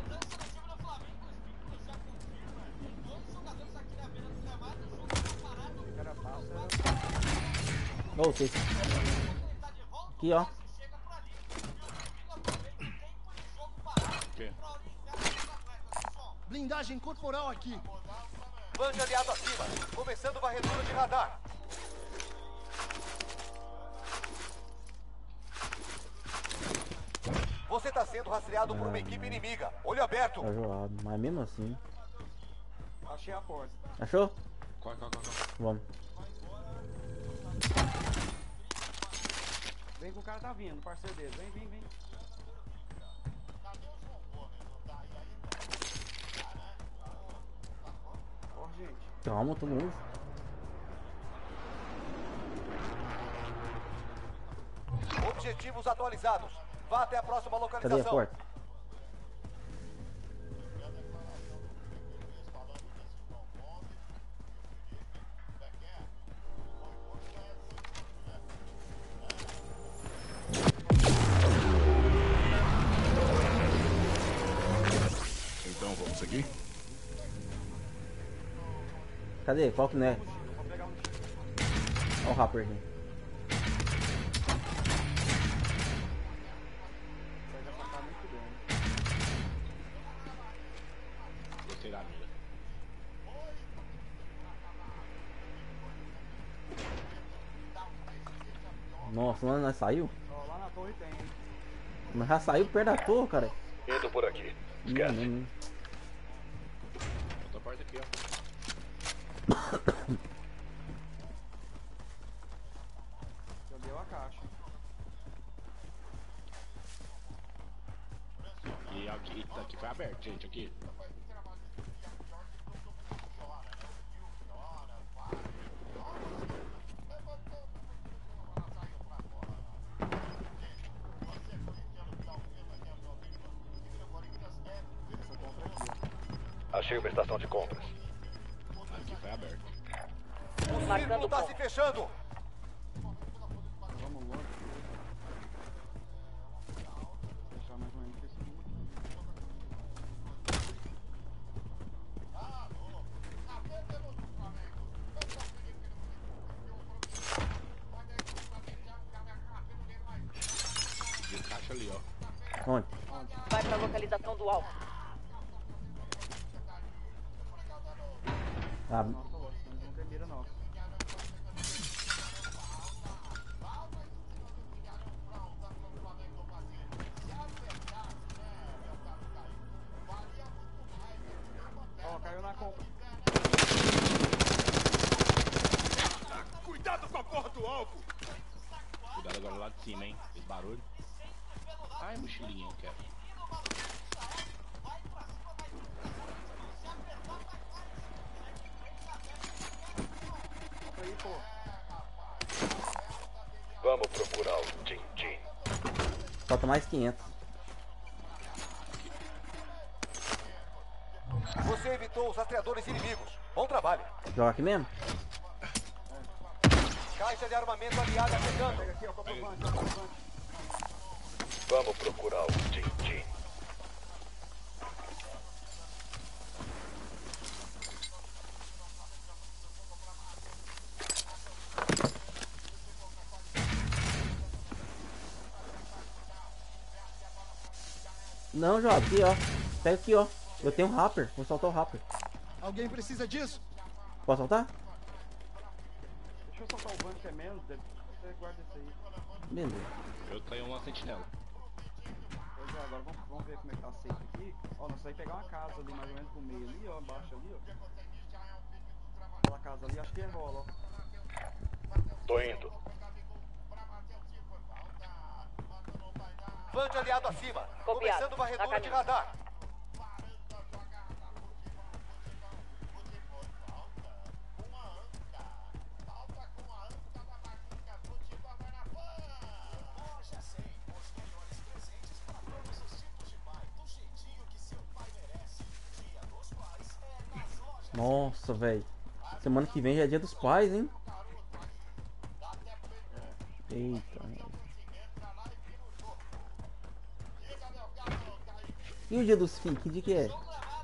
Ô, vocês. Aqui, ó. quê? Blindagem corporal aqui. Band aliado acima. Começando varredura de radar. Você está sendo rastreado por uma equipe inimiga. Olho aberto. Tá joado, mas mesmo assim. Achei a porta. Achou? Corre, corre, corre, corre. Vamos. Vem que o cara tá vindo, parceiro dele. Vem, vem, vem. Corre, gente. Calma, tô longe. Objetivos atualizados. Vá até a próxima localização. Cadê a porta? Então vamos seguir? Cadê? Qual que não é? Olha o rapper aqui. Gostei da mira. Nossa, lá nós saiu? Ó, lá na torre tem, hein? Mas já saiu perto da torre, cara. Indo por aqui. Não, Esquece. não, não. Outra porta aqui, ó. Já deu a caixa. E aqui, tá aqui foi aberto, gente, aqui. Achei uma estação de compras. Aqui foi aberto. O círculo está se fechando. Vamos logo. Fechar mais ou menos esse aqui. E o caixa ali, ó. Onde? Vai pra localização do alvo. Ah, Nossa, logo, senão eles não tem mira, não. Ó, caiu na compra. Cuidado com a porra do alvo. Cuidado agora lá de cima, hein? Fez barulho. Ai, mochilinha, eu quero. Aí, pô. Vamos procurar o Tintin. falta mais quinhentos. Você evitou os rastreadores inimigos. Bom trabalho. Joga aqui mesmo? Caixa de armamento aliada chegando. Pega aqui, ó, comprovante, ó, comprovante. Vamos procurar o Tintin. Não, Job, aqui, ó. Pega aqui, ó. Eu tenho um rapper. Vou soltar o rapper. Alguém precisa disso? Posso soltar? Deixa eu soltar o van que é menos, deve- você guarda isso aí. Beleza. Eu tenho uma sentinela. Pois é, agora vamos, vamos ver como é que tá safe aqui. Ó, nós vamos pegar uma casa ali, mais ou menos no meio ali, ó, embaixo ali, ó. Aquela casa ali, acho que rola, ó. Tô indo. Band aliado acima. Copiado. Começando varredura Na de caminho. radar. Nossa, velho. Semana que vem já é dia dos pais, hein? Eita. E o dia dos F I? Que dia que é?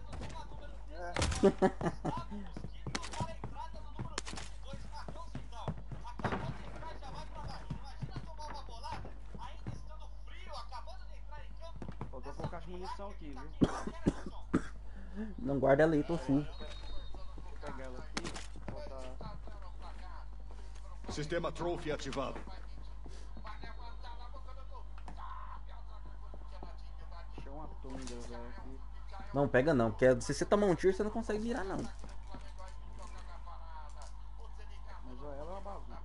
Faltou colocar de munição aqui, viu? Não guarda ela aí, tô full. Vou pegar ela aqui, botar... Sistema Trophy ativado. Deixa uma tunda, velho, aqui. Não, pega não, porque se você tomar um tiro, você não consegue virar não. Mas ó, ela é uma bagunça.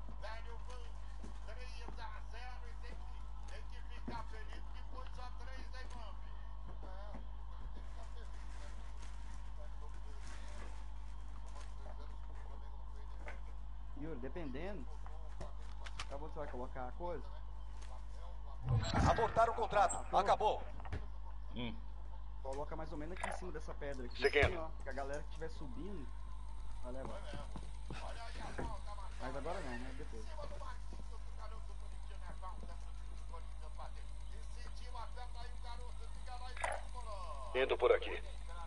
Yuri, dependendo, acabou, você vai colocar a coisa? Abortar o contrato. Acabou. Hum. Coloca mais ou menos aqui em cima dessa pedra aqui. Seguindo. Assim, ó, que a galera que estiver subindo vai levar. Mas agora não, né? Depois. Indo por aqui.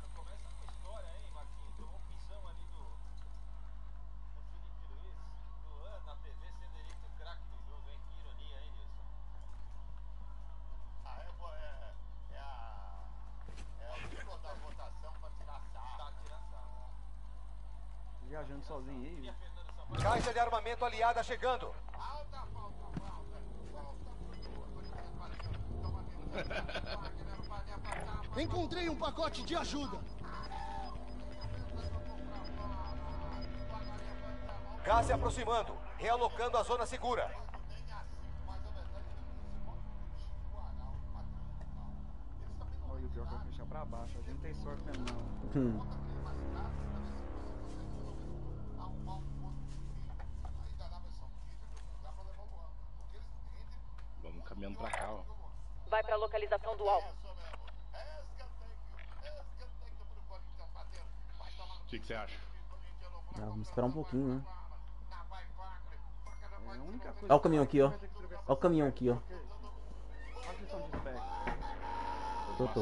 Viajando sozinho aí, viu? Caixa de armamento aliada chegando. Encontrei um pacote de ajuda. Gás se aproximando. Realocando a zona segura. Olha, o pior que eu vou fechar pra baixo. A gente não tem sorte mesmo, não. Hum. Vamos caminhando pra cá, ó. Vai pra localização do alvo. O que que você acha? Ah, vamos esperar um pouquinho, né? É a única coisa Olha o caminhão aqui, ó. que vai ter que atravessar. Olha o caminhão aqui, ó. Olha a questão de espectro. Tô, tô. É,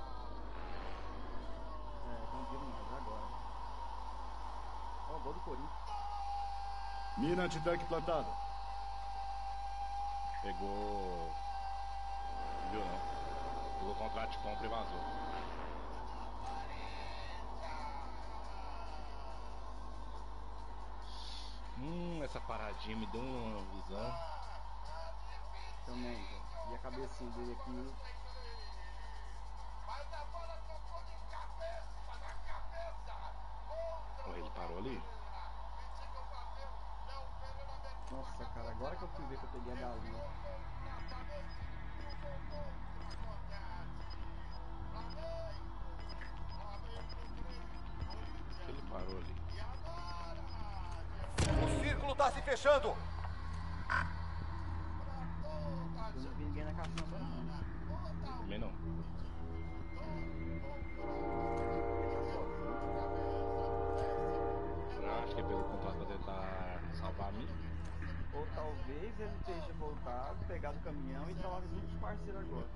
não digo mais, agora. Ó, o gol do Corinthians. Mina antitanque plantada. Pegou. Viu não? Pegou o contrato de compra e vazou. Hum, essa paradinha me deu uma visão. Também, velho. E a cabecinha dele aqui. Porra, ele parou ali? Nossa, cara, agora que eu fui ver que eu peguei a galinha. Ele parou ali. O círculo tá se fechando. Eu não vi ninguém na caçamba, não. Também não. Eu acho que ele pegou o contrato pra tentar salvar a mim. Ou talvez ele esteja voltado, pegado o caminhão e tá lá junto com os parceiros agora.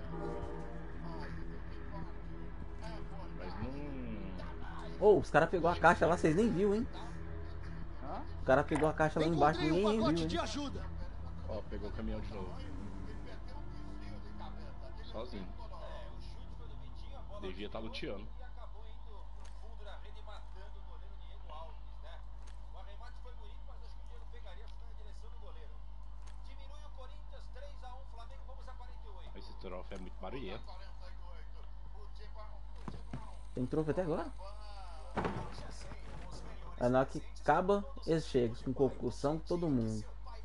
Mas não. Ô, os caras pegou a caixa lá, vocês nem viu, hein? Hã? O cara pegou a caixa lá embaixo, Encontrei um ninguém pacote viu, de hein? ajuda. Ó, pegou o caminhão de novo. Sozinho. Devia estar luteando. Esse troféu é muito barulhento. Tem troféu até agora? É na hora que acaba, eles chegam com concussão todo mundo.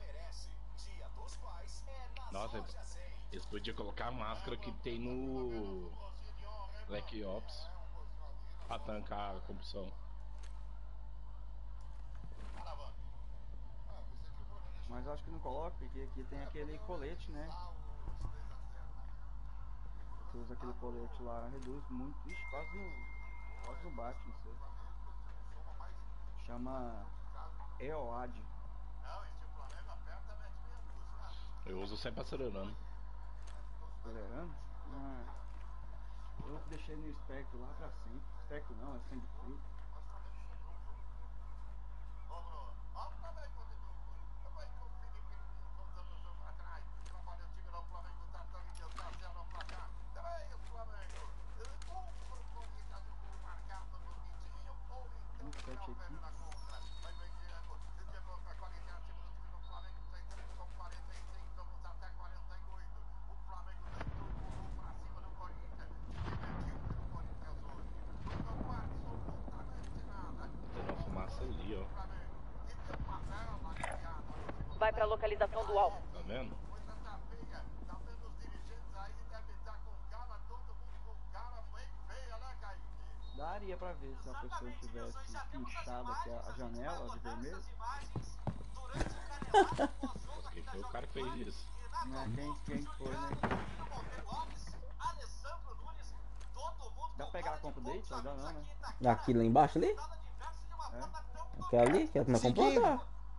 Nossa, eles podiam colocar a máscara que tem no Black Ops pra tancar a combustão. Mas eu acho que não coloca, porque aqui tem aquele colete, né? Você usa aquele colete lá, reduz muito. Ixi, quase não, quase não bate, não sei. Chama E O A D. Eu uso sempre acelerando. Acelerando? Ah, eu deixei no espectro lá pra sempre. Espectro não, é sangue frio. Tem uma fumaça ali, ó. Vai pra localização do alvo. Tá vendo? Daria pra ver se a pessoa tivesse pinchado aqui a, a janela de vermelho. Porque foi o cara que fez isso. Né? Quem, quem foi, né? Dá pra pegar a compra dele? Só dá não, né? Aqui lá embaixo ali? É? Aquela ali? Que é como é comprar?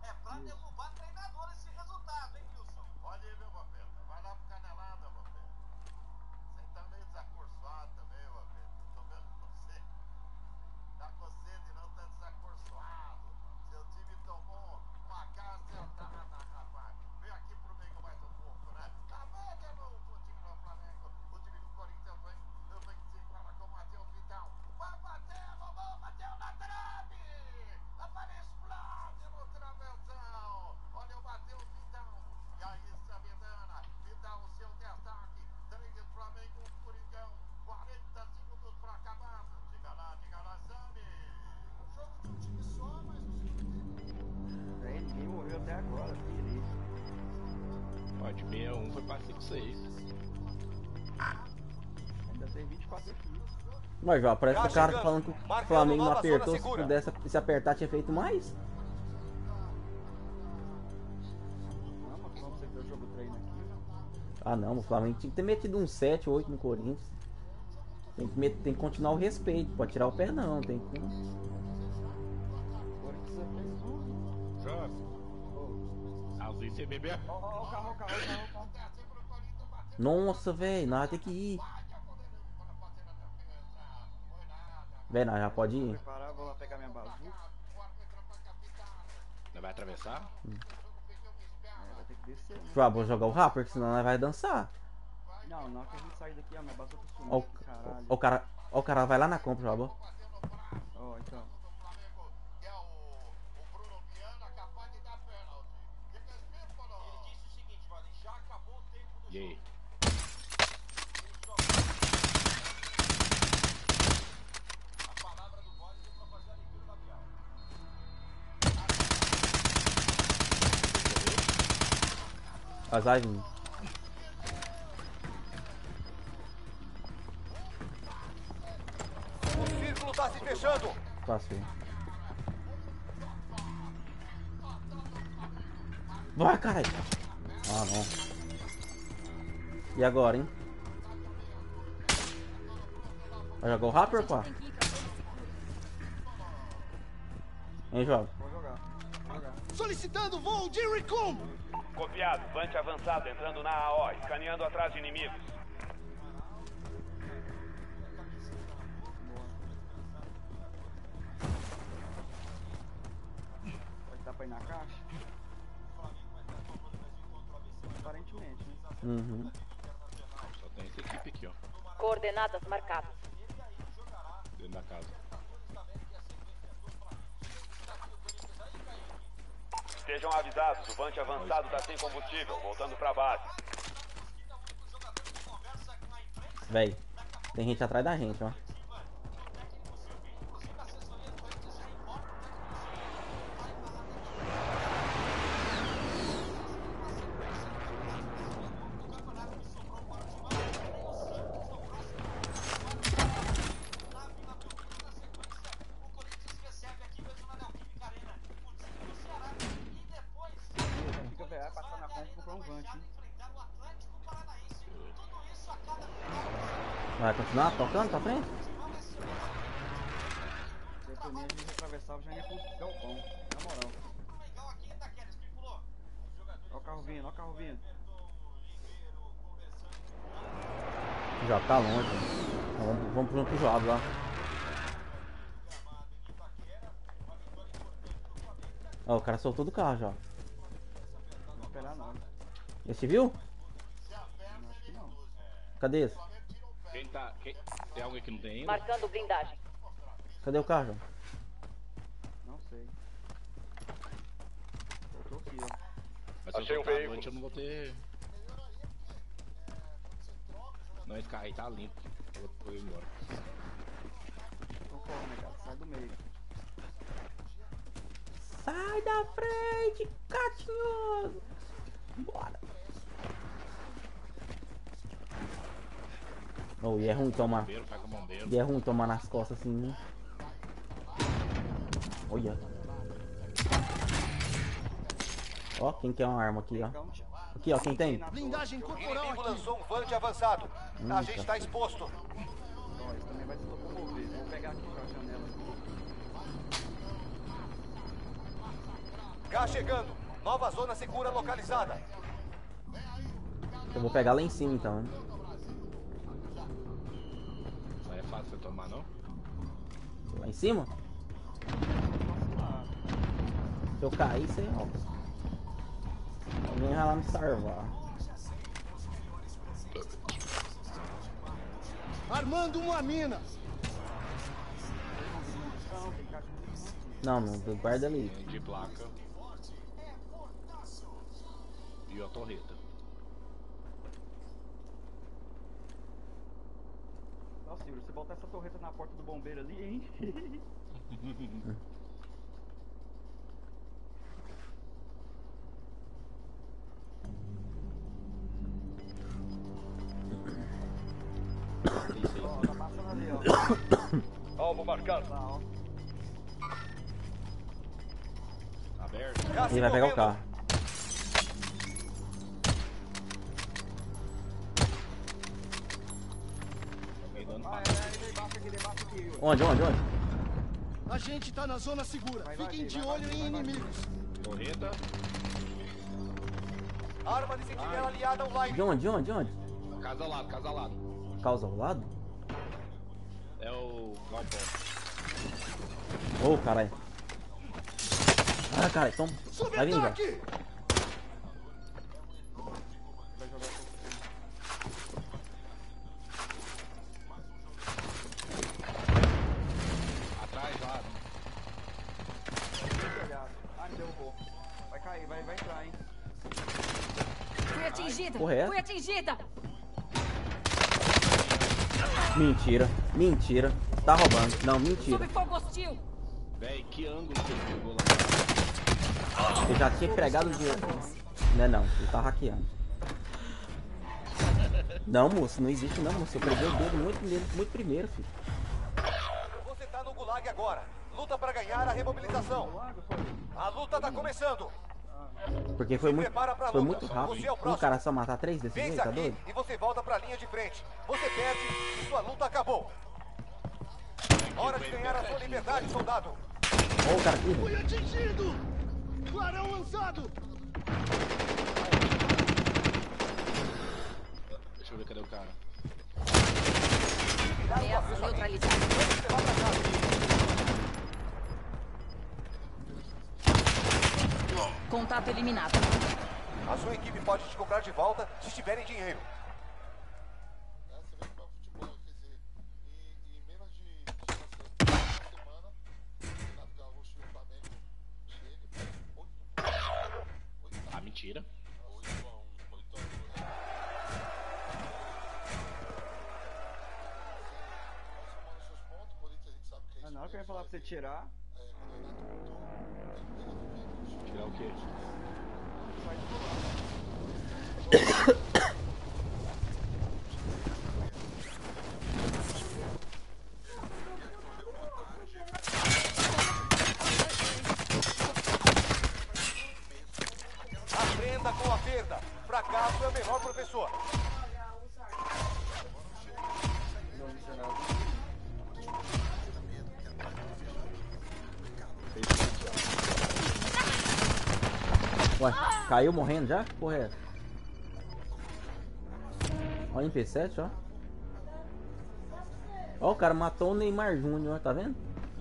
Aí ninguém morreu até agora, filho. Ó, de sessenta e um foi pra cinquenta e seis. Ainda tem vinte e quatro aqui. Mas já parece que o cara chegando. falando que o Marcando Flamengo não nova zona apertou. Se segura. pudesse se apertar, tinha feito mais. Não, mas quando você vê o jogo treino aqui, Ah não, o Flamengo tinha que ter metido um sete, oito no Corinthians. Tem que, met- tem que continuar o respeito, pode tirar o pé não, tem que. o Corinthians já fez um. Já. Azul C B B. Ó, ó, ó o carro, ó o carro, ó o carro, ó o carro. Nossa, velho, nós tem que ir. Velho, nós já pode Vou ir. preparar, vou lá pegar minha bazuca. Não vai atravessar? É, vai ter que descer, né? Já vou jogar o rapper, senão nós vai dançar. Não, na hora que a gente sair daqui, ó, minha bazuca sumiu. Ó, o- Caralho. ó o cara, ó o cara vai lá na compra, Jabo. Ó, então. E aí? Mas vai vir. O círculo tá se fechando. Passou. Vai, caralho. Ah, não. E agora, hein? Vai jogar o rapper, pá? Hein, João? Vou jogar. Vou jogar. Solicitando voo de Recon! Copiado. Vante avançado entrando na A O. Escaneando atrás de inimigos. Vai dar pra ir na caixa? Aparentemente, né? Uhum. Só tem essa equipe aqui, ó. Coordenadas marcadas. Dentro da casa. Estejam avisados. O Vante avançado tá sem combustível. Voltando pra base. Véi, tem gente atrás da gente, ó. Fica, velho, vai passar na compra e comprar um Vante, hein? Vai continuar tocando pra frente? Eu por mim a gente atravessava já ia pro galpão, na moral. Ó o carro vindo, ó o carro vindo. Já tá longe. Então, vamos, vamos pro outro lado lá. Ó, o cara soltou do carro já. Não vou esperar não. Esse viu? Não, acho que não. Cadê esse? Quem tá. Quem... Tem alguém que não tem ainda? Marcando blindagem. Cadê o carro, João? Não sei. Eu tô aqui, ó. Mas se Achei eu um soltar à veículo. noite eu não vou ter. Não, esse carro aí tá limpo. Eu vou, vou ir embora. Tô correndo, né, cara? Sai do meio. Sai da frente, catinhoso! Bora! Oh, e é ruim tomar. Bombeiro, pega o bombeiro. E é ruim tomar nas costas assim, né? Olha. Ó, quem quer uma arma aqui, ó. Aqui, ó, quem tem? Blindagem O corporal inimigo aqui. lançou um vante avançado. A gente tá exposto. Ó, esse também vai se locomover. Vou pegar aqui pra janela. Gás chegando. Nova zona segura localizada. Eu vou pegar lá em cima então, né? Não é fácil você tomar, não? Lá em cima? Se eu cair, você ó. Alguém vai lá me salvar. Armando uma mina. Não, não, do guarda ali. De placa. E a torreta. Nossa, Yuri, você botar essa torreta na porta do bombeiro ali, hein? Ó, tá passando ali, ó. Alvo marcado. Lá, ó. Aberto. Gás Ele vai pegar o envolvendo. carro. Alguém dando Ah, passo. é, é, debaixo aqui, debaixo aqui, Yuri. Onde, onde, onde? A gente tá na zona segura. Vai, vai, Fiquem vai, de vai, olho vai, em vai, vai. inimigos. Torreta. Arma de sentinela aliada online. De onde, de onde, de onde? Casa ao lado, casa ao lado. Causa ao lado? É o galpão. Ô, oh, caralho. Ah, cara, então. Vai vir já. Subataque! Vai jogar Atrás lá. telhado. Ah, me derrubou. Vai cair, vai, vai entrar, hein? Fui atingida. Porra, é? Fui atingida. Mentira, mentira. Tá roubando. Não, mentira. Sob fogo hostil. Véi, que ângulo que ele pegou lá. Eu já tinha pregado o dinheiro. Não é não, ele tá hackeando. Não, moço, não existe não, moço. Eu preguei o dedo muito, muito primeiro, filho. Você tá no gulag agora. Luta pra ganhar a remobilização. A luta tá começando. Porque foi Se muito, prepara pra foi luta. muito rápido. Você é o Um próximo. cara só matar três desse Vence jeito, tá aqui doido? e você volta pra linha de frente. Você perde e sua luta acabou. Hora de ganhar a sua liberdade, soldado. Ô, cara, aqui. Fui atingido! Clarão lançado! Deixa eu ver cadê o cara. Ameaça neutralizada. Você vai pra casa. Contato eliminado. A sua equipe pode te comprar de volta se tiverem dinheiro. Ah, mentira. Ah, na hora que eu ia falar pra você tirar, Tirar o quê? vai Aprenda com a perda. Fracasso é o melhor professor. Ué, caiu morrendo já? Que porra é essa? Olha o M P sete, ó. Ó, o cara matou o Neymar Júnior, tá vendo?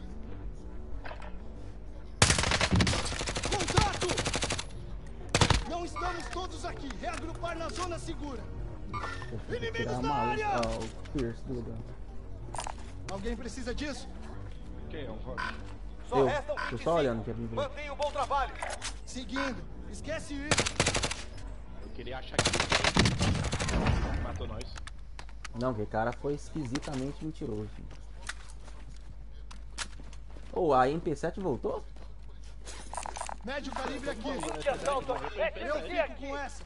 Contrato! Não estamos todos aqui. Reagrupar na zona segura. Inimigos na área! Ó, o Pierce do lugar. Alguém precisa disso? Quem é um voto? Só Eu, restam tô vinte e cinco. só olhando aqui. Mantenha um bom trabalho. Seguindo. Esquece isso. Eu queria achar que matou nós. Não, que cara foi esquisitamente mentiroso. Ô, oh, a M P sete voltou? Médio calibre aqui. Atenção, tô aqui. Eu fico com essa.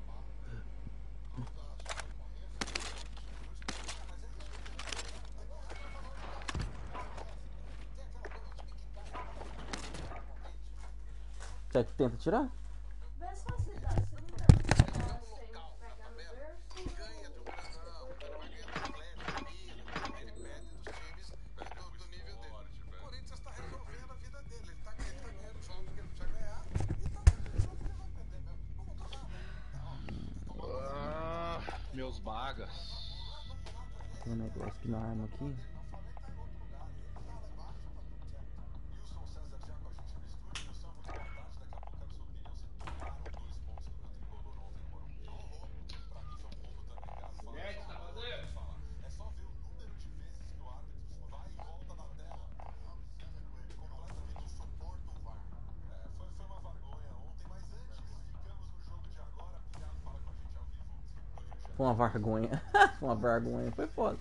Quer que tenta tirar? Vê se você dá. Se não der, você dá sem pegar no berço. Ah, meus bagas. Tem um negócio aqui na arma aqui. Foi uma vergonha. Uma vergonha. Foi foda.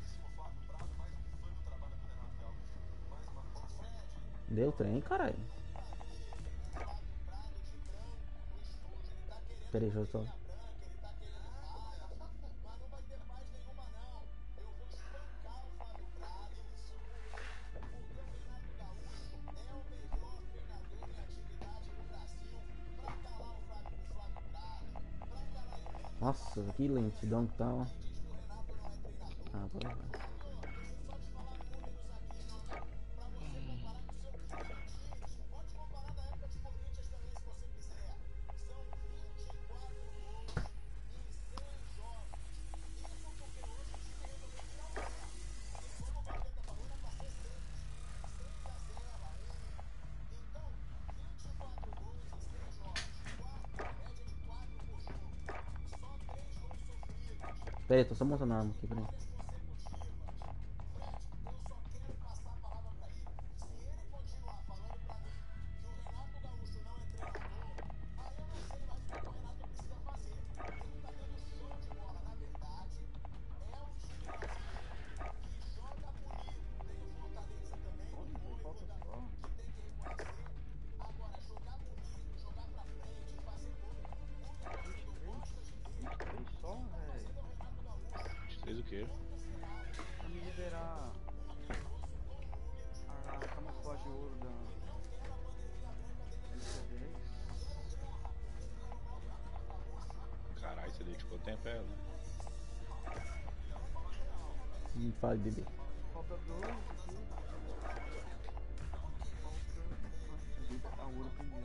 Deu trem, caralho. Pera aí, deixa eu só. Nossa, que lentidão que tá, ó. Ah, agora vai. Pera aí, tô só montando a arma aqui, peraí. Fez o quê? Pra me liberar a camuflagem de ouro da L C dez. Caralho, você dedicou tempo a ela. Não fale, bebê. Falta dois aqui. Falta a ouro primeiro.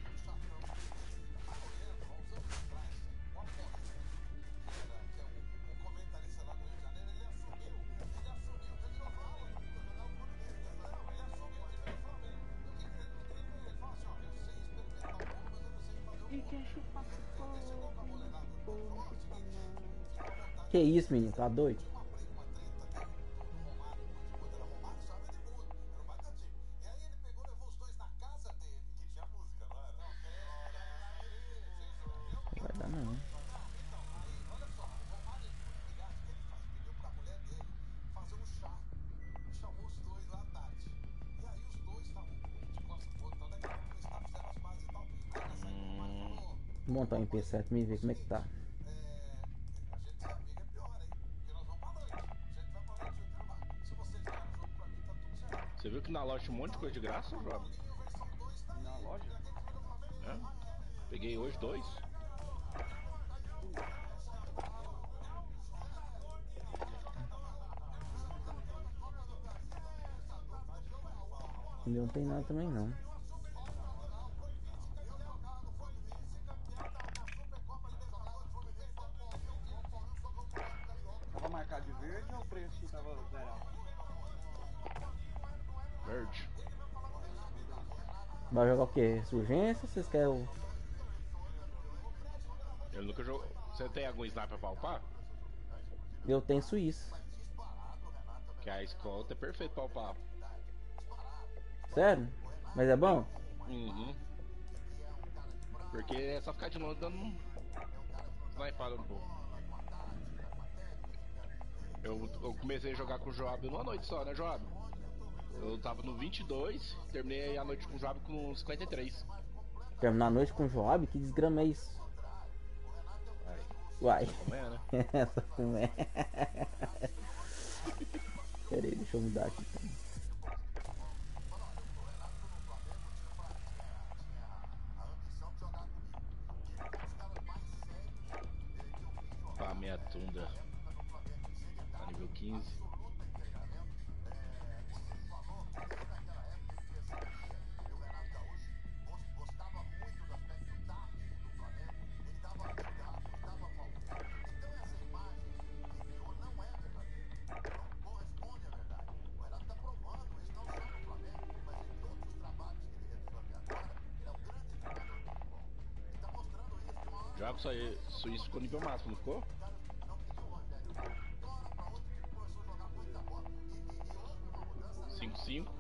Que isso, menino? Tá doido? Não vai dar não. Vou montar um M P sete e ver como é que tá. Você viu que na loja tinha um monte de coisa de graça, Rob? Na loja? É. Peguei hoje dois. Não tem nada também não. Tava marcado de verde. verde ou o preço que tava zerado? Verde. Vai jogar o quê? Surgência ou vocês querem o... Eu nunca jogo. Você tem algum sniper pra upar? Eu tenho Suíça. Que a escolta é perfeito pra upar. Sério? Mas é bom? Uhum. Porque é só ficar de longe dando um snipada um pouco. Eu, eu comecei a jogar com o Joab numa noite só, né, Joab? Eu tava no vinte e dois, terminei a noite com o Joab com cinquenta e três. Terminar a noite com o Joab? Que desgrama é isso? Uai. Como é, né? Essa como é. Pera aí, deixa eu mudar aqui. Pá, minha tunda. Tá nível quinze. Joga isso aí, Suíço ficou nível máximo, não ficou? cinco cinco.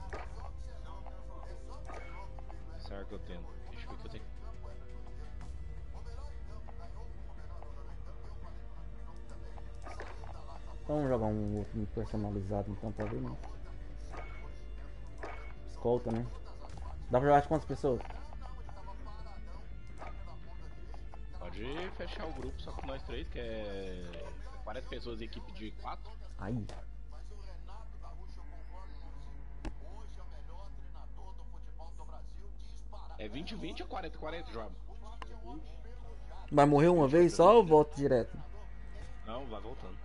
Essa arma que eu tenho. Deixa eu ver o que eu tenho. Vamos jogar um outro personalizado então pra ver, né? Escolta, né? Dá pra jogar de quantas pessoas? Pode fechar o grupo só com nós três, que é quarenta pessoas em equipe de quatro. Aí. É vinte vinte ou quarenta quarenta, Joab? Vai morrer uma vez só ou volta direto? Não, vai voltando.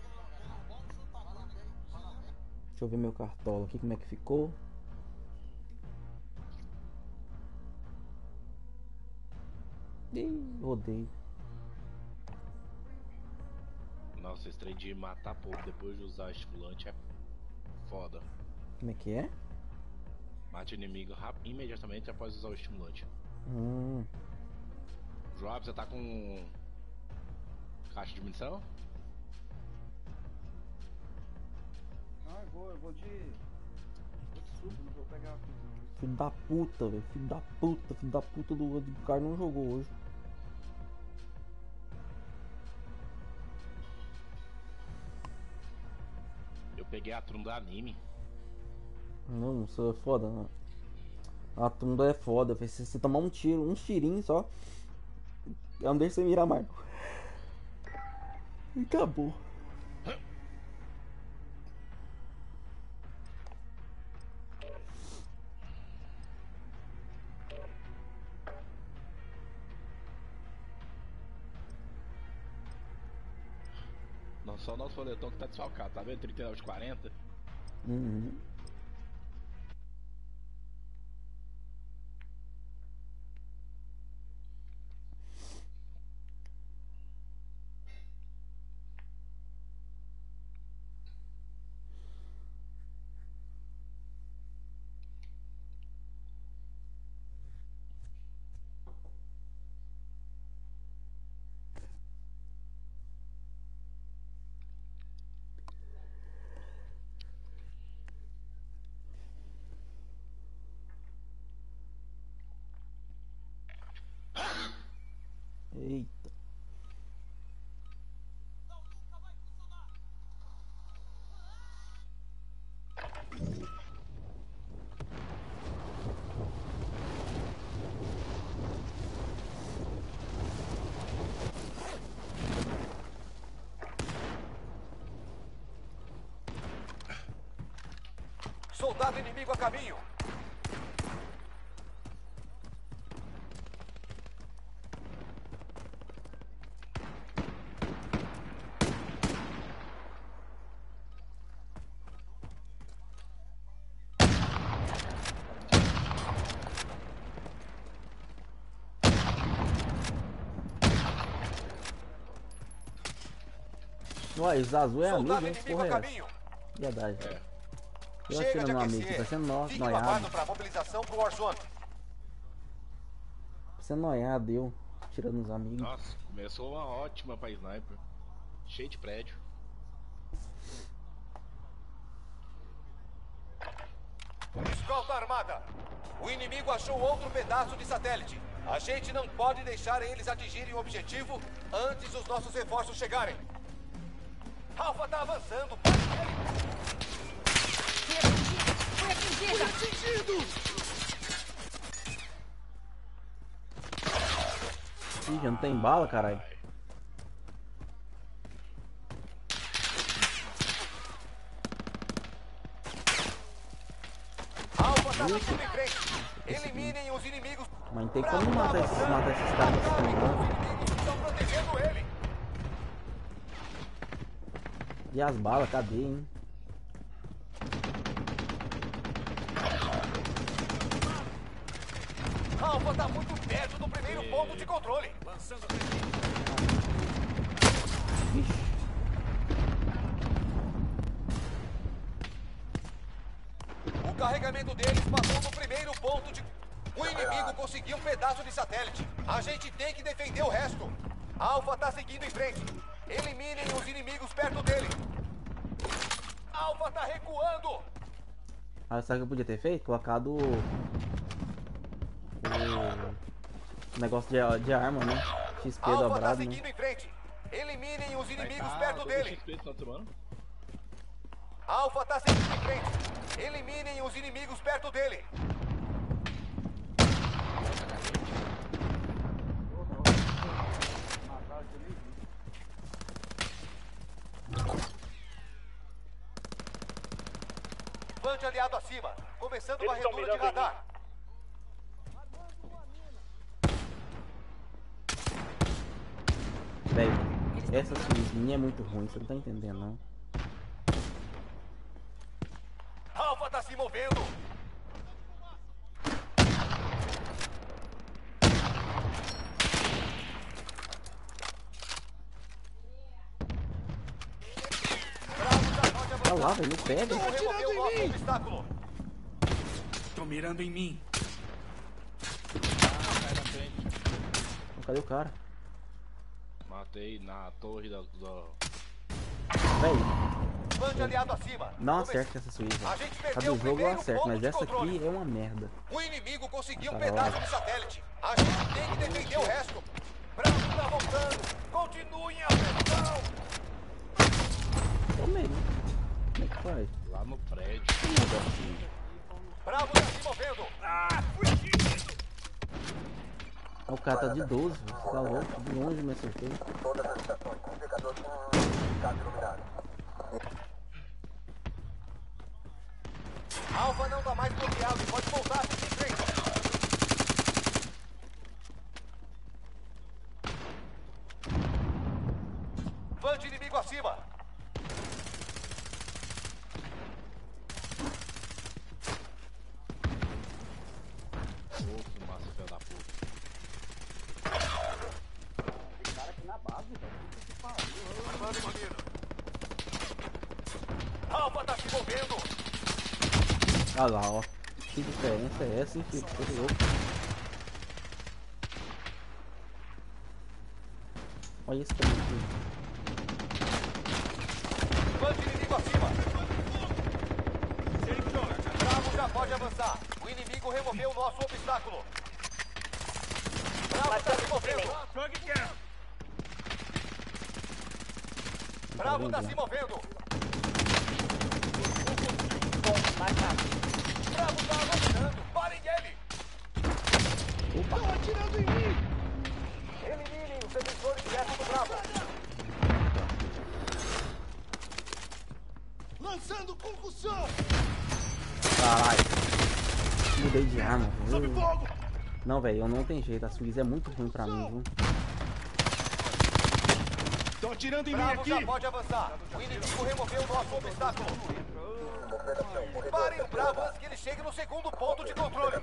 Deixa eu ver meu cartola aqui, como é que ficou. Ih, rodei. Nossa, esse trem de matar povo depois de usar estimulante é foda. Como é que é? Mate inimigo rápido, imediatamente após usar o estimulante. Hum. Joab, você tá com caixa de munição? Não, eu vou, eu vou de. Vou de suco, não vou pegar a fusão. Filho da puta, velho. Filho da puta, filho da puta do, do cara não jogou hoje. Eu peguei a Trum do anime. Não, isso é foda, não. A tunda é foda, véio. Se você tomar um tiro, um tirinho só, eu não deixo você mirar mais. E acabou. Não, só o nosso foletão que tá desfalcado, tá vendo? trinta e nove de quarenta. Uhum. Eita. Soldado inimigo a caminho. Ué, os azul é amigo, Soldado hein? inimigo Porra, a é caminho. verdade. É. Eu Chega atirando de no amigo, aquecer. parecendo nó- Fique no aguardo noiado. para mobilização pro Warzone. Parecendo noiado, eu. Tirando nos amigos. Nossa, começou uma ótima pra sniper. Cheio de prédio. Escolta armada. O inimigo achou outro pedaço de satélite. A gente não pode deixar eles atingirem o objetivo antes dos nossos reforços chegarem. Alpha tá avançando. Fui atingida! Atingido! Ih, já não tem bala, caralho. Alpha tá seguindo em frente. Eliminem os inimigos. Mas não tem como matar esses, matar esses caras assim, não. Os inimigos estão protegendo ele. E as balas, cadê, hein? Alpha tá muito perto do primeiro ponto de controle. Vixe. O carregamento deles passou no primeiro ponto de... O inimigo conseguiu um pedaço de satélite. A gente tem que defender o resto. Alpha tá seguindo em frente. Eliminem os inimigos perto dele. Alpha tá recuando. Ah, sabe o que eu podia ter feito? Colocado o, o negócio de, de arma, né? X P Alpha tá dobrado, né? seguindo em frente. Eliminem os inimigos Ah, perto todo dele. X P esse final de semana. Alpha tá seguindo em frente. Eliminem os inimigos perto dele. Band aliado acima. Começando Eles tão varredura de mirando em radar. Velho, essa Suizinha é muito ruim, você não tá entendendo, não. Alpha tá se movendo. Olha lá, velho, não pega. Removeu o nosso obstáculo. Tô mirando em mim. Ah, cai na frente. Cadê o cara? Matei na torre da. da... Velho, Band aliado acima. não Come- acerta essa Suíça. A gente Cada perdeu o jogo eu primeiro acerto, ponto mas de essa controle. aqui é uma merda. O inimigo conseguiu um Caralho. pedaço de satélite. A gente tem que defender o resto. Bravo tá voltando. Continuem a pressão. Tomei. Como é que faz? Lá no prédio. Bravo tá se movendo. Ah, fui atingido. O cara tá de doze, você tá louco? De longe me acertei. Alpha não tá mais bloqueado e pode voltar a seguir em frente. Band inimigo acima. Ô, fumaça, filho da puta. Tem cara aqui na base, velho. Que que pariu? Mano, menino. Alpha tá se movendo. Olha lá, ó. Que diferença é essa, hein, filho? Tô louco. Olha esse cara aqui. Band inimigo acima. Bravo já pode avançar. O inimigo removeu o nosso obstáculo. Bravo tá se movendo. Bravo tá se movendo. Ponto marcado. Bravo tá avançando. Parem ele. Estão atirando em mim. Eliminem os defensores direto do Bravo. Lançando concussão. Caralho. Mudei de arma, Sob velho. fogo. Não, velho, eu não tenho jeito. A Suíça é muito ruim pra mim, viu? Estão atirando em mim Bravo aqui. já pode avançar. O inimigo removeu o nosso obstáculo. Parem o Bravo antes que ele chegue no segundo ponto de controle.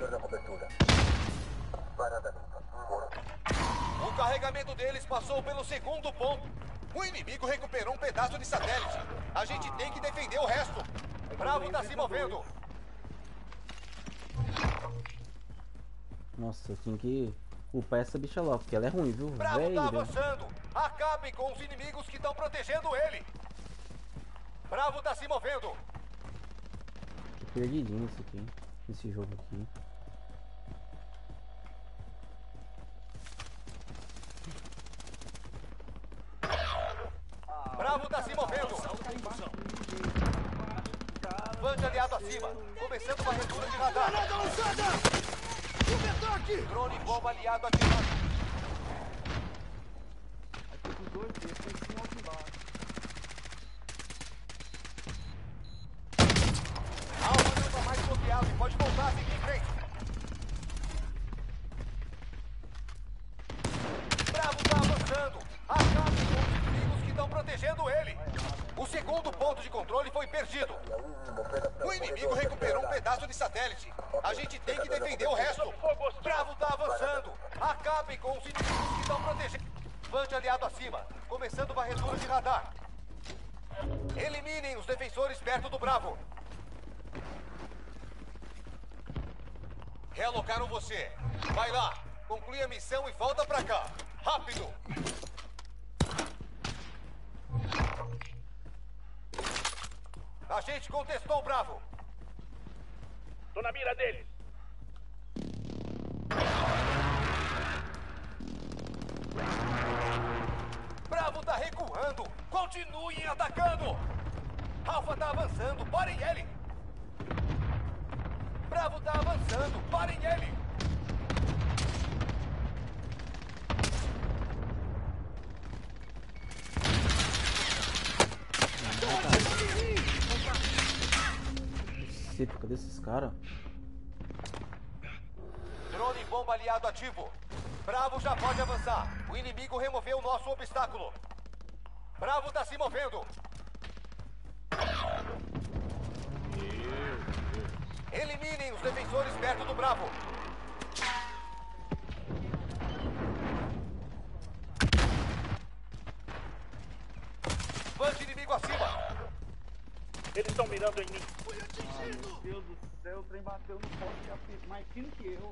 O carregamento deles passou pelo segundo ponto. O inimigo recuperou um pedaço de satélite. A gente tem que defender o resto. Bravo tá se movendo. Nossa, eu tinha que culpar essa bicha logo, porque ela é ruim, viu? Bravo Véi, tá Deus. avançando. Acabem com os inimigos que estão protegendo ele. Bravo tá se movendo. Tô perdidinho isso aqui, esse jogo aqui. Bravo tá se movendo. Band aliado acima. Começando uma retura de radar. Granada lançada! Subataque! Drone bomba aliado ativado. Aqui dos dois, tem um aqui embaixo. Alvo não tá mais bloqueado e pode voltar a seguir em frente. Bravo tá avançando. Acabe com os inimigos que estão protegendo ele. O segundo ponto de controle foi perdido. O inimigo recuperou um pedaço de satélite. A gente tem que defender o resto. Bravo tá avançando. Acabem com os inimigos que estão protegendo. Band aliado acima. Começando varredura de radar. Eliminem os defensores perto do Bravo. Realocaram você. Vai lá. Conclui a missão e volta pra cá. Rápido. A gente contestou o Bravo. Tô na mira deles. Bravo tá recuando. Continuem atacando. Alpha tá avançando. Parem ele. Bravo tá avançando. Parem ele. Cacete, cadê esses caras? Drone bomba aliado ativo. Bravo já pode avançar. O inimigo removeu o nosso obstáculo. Bravo tá se movendo. Eliminem os defensores perto do Bravo. Band inimigo acima. Eles estão mirando em mim. Ai, meu Deus do céu, o trem bateu no poste mais fino que eu.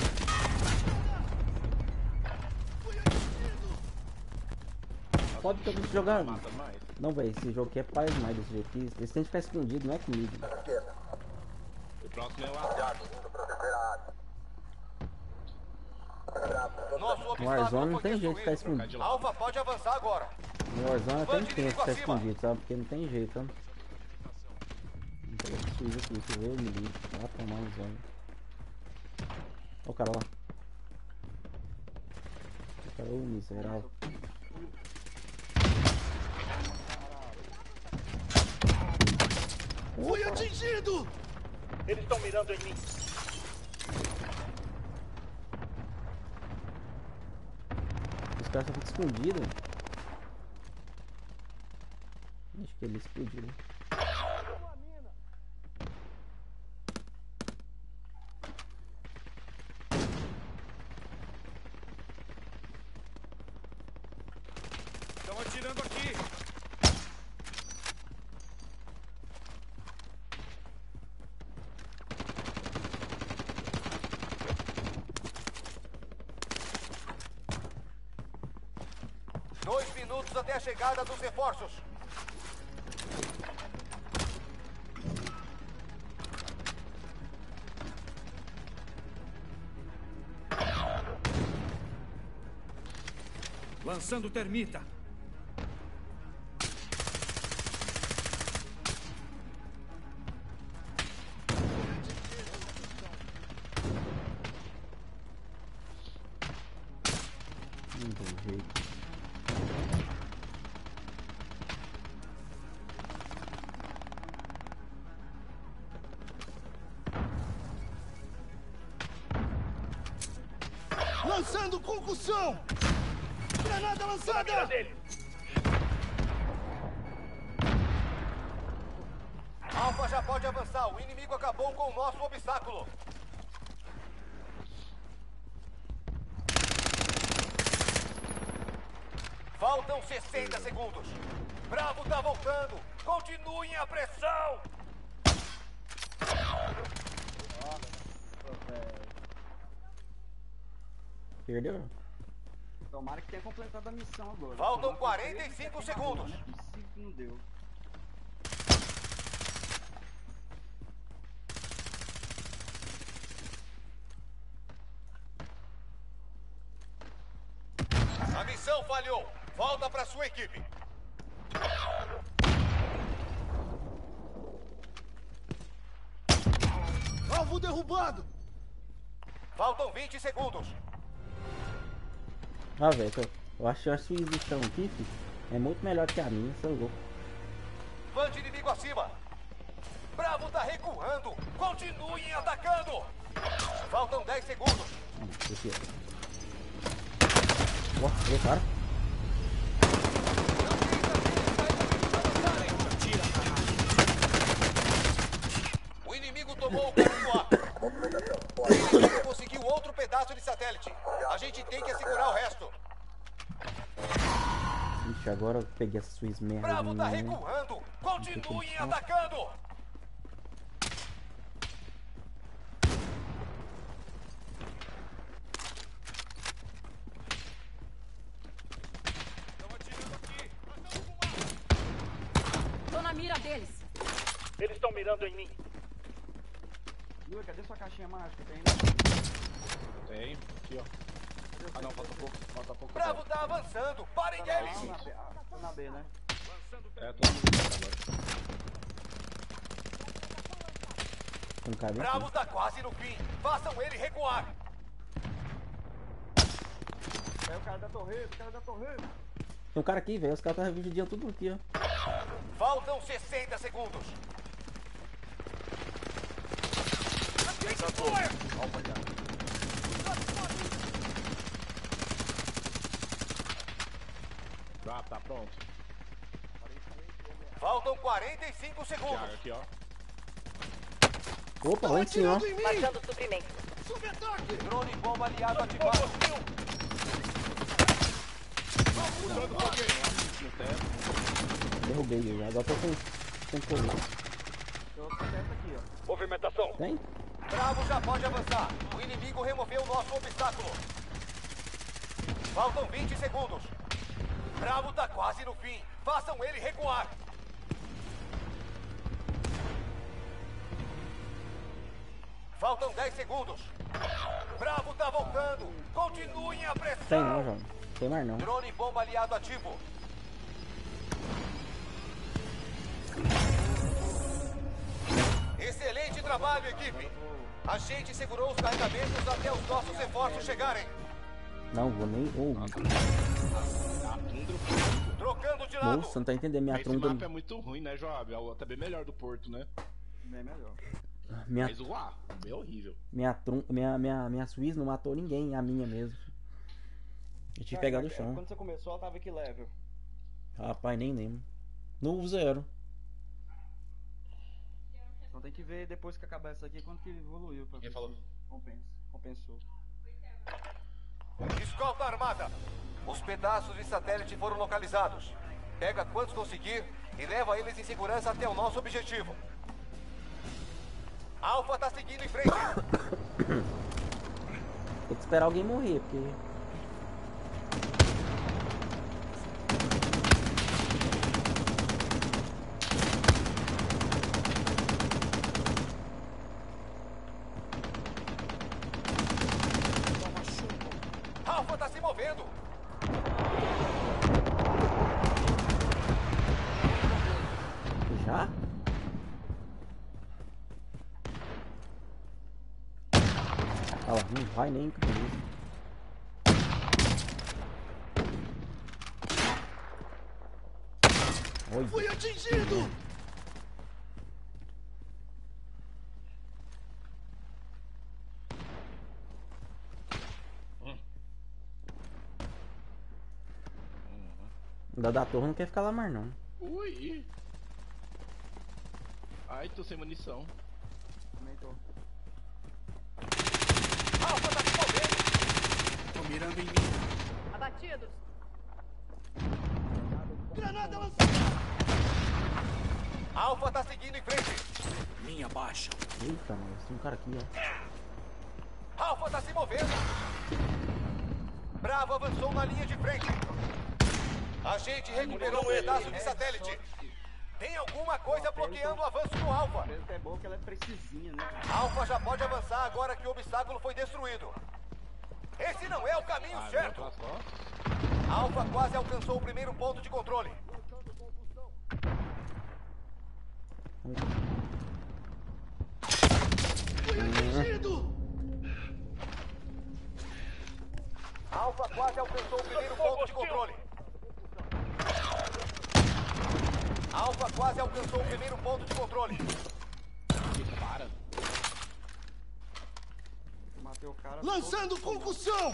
Pode ter gente jogando. Mata mais. Não, velho, esse jogo aqui é paz demais desse jeito aqui. Eles têm que ficar escondido, não é comigo. O próximo é o ataque. Nosso No obstáculo Warzone não foi tem jeito de ficar destruído. escondido. De lado. Alpha pode avançar agora. No Warzone até Band tem que inimigo ficar acima. escondido, sabe? Porque não tem jeito, sabe? Não tem possível aqui, que eu me livre. Vai tomar um zone. Ó o cara lá. O cara, ô miserável. Fui atingido! Eles estão mirando em mim. Os caras só ficam escondidos. Acho que ele explodiu. Estão atirando aqui. Dois minutos até a chegada dos reforços. Lançando termita. Não tem jeito. Lançando concussão! Granada lançada! Alpha já pode avançar. O inimigo acabou com o nosso obstáculo. Faltam sessenta segundos. Bravo tá voltando. Continuem a pressão. Perdeu? Tomara que tenha completado a missão agora. Faltam quarenta e cinco segundos. Não é possível que não deu. A missão falhou. Volta pra sua equipe. Alvo derrubado! Faltam vinte segundos. Ah, velho, eu, eu acho que a sua edição aqui, filho, é muito melhor que a minha, você é louco. Vante inimigo acima. Bravo tá recuando. Continuem atacando. Faltam dez segundos. Hum, esse é. Ó, vê, cara. O inimigo tomou o caminho A. O inimigo conseguiu outro pedaço de satélite. A gente tem que assegurar o resto. Ixi, agora eu peguei essa sua merda. Bravo tá né? recuando. Continuem atacando. Tô na mira deles. Eles estão mirando em mim. Yuri, cadê sua caixinha mágica? Tem? Tem, aqui ó. Ah não, falta pouco, falta pouco. Bravo tá avançando. Parem deles. Não, na B, ah, tô na B, né? É, tô agora. Um cara aqui. Bravo tá quase no fim. Façam ele recuar. É o cara da torreta, o cara da torreta. Tem um cara aqui, velho. Os caras estão dividindo tudo aqui, ó. Faltam sessenta segundos. Ah, tá pronto. Faltam quarenta e cinco segundos. Thiago, aqui ó. Opa, lá em cima, ó. Marcando suprimento. Subataque! Drone bomba aliado ativado. Derrubei ele. Agora tô com, com correr. Tem outro satélite aqui, ó. Movimentação. Tem? Bravo já pode avançar. O inimigo removeu o nosso obstáculo. Faltam vinte segundos. Bravo tá quase no fim. Façam ele recuar. Faltam dez segundos. Bravo tá voltando. Continuem a pressão. Tem não, João. Tem mais não. Drone bomba aliado ativo. Excelente trabalho, equipe. A gente segurou os carregamentos até os nossos reforços chegarem. Não, vou nem. Oh, Trocando de lado. moça, não tá entendendo. Minha Esse tromba. mapa é muito ruim, né, Joab? É o outro é bem melhor do Porto, né? Bem melhor. Minha, Mas o A, bem horrível. minha, trum, minha, minha, minha Suíça não matou ninguém, a minha mesmo. Eu tive que pegar do chão. Quando você começou, ela tava que level? Rapaz, nem lembro. No zero. Então tem que ver depois que acabar essa aqui quanto que evoluiu pra Quem ver falou? se compensa. Compensou. Escolta armada. Os pedaços de satélite foram localizados. Pega quantos conseguir e leva eles em segurança até o nosso objetivo. Alpha tá seguindo em frente. Tem que esperar alguém morrer, porque. Alpha tá se movendo. Já? Ah lá, não vai nem com isso. Oi. Fui atingido! Da da torre não quer ficar lá mais não. Ui! Ai, tô sem munição. Também tô. Alpha tá se movendo. Tô mirando em mim. Abatidos. Granada lançada! Alfa tá seguindo em frente. Minha baixa. Eita, mano, tem um cara aqui, ó. Alfa tá se movendo. Bravo avançou na linha de frente. A gente recuperou um pedaço de satélite. Tem alguma coisa bloqueando o avanço do Alfa. É bom que ela é precisinha, né? Alfa já pode avançar agora que o obstáculo foi destruído. Esse não é o caminho Ah, certo. outras costas. Alfa quase alcançou o primeiro ponto de controle. Fui atingido! Alfa quase alcançou o primeiro ponto de controle. Alfa quase alcançou o primeiro ponto de controle. Para. Matei o cara. Lançando concussão!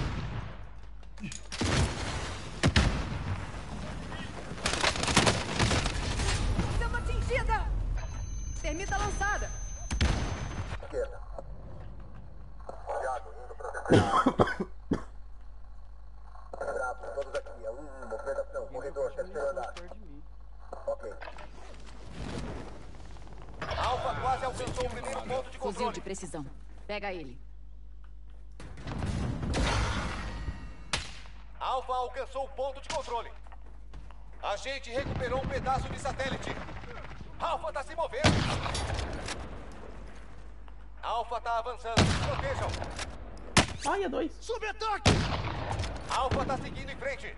Chama atingida! Termita lançada! Esquerda. Cuidado, indo proteger. Bravo, todos aqui. É um, movimentação. Corredor, terceiro andar. Ok. Alfa quase alcançou o primeiro ponto de controle. Fuzil de precisão. Pega ele. Alfa alcançou o ponto de controle. A gente recuperou um pedaço de satélite. Alfa tá se movendo. Alfa tá avançando. Protejam. Ai, é dois. Sob ataque! Alfa tá seguindo em frente.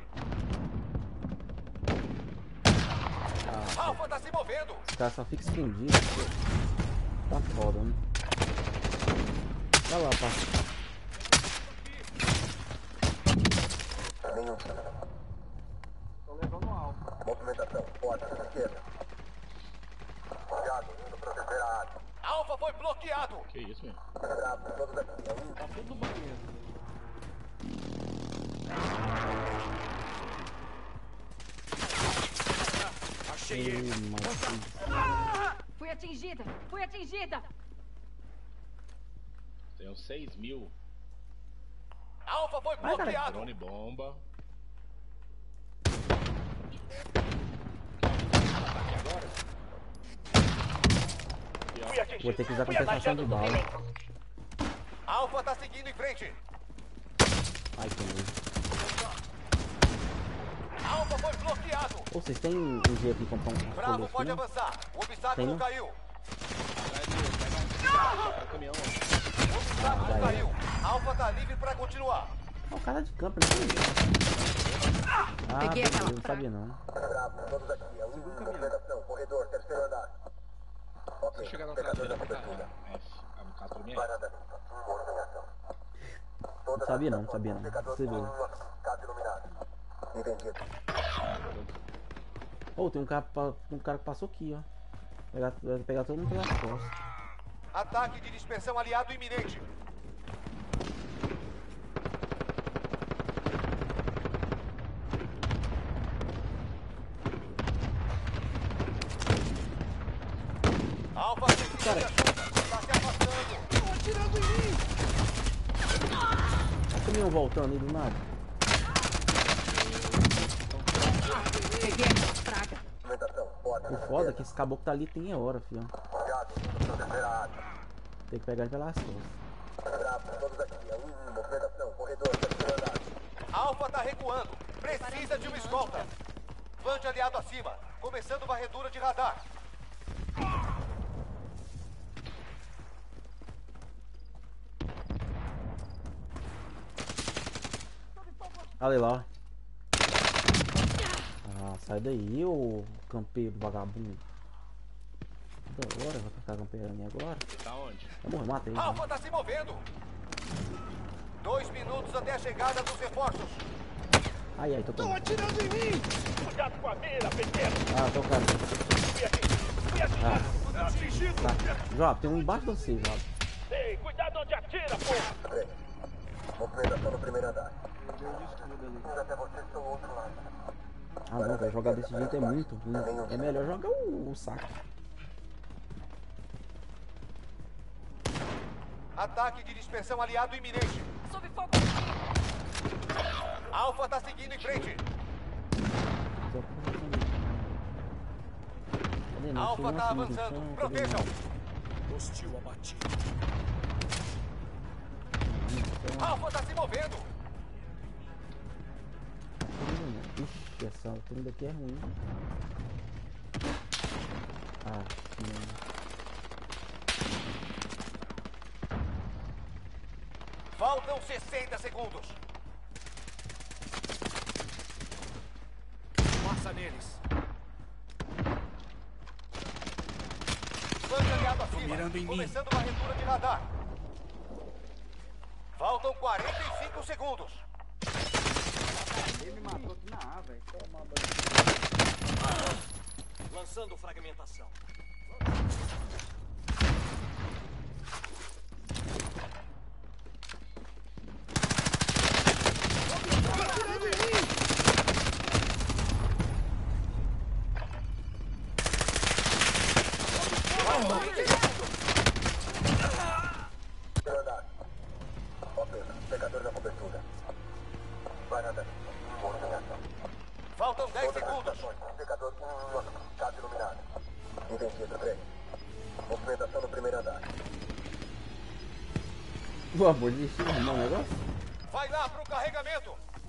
Ah, Alfa tá se movendo. esse cara só fica escondido. Tá foda, né? Vai lá, pá. Nenhum. Tô levando um alfa. Movimentação. Forte. Esquerda. Cuidado, indo proteger a área. Alfa foi bloqueado. Que isso, meu? Bravo, todos aqui. É um. Tá tudo no banheiro. Achei Ei, ele. mas... Fui atingida! Fui atingida! Tem uns seis mil. Alfa foi Vai, cara. bloqueado. Drone bomba. Vou ter que usar compensação de bala. Alfa tá seguindo em frente. Ai, que nojo. Alfa foi bloqueado. Ô, vocês têm um jeito de comprar um Bravo colete, pode né? avançar. O obstáculo Tem, não? caiu. Pega o caminhão. O obstáculo Ah, já caiu. Alfa tá livre pra continuar. É o cara de campo, né? Ah, Peguei beleza, aquela não sabia não. Bravo, todos aqui. É um. Movimentação. Corredor, terceiro andar. Se chegar na traseira, fica F. Ah, no caso pra mim é. Parada limpa. Movimentação. Não sabia não, não sabia não. Você viu. Casa iluminada. Entendido. Ô, tem um cara, pa- um cara que passou aqui, ó. Pegar, vai pegar todo mundo pelas costas. Ataque de dispersão aliado iminente. Alfa Cara. está se afastando. Estão atirando em mim! O caminhão voltando aí do nada. Peguei aquela praga. Movimentação. Forte. O foda é que esse caboclo tá ali tem hora, filho. Cuidado, indo proteger a área. Tem que pegar ele pelas costas. Bravo, todos aqui. É um. Movimentação. Corredor, terceiro andar. Alfa tá recuando. Precisa de uma escolta. Van de aliado acima. Começando varredura de radar. Olha lá. Ah, sai daí, ô campeiro vagabundo. Da hora, vai tacar campeiro em mim agora. Tá onde? Tá morrendo, matei. Alfa tá se movendo. Dois minutos até a chegada dos reforços. Ai, ai, tô Estão com. atirando em mim! Cuidado com a mira, pequeno. Ah, tô cara. Fui atingido. Fui atingido. Ah, Atingido! tá. Job, tem um embaixo de você, Job. Ei, cuidado onde atira, pô. Movimentação no primeiro andar. Deu de escudo ali. Até vocês do outro lado. Ah não, velho, jogar desse jeito é muito ruim. É melhor jogar o, o saco. Ataque de dispersão aliado iminente. Sob fogo! Alfa tá seguindo em frente. só pra responder. Cadê? Não, Alfa chegou tá assim, no avançando. chão, cadê Protejam. mais? Hostil abatido. Alfa tá se movendo. Ixi, essa altura daqui é ruim. Ah, não. Faltam sessenta segundos. Passa neles. Flanco aliado acima. mirando em mim. Começando uma retura de radar. Faltam quarenta e cinco segundos. Ele me matou aqui na A, velho. Toma, Lançando fragmentação. Faltam dez segundos. Indicador um, casa iluminada. Entendido, três. Movimentação no primeiro andar. Pô, amor, desistiu de arrumar um negócio? Vai lá pro carregamento.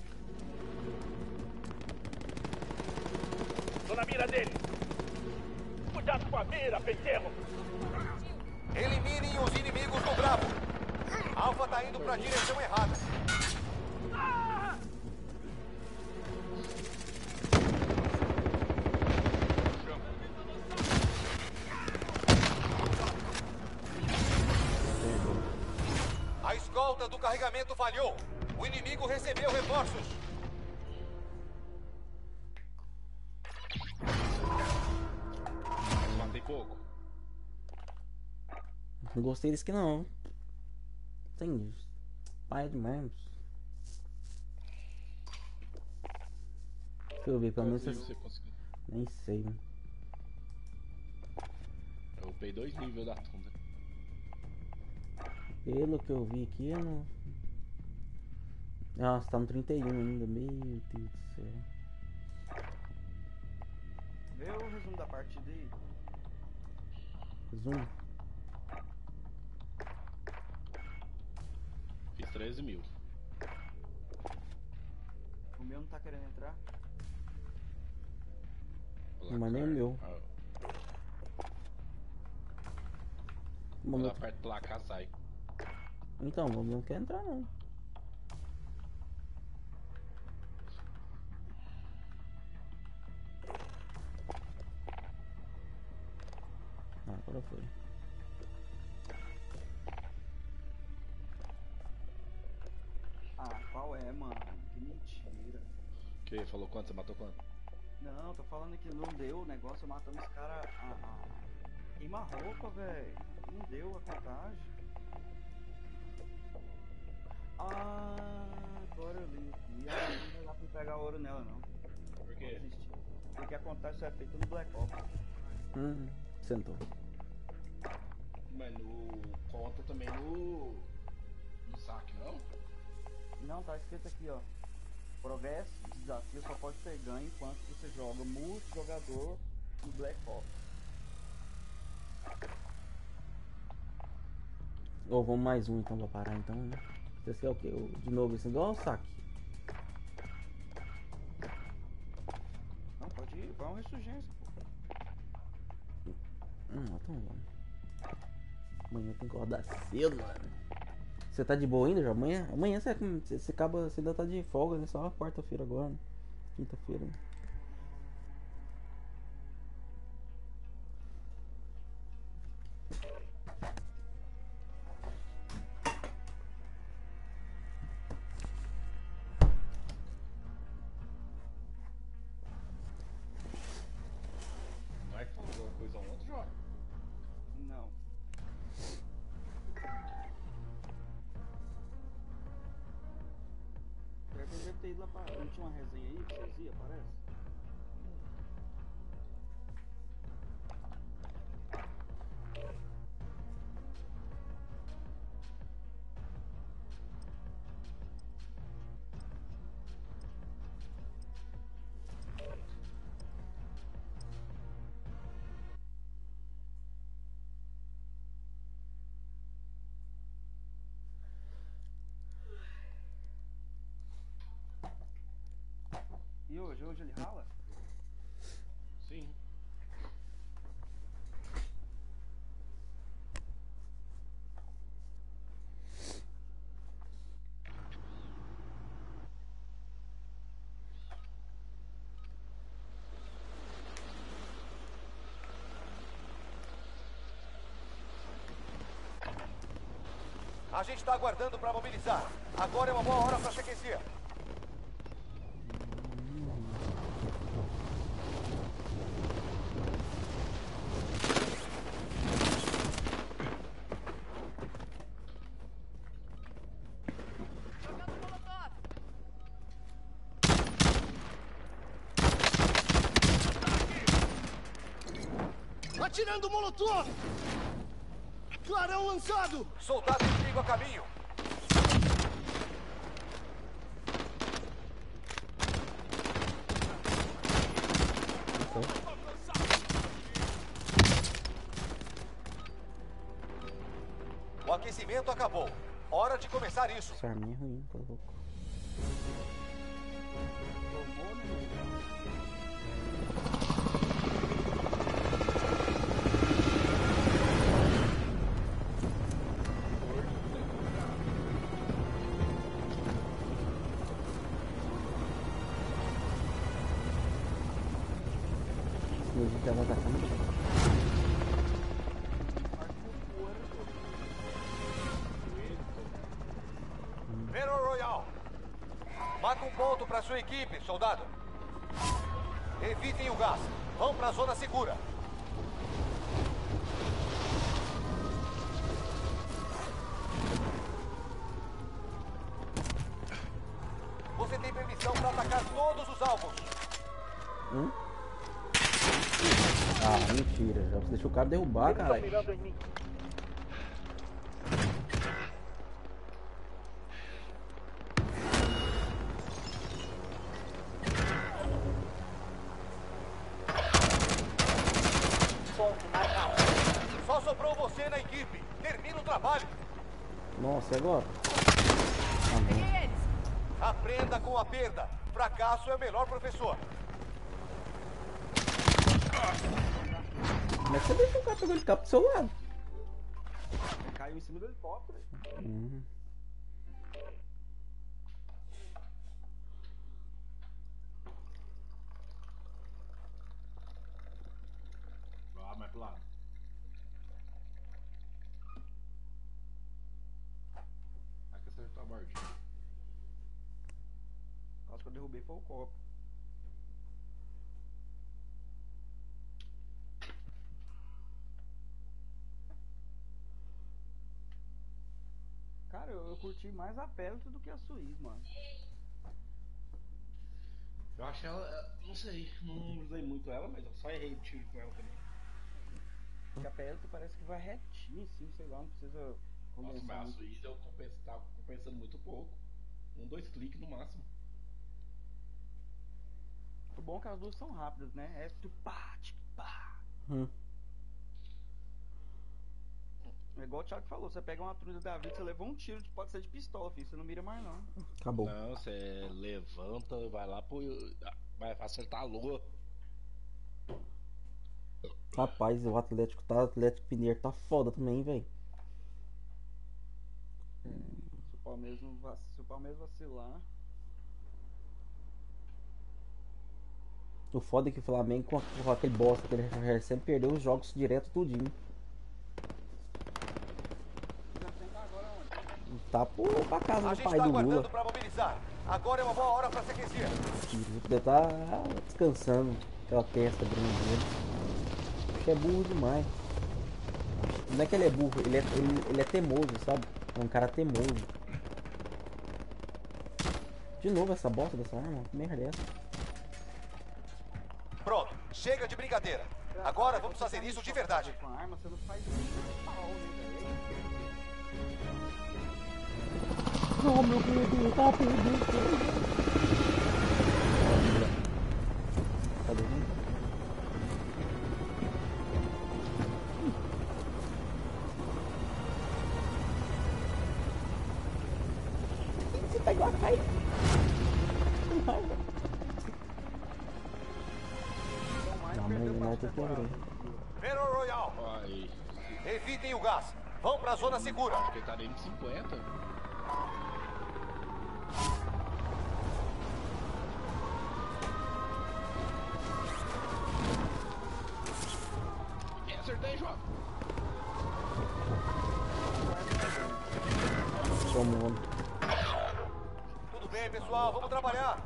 Tô na mira dele. Cuidado com a mira, penteiro. Eliminem os inimigos do Bravo. Alfa tá indo pra direção errada. A escolta do carregamento falhou. O inimigo recebeu reforços. Matei pouco. Não gostei desse aqui não. Tem pai demais. Deixa eu ver, pelo menos Quantos níveis você conseguiu? nem sei. Eu upei dois níveis da Tundra. Pelo que eu vi aqui, eu não. Nossa, tá no trinta e um ainda. Meu Deus do céu. Vê o resumo da partida aí. Zoom. Fiz treze mil. O meu não tá querendo entrar. Mas nem o meu. Ah, Bom, quando meu- aperta o placar, sai. Então, o meu não quer entrar não. Ah, agora foi. Ah, qual é, mano? Que mentira. Que falou quanto? Você matou quanto? Não, tô falando que não deu o negócio, matando os caras a, a queima-roupa, velho. Não deu a contagem. Ah, agora eu vi. E aí não vai dar pra pegar ouro nela, não. Por quê? Desistir. Porque a contagem só é feita no Black Ops. Hum, sentou. Mas no. Conta também no. No saque, não? Não, tá escrito aqui, ó. Progresso, desafio só pode ser ganho enquanto você joga multijogador no Black Ops. Ou vamos mais um então pra parar então, né? Vocês querem o quê? O- De novo esse igual o saque? Não, pode ir, vai uma ressurgência, pô. Hum, então vamos. Amanhã tem que acordar cedo, mano. Você tá de boa ainda já? Amanhã? Amanhã você, você, você acaba. Você ainda tá de folga, né? Só quarta-feira agora, né? Quinta-feira. Né? Vai falar alguma coisa ontem, Jorge? Não. Pior que eu deve ter ido lá pra. Não tinha uma resenha aí que vocês iam, parece? E hoje? Hoje ele rala? Sim. A gente está aguardando para mobilizar. Agora é uma boa hora para se aquecer. Atirando molotov! Clarão lançado! Soldado inimigo a caminho. O aquecimento acabou. Hora de começar isso. Essa arminha é ruim, tá louco. Já vai estar Battle Royale. Marca um ponto para sua equipe, soldado. Evitem o gás. Vão para a zona segura. Você tem permissão para atacar todos os alvos. Hum? Ah, mentira. Já deixa o cara derrubar, cara. Só sobrou você na equipe. Termina o trabalho. Nossa, e agora? Ah, Aprenda com a perda. Fracasso é o melhor professor. Como é que você deixa o cara pegando ele cá pro seu lado? Ele caiu em cima do helicóptero. Hum. Vai mais pro lado. Aqui acertou a bordinha. Acho que eu derrubei foi o copo. Cara, eu, eu curti mais a Pellet do que a Suíça, mano. Eu acho ela, não sei, não usei muito ela, mas eu só errei o tiro com ela também. Porque a Pellet parece que vai retinho, assim, sei lá, não precisa Nossa, condensar mas a muito. Suíça eu compenso, tava compensando muito pouco. Um, dois cliques no máximo. O bom é que as duas são rápidas, né? É tu pá, tic, pá. Hum. É igual o Thiago falou, você pega uma truda da vida, você levou um tiro, pode ser de pistola, filho, você não mira mais não. Acabou. Não, você levanta, vai lá pro. Vai acertar a lua. Rapaz, o Atlético tá, o Atlético Mineiro tá foda também, velho. Se o Palmeiras, não vac... Se o Palmeiras vacilar. O foda é que o Flamengo, com, com aquele bosta que ele sempre perdeu os jogos direto tudinho. Tá por, pra casa do pai do Lula. Pra mobilizar. Agora é uma boa hora pra se aquecer. O deve tá descansando. Aquela testa grande dele. Acho que é burro demais. Não é que ele é burro, ele é, ele, ele é teimoso, sabe? É um cara teimoso. De novo essa bosta dessa arma, que merda é essa? Pronto, chega de brincadeira. Agora vamos fazer isso de verdade. Com a arma, você não faz nem pau, né, velho? Oh, meu Deus, tá perdendo. Tá dormindo? Você pegou a cair. Não, tem que abrir. Battle Royale. Ai. Evitem o gás. Vão pra zona segura. Acho que ele tá dentro de cinquenta. É, acertei, João. Tomou. Tudo bem, pessoal. Vamos trabalhar.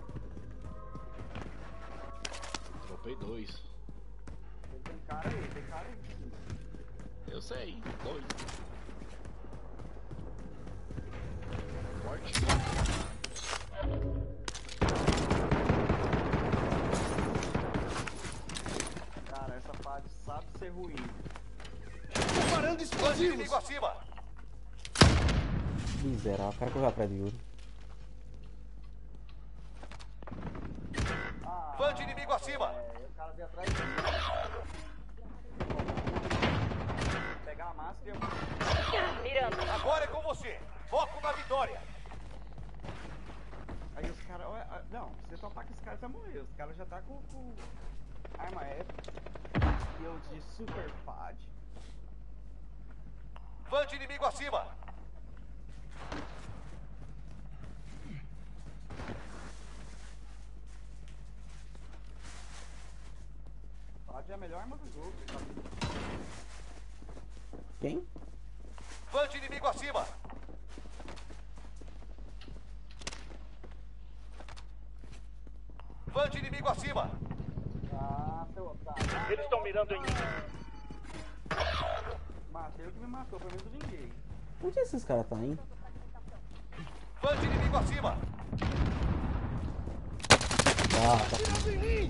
Dropei dois. Tem cara aí, tem cara aí. Eu sei, dois. Forte. Cara, essa fase sabe ser ruim. Preparando explosivos! Inimigo acima. Miserável, o cara correu atrás do Yuri. Fã de inimigo acima. É, o cara veio atrás de mim. Pegar a máscara e Mirando. Agora é com você. Foco na vitória. aí os caras. Não, você só tá com esse cara já morreu. Os caras já tá com, com arma épica. E eu de super F A D. Fã de inimigo acima. F A D é a melhor arma do jogo. Quem? Fã de inimigo acima. Fã de inimigo acima. Ah, seu otário. Eles estão mirando em mim. Matei o que me matou, pelo menos eu vinguei. Onde esses caras tá indo? Fã de inimigo acima. Ah, tá aqui.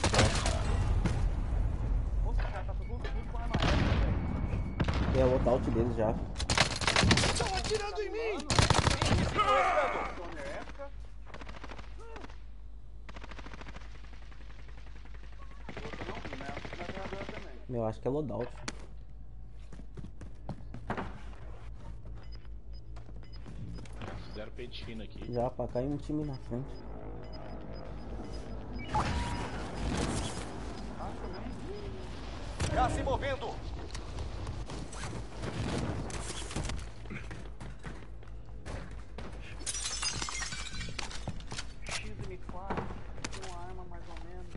Nossa, o cara tá todo mundo com arma épica, velho. É o loadout deles já. Estão atirando em mim! Toner épica. Outro não vi, né? Na treinadora também. Eu acho que é loadout. Fizeram pente fino aqui. Já pra cair um time na frente. Já se movendo. X M quatro, uma arma mais ou menos.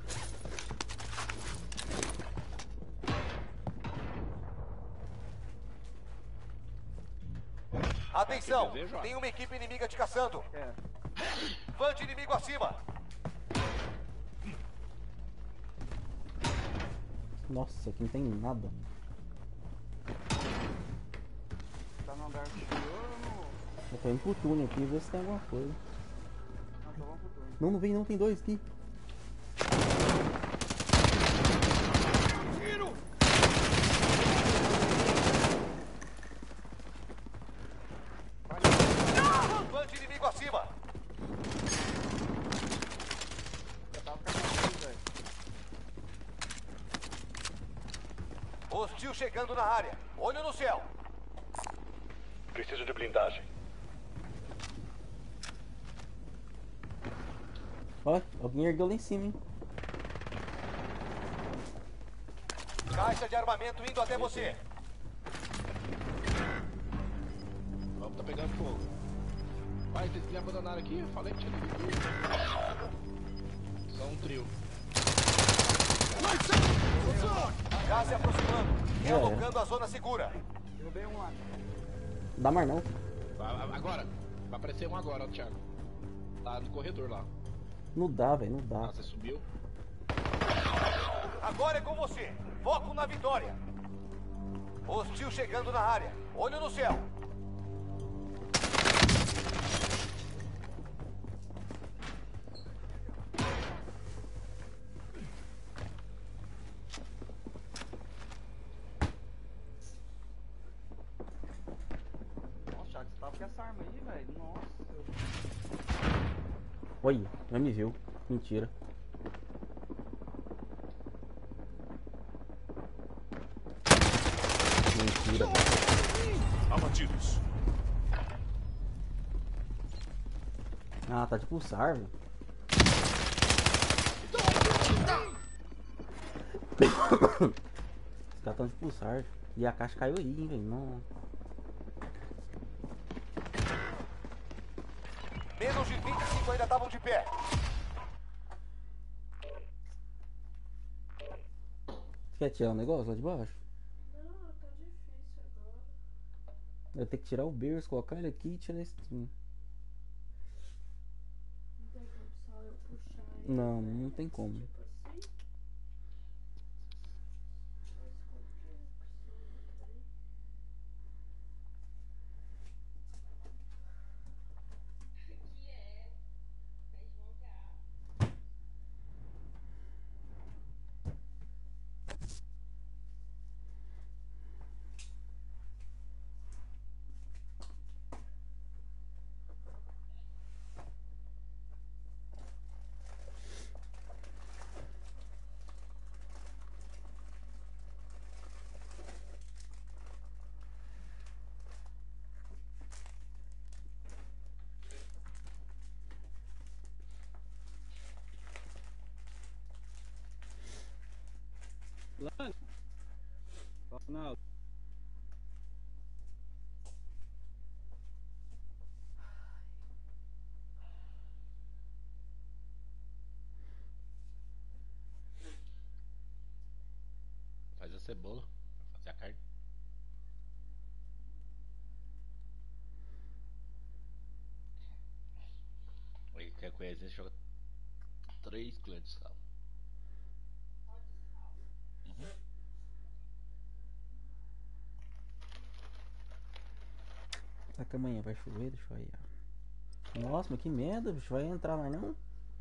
Atenção, tem uma equipe inimiga te caçando. É. Fã de inimigo acima. Nossa, aqui não tem nada. Tá no andar superior ou no... Eu tô indo pro túnel aqui, ver se tem alguma coisa. Não, tô vamos pro turno. Não, não vem não, tem dois aqui. Tiro! Fã de inimigo acima. Já tava ficando velho. Hostil chegando na área. Olho no céu. Preciso de blindagem. Ó, alguém ergueu lá em cima, hein? Caixa de armamento indo até você. Vamos, tá pegando fogo. Vai, vocês me abandonaram aqui? Eu falei que tinha que vir. Só um trio. Já se aproximando. É. Realocando a zona segura. Derrubei um lá. Não dá mais não. Vai, agora. Vai aparecer um agora, ó, Thiago. Tá no corredor lá. Não dá, velho, não Ah, dá. você subiu? Agora é com você. Foco na vitória. Hostil chegando na área. Olho no céu. Nossa, Thiago, você tava com essa arma aí, velho. Nossa. Olha, não me viu. Mentira. Mentira, velho. Abatidos. Ah, tá de pulsar, velho. Os caras estão de pulsar. E a caixa caiu aí, hein, velho. Não. Menos de vinte e cinco ainda estavam de pé. Você quer tirar o negócio lá de baixo? Não, tá difícil agora. Eu tenho que tirar o berço, colocar ele aqui e tirar esse. Não tem como só eu puxar ele. Não, né? não tem como. Tipo assim. Mas como que é possível, né? Lani? Ronaldo. Faz a cebola pra fazer a carne. Aí quer conhecer, joga três colheres de sal. Uhum. Será que amanhã vai chover? Deixa eu ir. Nossa, mas que merda, bicho. Vai entrar mais não?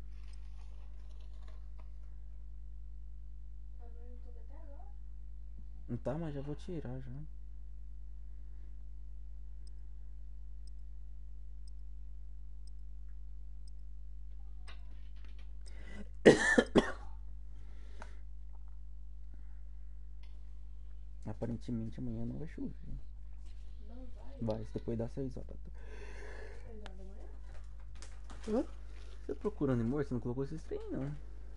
Tá no YouTube até agora? Não tá, mas já vou tirar já. Aparentemente amanhã não vai chover. Não vai? Vai, depois das seis horas. seis horas da manhã? Hã? Você tá procurando em morto? Você não colocou esses trem, não.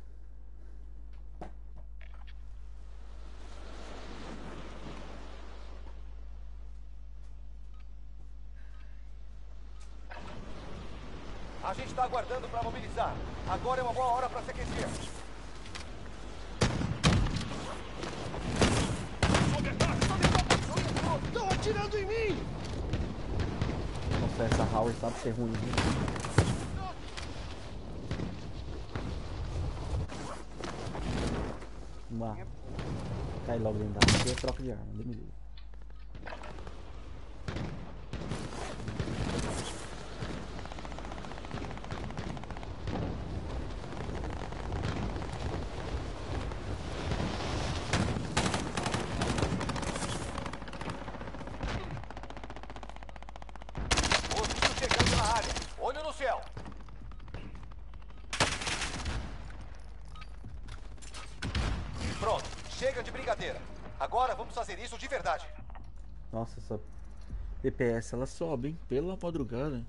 A gente tá aguardando pra mobilizar. Agora é uma boa hora pra se aquecer. Estão atirando em mim! Nossa, essa Howard sabe ser ruim, viu? Vamos lá. Cai logo dentro da água e troca de arma, demorou. Hostil chegando na área. Olho no céu. Pronto, chega de brincadeira. Agora vamos fazer isso de verdade. Nossa, essa D P S ela sobe, hein? Pela madrugada.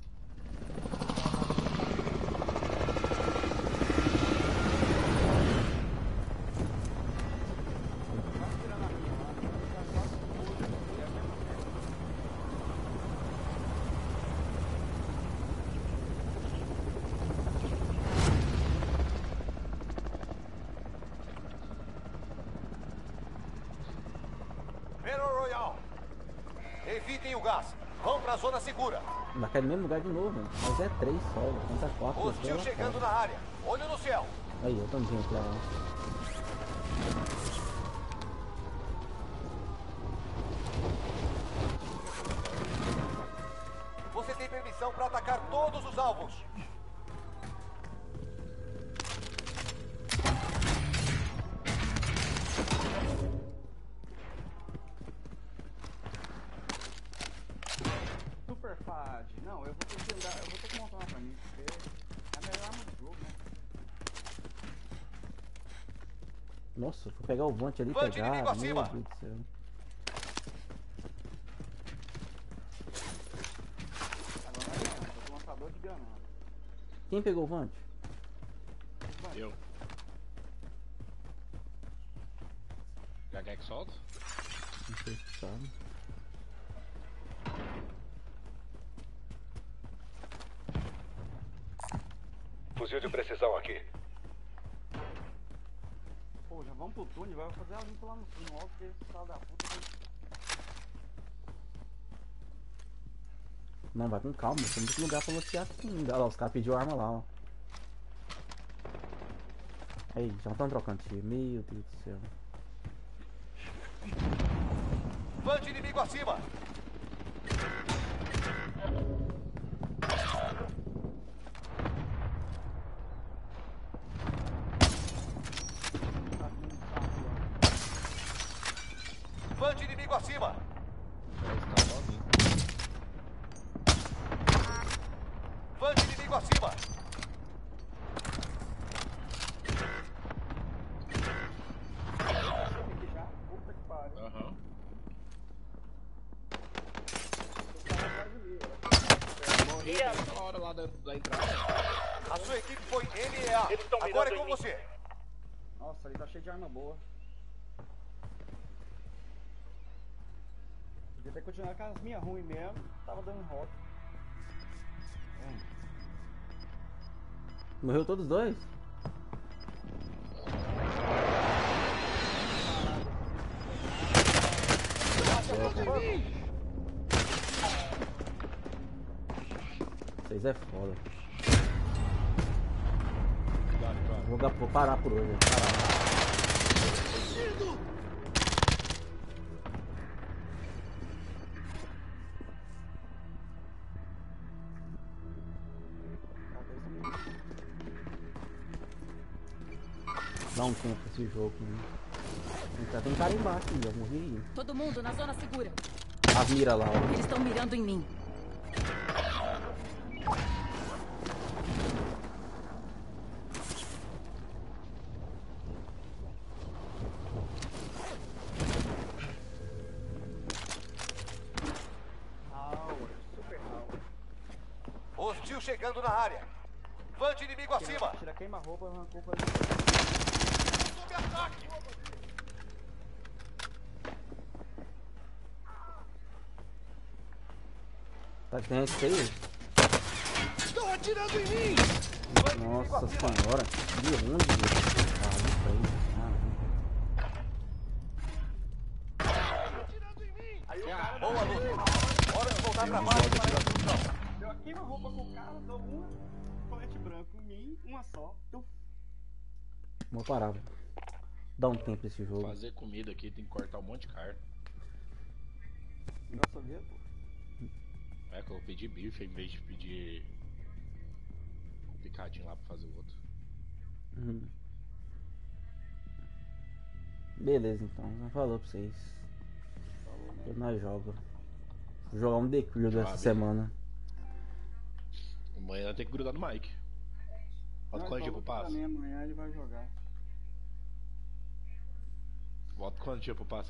Battle Royale. Evitem o gás. Vão pra zona segura. Vai cair no mesmo lugar de novo, mano. Mas é três só, conta quatro. Hostil chegando na área. Olho no céu. Aí, eu também aqui, ó. Você tem permissão pra atacar todos os alvos. Super Fad. Não, eu vou ter que andar, eu vou ter que montar uma pra mim, porque é a melhor arma do jogo, né? Nossa, vou pegar o Vant ali e Vant pegar. inimigo Meu acima. Deus do céu. Agora não é, eu tô com lançador de granada. Quem pegou o Vant? Eu. Já quer que solta? Não sei se sabe. Fuzil de precisão aqui. Pô, já vamos pro túnel, vai fazer a limpa lá no túnel, logo que esse sal da puta vai... Não, vai com calma, tem muito lugar pra você assim. Olha lá, os caras pediu arma lá, ó. Aí, já estão trocando tiro. Meu Deus do céu. Fã de inimigo acima! Fã de inimigo acima! Fã de inimigo acima! Puta que pariu. Aham. Mirando. Na hora lá da, da entrada. A sua equipe foi N E A. Eles tão Agora é mirando com em mim. você. Nossa, ali tá cheio de arma boa. Podia ter continuado com as minhas ruins mesmo, tava dando rota. Morreu todos dois? Vocês é foda. Vou, vou parar por hoje. Vou parar. Dá um tempo esse jogo, né? Já tem cara embaixo ali, eu morri. Todo mundo na zona segura. As mira lá, ó. Eles estão mirando em mim. Hostil chegando na área. Fã de inimigo acima. Tira queima-roupa, arrancou pra Sob ataque. Tá tem gente aí? Estão atirando em mim! Nossa senhora. De onde? Ah, não sei. Ah, Boa luta. Hora de voltar pra base para a construção. Deu a queima-roupa com o cara, deu uma colete branco em mim, uma só. Tuf. vou parar, velho. Dá um tempo esse jogo. Fazer comida aqui tem que cortar um monte de carne. Nossa, vê, pô. É que eu pedi bife em vez de pedir um picadinho lá pra fazer o outro. Uhum. Beleza, então. Já falou pra vocês. Depois nós jogamos. Vou jogar um The Crew dessa semana. Amanhã tem que grudar no Mike. Bota quanto dia pro passo? Amanhã ele vai jogar. Bota quanto dia pro passo?